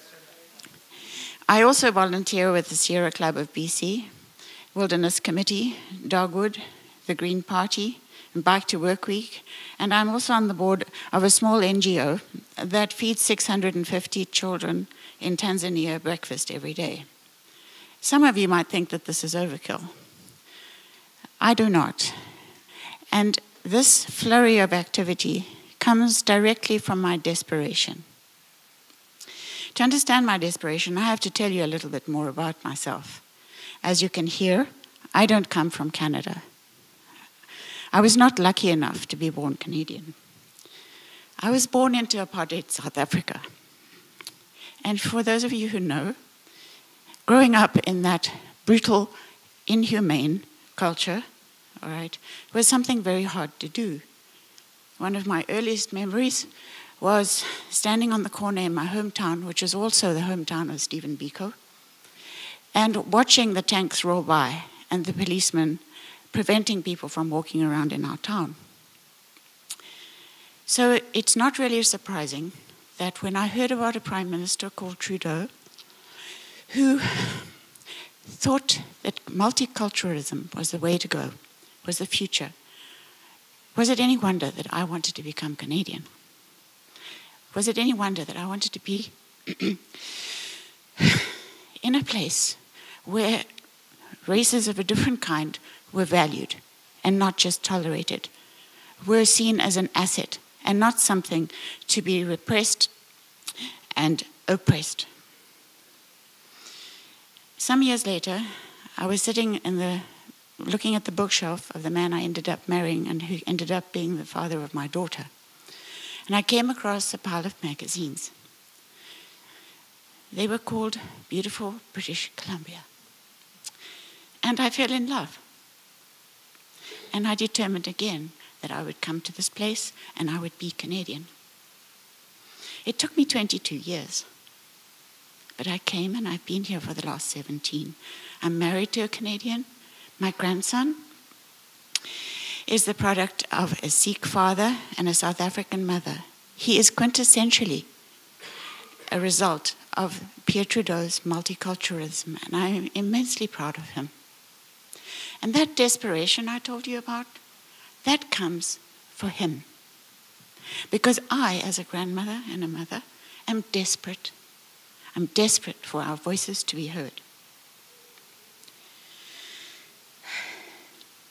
I also volunteer with the Sierra Club of B C, Wilderness Committee, Dogwood, the Green Party, and Bike to Work Week, and I'm also on the board of a small N G O that feeds six hundred fifty children in Tanzania breakfast every day. Some of you might think that this is overkill. I do not. And this flurry of activity comes directly from my desperation. To understand my desperation, I have to tell you a little bit more about myself. As you can hear, I don't come from Canada. I was not lucky enough to be born Canadian. I was born into apartheid South Africa. And for those of you who know, growing up in that brutal, inhumane culture, all right, was something very hard to do. One of my earliest memories was standing on the corner in my hometown, which is also the hometown of Stephen Biko, and watching the tanks roll by and the policemen preventing people from walking around in our town. So it's not really surprising that when I heard about a prime minister called Trudeau, who thought that multiculturalism was the way to go, was the future, was it any wonder that I wanted to become Canadian? Was it any wonder that I wanted to be in a place where races of a different kind were valued and not just tolerated, were seen as an asset and not something to be repressed and oppressed? Some years later, I was sitting in the looking at the bookshelf of the man I ended up marrying and who ended up being the father of my daughter. And I came across a pile of magazines. They were called Beautiful British Columbia. And I fell in love. And I determined again that I would come to this place and I would be Canadian. It took me twenty-two years. But I came and I've been here for the last seventeen. I'm married to a Canadian. My grandson is the product of a Sikh father and a South African mother. He is quintessentially a result of Pierre Trudeau's multiculturalism, and I'm immensely proud of him. And that desperation I told you about, that comes for him. Because I, as a grandmother and a mother, am desperate. I'm desperate for our voices to be heard.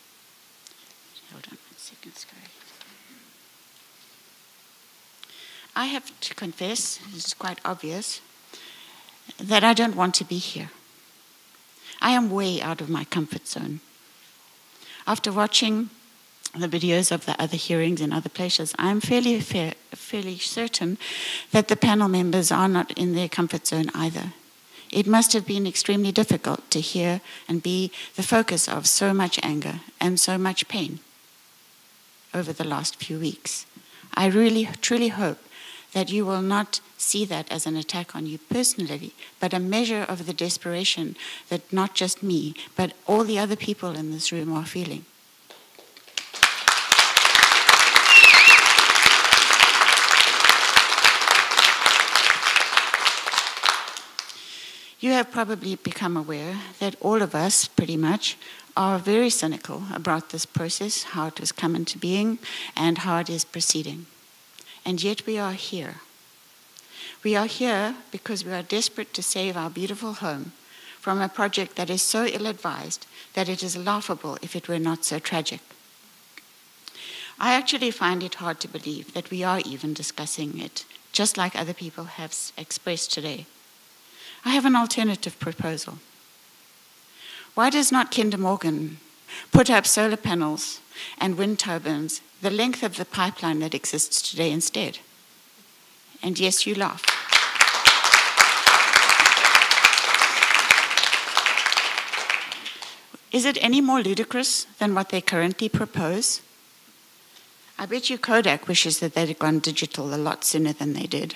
Hold on one second, sorry. I have to confess, this is quite obvious, that I don't want to be here. I am way out of my comfort zone. After watching the videos of the other hearings in other places, I'm fairly, fair, fairly certain that the panel members are not in their comfort zone either. It must have been extremely difficult to hear and be the focus of so much anger and so much pain over the last few weeks. I really, truly hope that you will not see that as an attack on you personally, but a measure of the desperation that not just me, but all the other people in this room are feeling. You have probably become aware that all of us, pretty much, are very cynical about this process, how it has come into being, and how it is proceeding. And yet we are here. We are here because we are desperate to save our beautiful home from a project that is so ill-advised that it is laughable if it were not so tragic. I actually find it hard to believe that we are even discussing it, just like other people have expressed today. I have an alternative proposal. Why does not Kinder Morgan put up solar panels and wind turbines the length of the pipeline that exists today instead? And yes, you laugh. Is it any more ludicrous than what they currently propose? I bet you Kodak wishes that they'd gone digital a lot sooner than they did.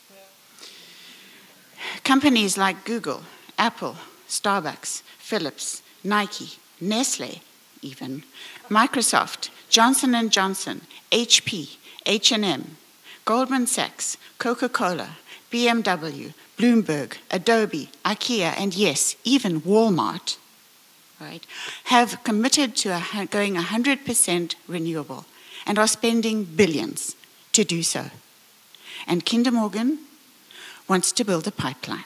Companies like Google, Apple, Starbucks, Philips, Nike, Nestle, even, Microsoft, Johnson and Johnson, H P, H and M, Goldman Sachs, Coca-Cola, B M W, Bloomberg, Adobe, IKEA, and yes, even Walmart, right, have committed to a, going one hundred percent renewable and are spending billions to do so. And Kinder Morgan wants to build a pipeline.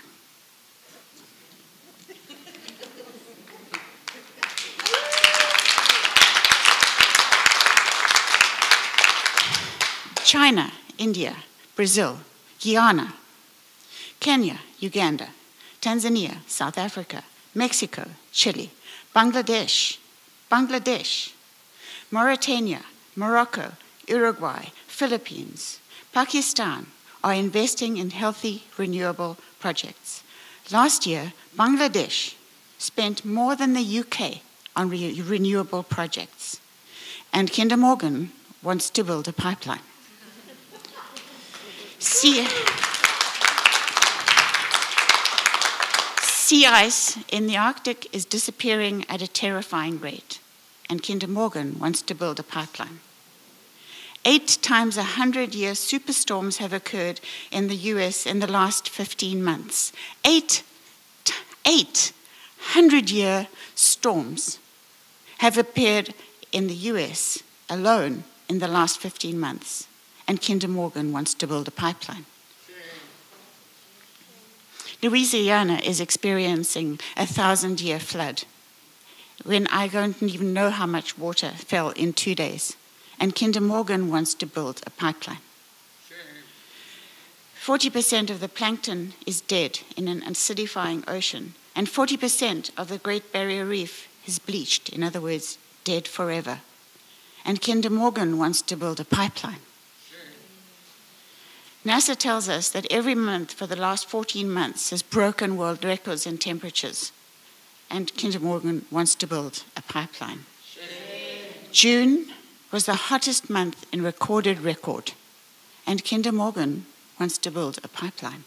China, India, Brazil, Guyana, Kenya, Uganda, Tanzania, South Africa, Mexico, Chile, Bangladesh, Bangladesh, Mauritania, Morocco, Uruguay, Philippines, Pakistan are investing in healthy, renewable projects. Last year, Bangladesh spent more than the U K on re renewable projects, and Kinder Morgan wants to build a pipeline. Sea, sea ice in the Arctic is disappearing at a terrifying rate, and Kinder Morgan wants to build a pipeline. Eight times a hundred-year superstorms have occurred in the U S in the last fifteen months. Eight, eight hundred-year storms have appeared in the U S alone in the last fifteen months. And Kinder Morgan wants to build a pipeline. Louisiana is experiencing a thousand-year flood when I don't even know how much water fell in two days. And Kinder Morgan wants to build a pipeline. forty percent of the plankton is dead in an acidifying ocean, and forty percent of the Great Barrier Reef is bleached, in other words, dead forever. And Kinder Morgan wants to build a pipeline. NASA tells us that every month for the last fourteen months has broken world records in temperatures, and Kinder Morgan wants to build a pipeline. June was the hottest month in recorded record, and Kinder Morgan wants to build a pipeline.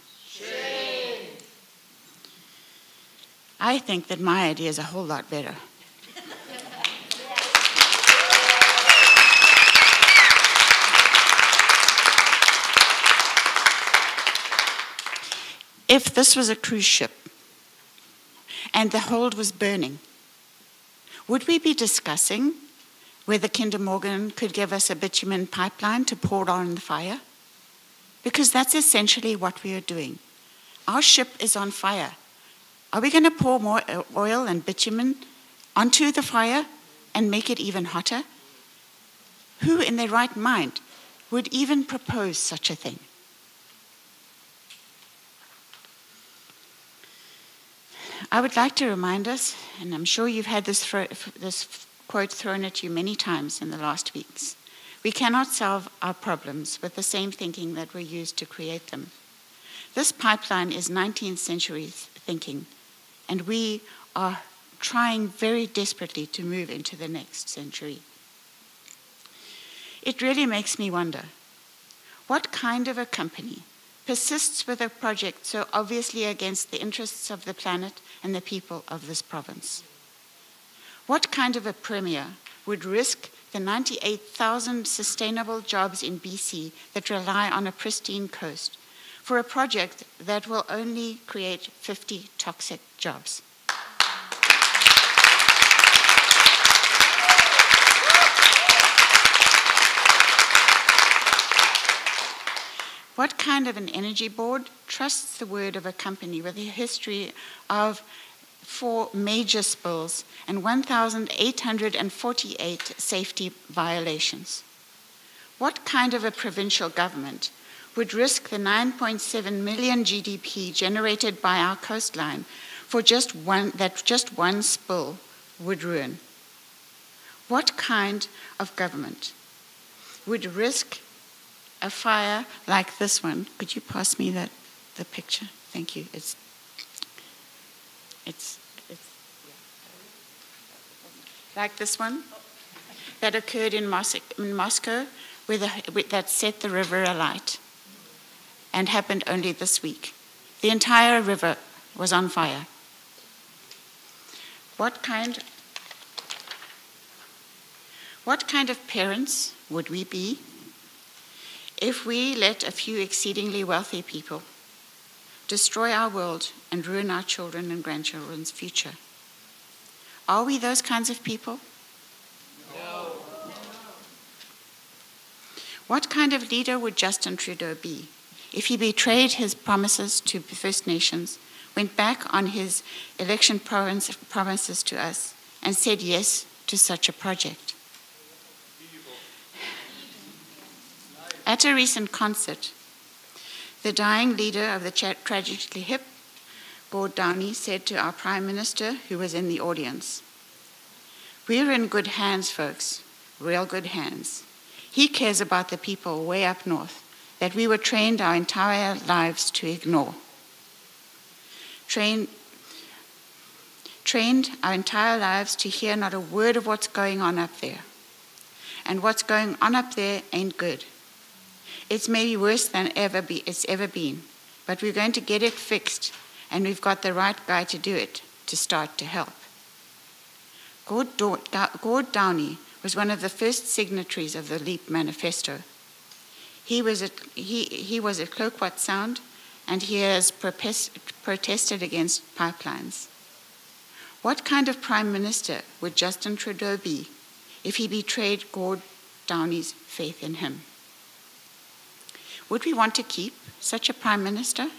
I think that my idea is a whole lot better. If this was a cruise ship and the hold was burning, would we be discussing whether Kinder Morgan could give us a bitumen pipeline to pour on the fire? Because that's essentially what we are doing. Our ship is on fire. Are we going to pour more oil and bitumen onto the fire and make it even hotter? Who in their right mind would even propose such a thing? I would like to remind us, and I'm sure you've had this, this quote thrown at you many times in the last weeks, we cannot solve our problems with the same thinking that were used to create them. This pipeline is nineteenth century thinking, and we are trying very desperately to move into the next century. It really makes me wonder, what kind of a company persists with a project so obviously against the interests of the planet and the people of this province? What kind of a premier would risk the ninety-eight thousand sustainable jobs in B C that rely on a pristine coast for a project that will only create fifty toxic jobs? What kind of an energy board trusts the word of a company with a history of four major spills and one thousand eight hundred forty-eight safety violations? What kind of a provincial government would risk the nine point seven million G D P generated by our coastline for just one, that just one spill would ruin? What kind of government would risk a fire like this one? Could you pass me that the picture? Thank you. It's it's it's like this one that occurred in, Mos in Moscow, with a, with, that set the river alight, and happened only this week. The entire river was on fire. What kind? What kind of parents would we be if we let a few exceedingly wealthy people destroy our world and ruin our children and grandchildren's future? Are we those kinds of people? No. What kind of leader would Justin Trudeau be if he betrayed his promises to First Nations, went back on his election promises to us, and said yes to such a project? At a recent concert, the dying leader of the tragically hip, Gord Downey, said to our Prime Minister, who was in the audience, "We're in good hands, folks, real good hands. He cares about the people way up north that we were trained our entire lives to ignore. Train, trained our entire lives to hear not a word of what's going on up there. And what's going on up there ain't good. It's maybe worse than ever be, it's ever been, but we're going to get it fixed, and we've got the right guy to do it, to start to help." Gord, Do- Gord Downey was one of the first signatories of the LEAP manifesto. He was at, he, he was at Cloquot Sound, and he has propes- protested against pipelines. What kind of Prime Minister would Justin Trudeau be if he betrayed Gord Downey's faith in him? Would we want to keep such a Prime Minister?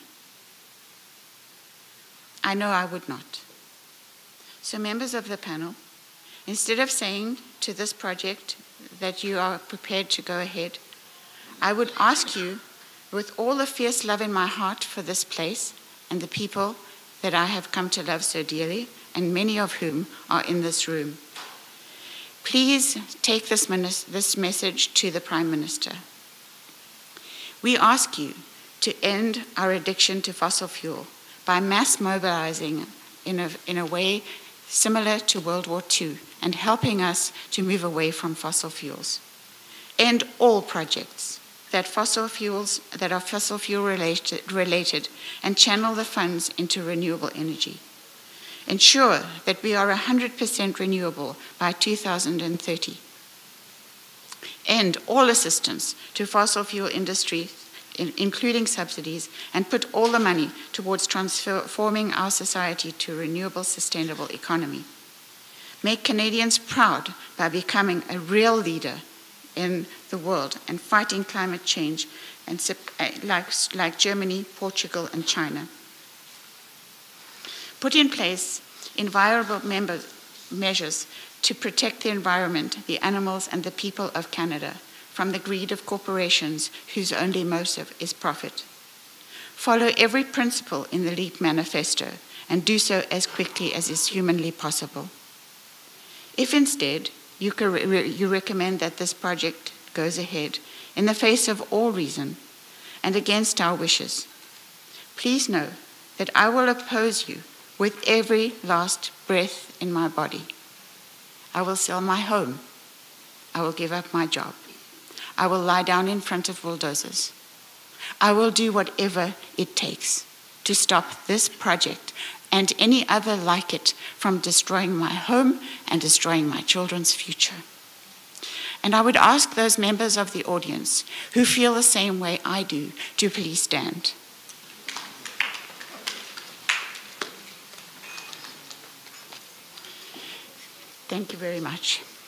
I know I would not. So members of the panel, instead of saying to this project that you are prepared to go ahead, I would ask you, with all the fierce love in my heart for this place and the people that I have come to love so dearly, and many of whom are in this room, please take this, this message to the Prime Minister. We ask you to end our addiction to fossil fuel by mass mobilizing in a, in a way similar to World War Two and helping us to move away from fossil fuels. End all projects that fossil fuels that are fossil fuel related, related and channel the funds into renewable energy. Ensure that we are one hundred percent renewable by two thousand thirty. End all assistance to fossil fuel industry, including subsidies, and put all the money towards transforming our society to a renewable, sustainable economy. Make Canadians proud by becoming a real leader in the world and fighting climate change, and like, like Germany, Portugal, and China. Put in place environmental members, measures to protect the environment, the animals, and the people of Canada from the greed of corporations whose only motive is profit. Follow every principle in the LEAP manifesto and do so as quickly as is humanly possible. If instead you, you recommend that this project goes ahead in the face of all reason and against our wishes, please know that I will oppose you with every last breath in my body. I will sell my home. I will give up my job. I will lie down in front of bulldozers. I will do whatever it takes to stop this project and any other like it from destroying my home and destroying my children's future. And I would ask those members of the audience who feel the same way I do to please stand. Thank you very much.